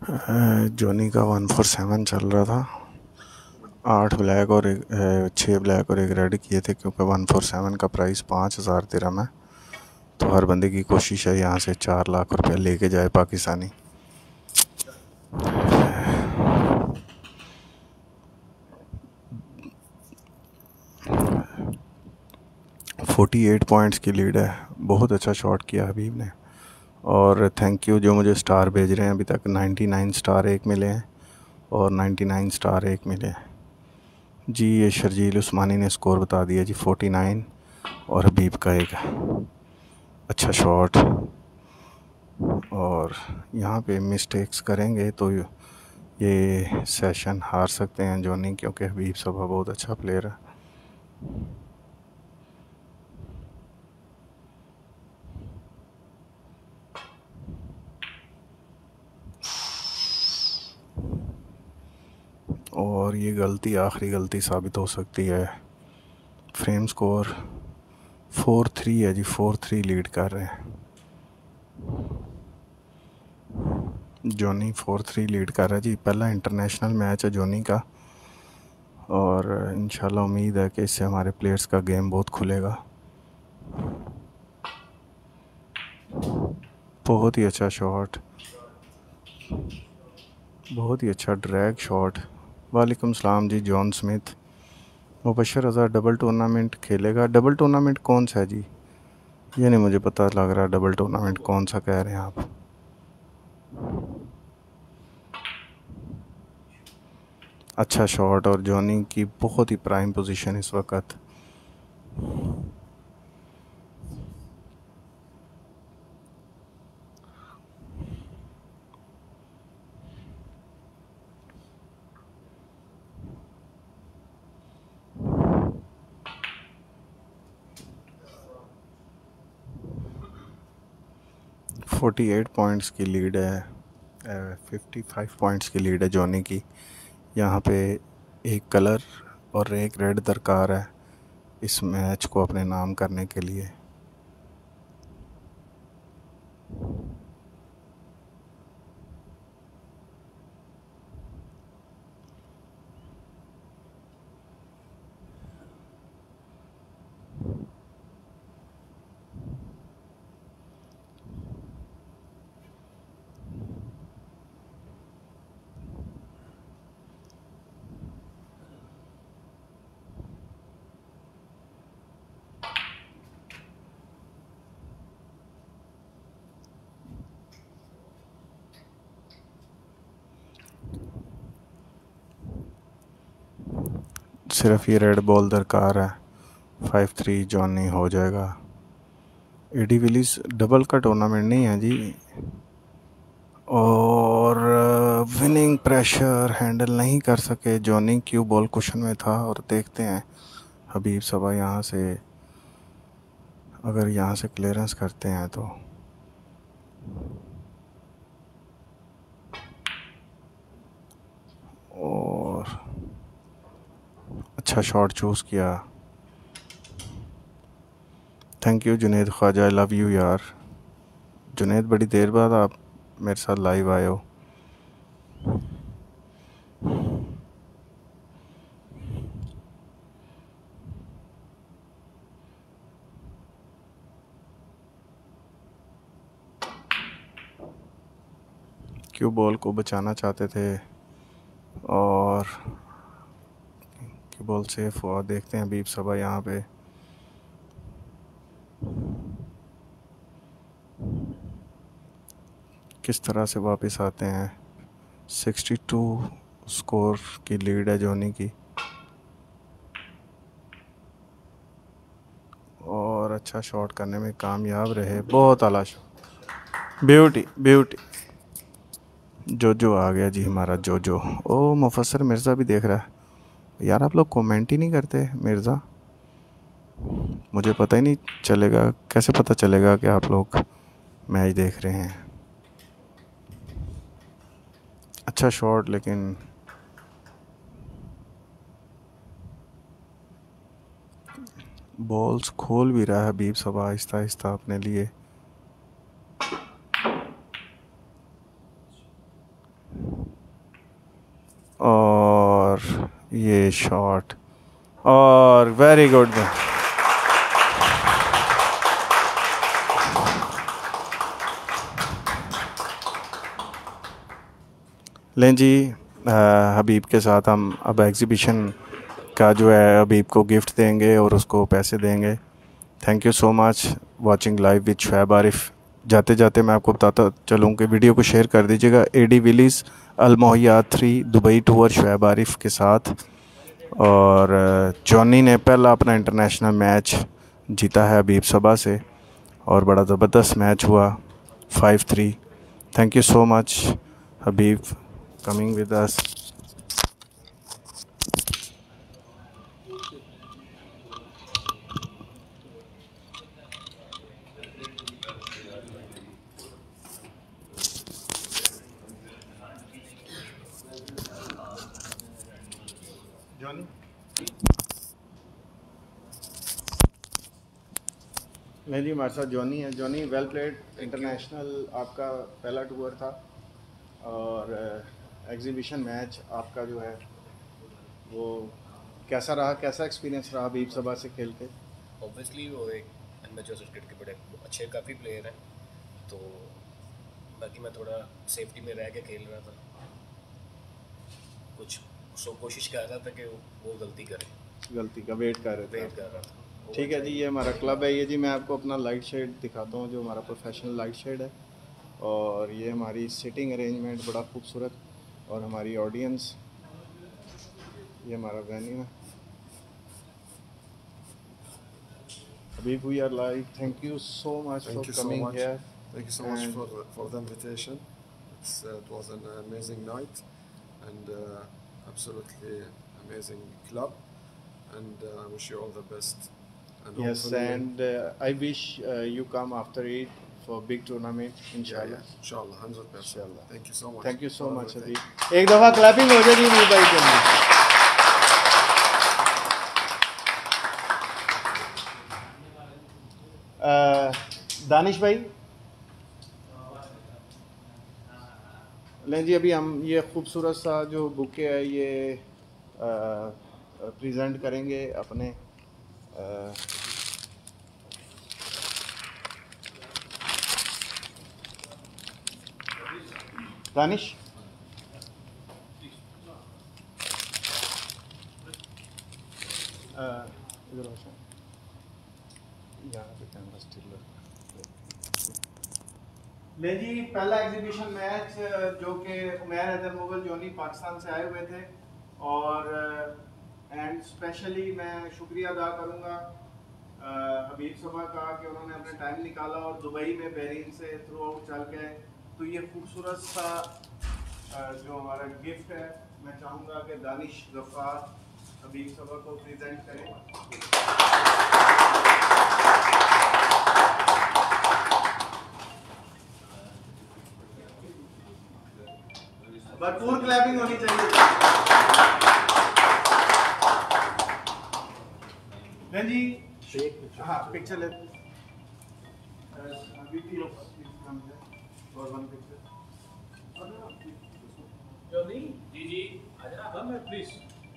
जोनी का वन फोर सेवन चल रहा था। आठ ब्लैक और एक छः ब्लैक और एक रेड किए थे, क्योंकि वन फोर सेवन का प्राइस पाँच हज़ार दिरहम है। तो हर बंदे की कोशिश है यहाँ से चार लाख रुपए लेके जाए पाकिस्तानी। फोर्टी एट पॉइंट्स की लीड है। बहुत अच्छा शॉट किया हबीब ने, और थैंक यू जो मुझे स्टार भेज रहे हैं। अभी तक नाइन्टी नाइन स्टार एक मिले हैं और नाइन्टी नाइन स्टार एक मिले हैं जी। ये शर्जील उस्मानी ने स्कोर बता दिया जी, फोर्टी नाइन, और हबीब का एक अच्छा शॉट। और यहाँ पे मिस्टेक्स करेंगे तो ये सेशन हार सकते हैं जोनी, क्योंकि हबीब सबा बहुत अच्छा प्लेयर है। और ये गलती आखिरी गलती साबित हो सकती है। फ्रेम स्कोर फोर थ्री है जी, फोर थ्री लीड कर रहे हैं जोनी, फोर थ्री लीड कर रहा है जी। पहला इंटरनेशनल मैच है जोनी का, और इंशाल्लाह उम्मीद है कि इससे हमारे प्लेयर्स का गेम बहुत खुलेगा। बहुत ही अच्छा शॉट, बहुत ही अच्छा ड्रैग शॉट। वालेकुम सलाम जी John Smith. Mubashir Raza double tournament खेलेगा? डबल टूर्नामेंट कौन सा है जी? ये नहीं मुझे पता लग रहा डबल टूर्नामेंट कौन सा कह रहे हैं आप। अच्छा शॉट, और जॉनी की बहुत ही प्राइम पोजीशन इस वक्त। फोर्टी एट पॉइंट्स की लीड है, फिफ्टी फाइव पॉइंट्स की लीड है जॉनी की। यहाँ पे एक कलर और एक रेड दरकार है इस मैच को अपने नाम करने के लिए। सिर्फ ये रेड बॉल दरकार है, फाइव थ्री जॉनी हो जाएगा। एडी विलीज डबल का टूर्नामेंट नहीं है जी, और विनिंग प्रेशर हैंडल नहीं कर सके जॉनी। क्यू बॉल कुशन में था, और देखते हैं हबीब सबा यहाँ से अगर यहाँ से क्लियरेंस करते हैं तो। और अच्छा शॉट चूज़ किया। Thank you Junaid Khawaja, I love you यार। जुनेद बड़ी देर बाद आप मेरे साथ लाइव आए हो। क्यू बॉल को बचाना चाहते थे, और क्यू बॉल सेफ हुआ। देखते हैं हबीब सबा यहाँ पे किस तरह से वापस आते हैं। सिक्सटी टू स्कोर की लीड है जॉनी की, और अच्छा शॉट करने में कामयाब रहे। बहुत आला शॉट, ब्यूटी ब्यूटी। जोजो आ गया जी हमारा जोजो। ओ मुफस्सर मिर्ज़ा भी देख रहा है यार। आप लोग कमेंट ही नहीं करते मिर्ज़ा, मुझे पता ही नहीं चलेगा। कैसे पता चलेगा कि आप लोग मैच देख रहे हैं? अच्छा शॉट, लेकिन बॉल्स खोल भी रहा है हबीब सबा आहिस्ता आहिस्ता अपने लिए। ये शॉट और वेरी गुड। लें जी, हबीब के साथ हम अब एग्ज़िबिशन का जो है हबीब को गिफ्ट देंगे और उसको पैसे देंगे। Thank you so much watching live with Shoaib Arif. जाते जाते मैं आपको बताता चलूँ कि वीडियो को शेयर कर दीजिएगा। Eddie Willies Al मोहयात three Dubai tour Shoaib Arif के साथ, और जॉनी ने पहला अपना इंटरनेशनल मैच जीता है हबीब सबा से और बड़ा ज़बरदस्त मैच हुआ five three. Thank you so much Habib coming with us. Johnny नहीं जी, हमारे साथ जॉनी है। जॉनी वेल प्लेड, इंटरनेशनल आपका पहला टूर था और एग्जीबिशन मैच आपका जो है वो कैसा रहा, कैसा एक्सपीरियंस रहा हबीब सबा से खेल के? ऑब्वियसली वो एक एमेच्योर क्रिकेट के बड़े अच्छे काफ़ी प्लेयर हैं, तो बाकी मैं थोड़ा सेफ्टी में रह के खेल रहा था, कुछ सो कोशिश कर रहा था कि वो गलती करे, गलती का वेट कर रहे थे वेट कर रहा था। ठीक है जी, ये हमारा क्लब है। ये जी मैं आपको अपना लाइट शेड दिखाता हूँ जो हमारा प्रोफेशनल लाइट शेड है, और ये हमारी सिटिंग अरेंजमेंट बड़ा खूबसूरत, और हमारी ऑडियंस, ये हमारा वेन्यू है। Habib, we are live. Thank you so much Thank for you coming so much. here. Thank you so much for for the invitation. It's, uh, it was an amazing night and uh, absolutely amazing club, and uh, I wish you all the best. And yes, and uh, I wish uh, you come after it for big tournament, inshallah. Yeah, yeah, inshallah, one hundred percent. Inshallah. Thank you so much. Thank you so for much, everything. Habib. एक दफा क्लैपिंग हो जाएगी मेरे भाई के लिए। दानिश भाई लें जी, अभी हम ये खूबसूरत सा जो बुके है ये प्रेजेंट करेंगे अपने आ, दानिश। इधर यहाँ पे कैमरा स्टिल ले जी। पहला एग्जीबिशन मैच जो कि उमैर हैदर मुगल जॉनी पाकिस्तान से आए हुए थे, और एंड स्पेशली मैं शुक्रिया अदा करूँगा हबीब सबा का कि उन्होंने अपने टाइम निकाला और दुबई में बहरीन से थ्रू आउट चल के तो ये खूबसूरत सा जो हमारा गिफ्ट है मैं चाहूँगा कि दानिश गफ्फार हबीब सबा को प्रेजेंट करें। भरपूर क्लैपिंग होनी चाहिए। जी हाँ, पिक्चर ले जी जी प्लीज।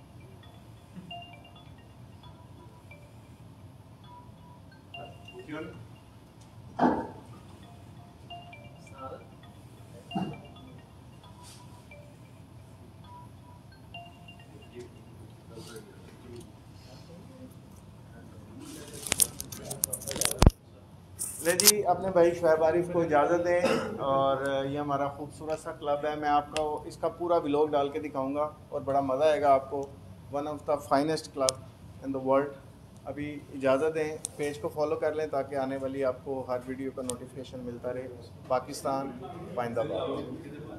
ले जी, अपने भाई शुएब आरिफ को इजाज़त दें, और ये हमारा खूबसूरत सा क्लब है। मैं आपको इसका पूरा व्लॉग डाल के दिखाऊंगा और बड़ा मज़ा आएगा आपको। One of the finest club in the world. अभी इजाज़त दें, पेज को फॉलो कर लें ताकि आने वाली आपको हर वीडियो का नोटिफिकेशन मिलता रहे। पाकिस्तान पाइंदाबाद।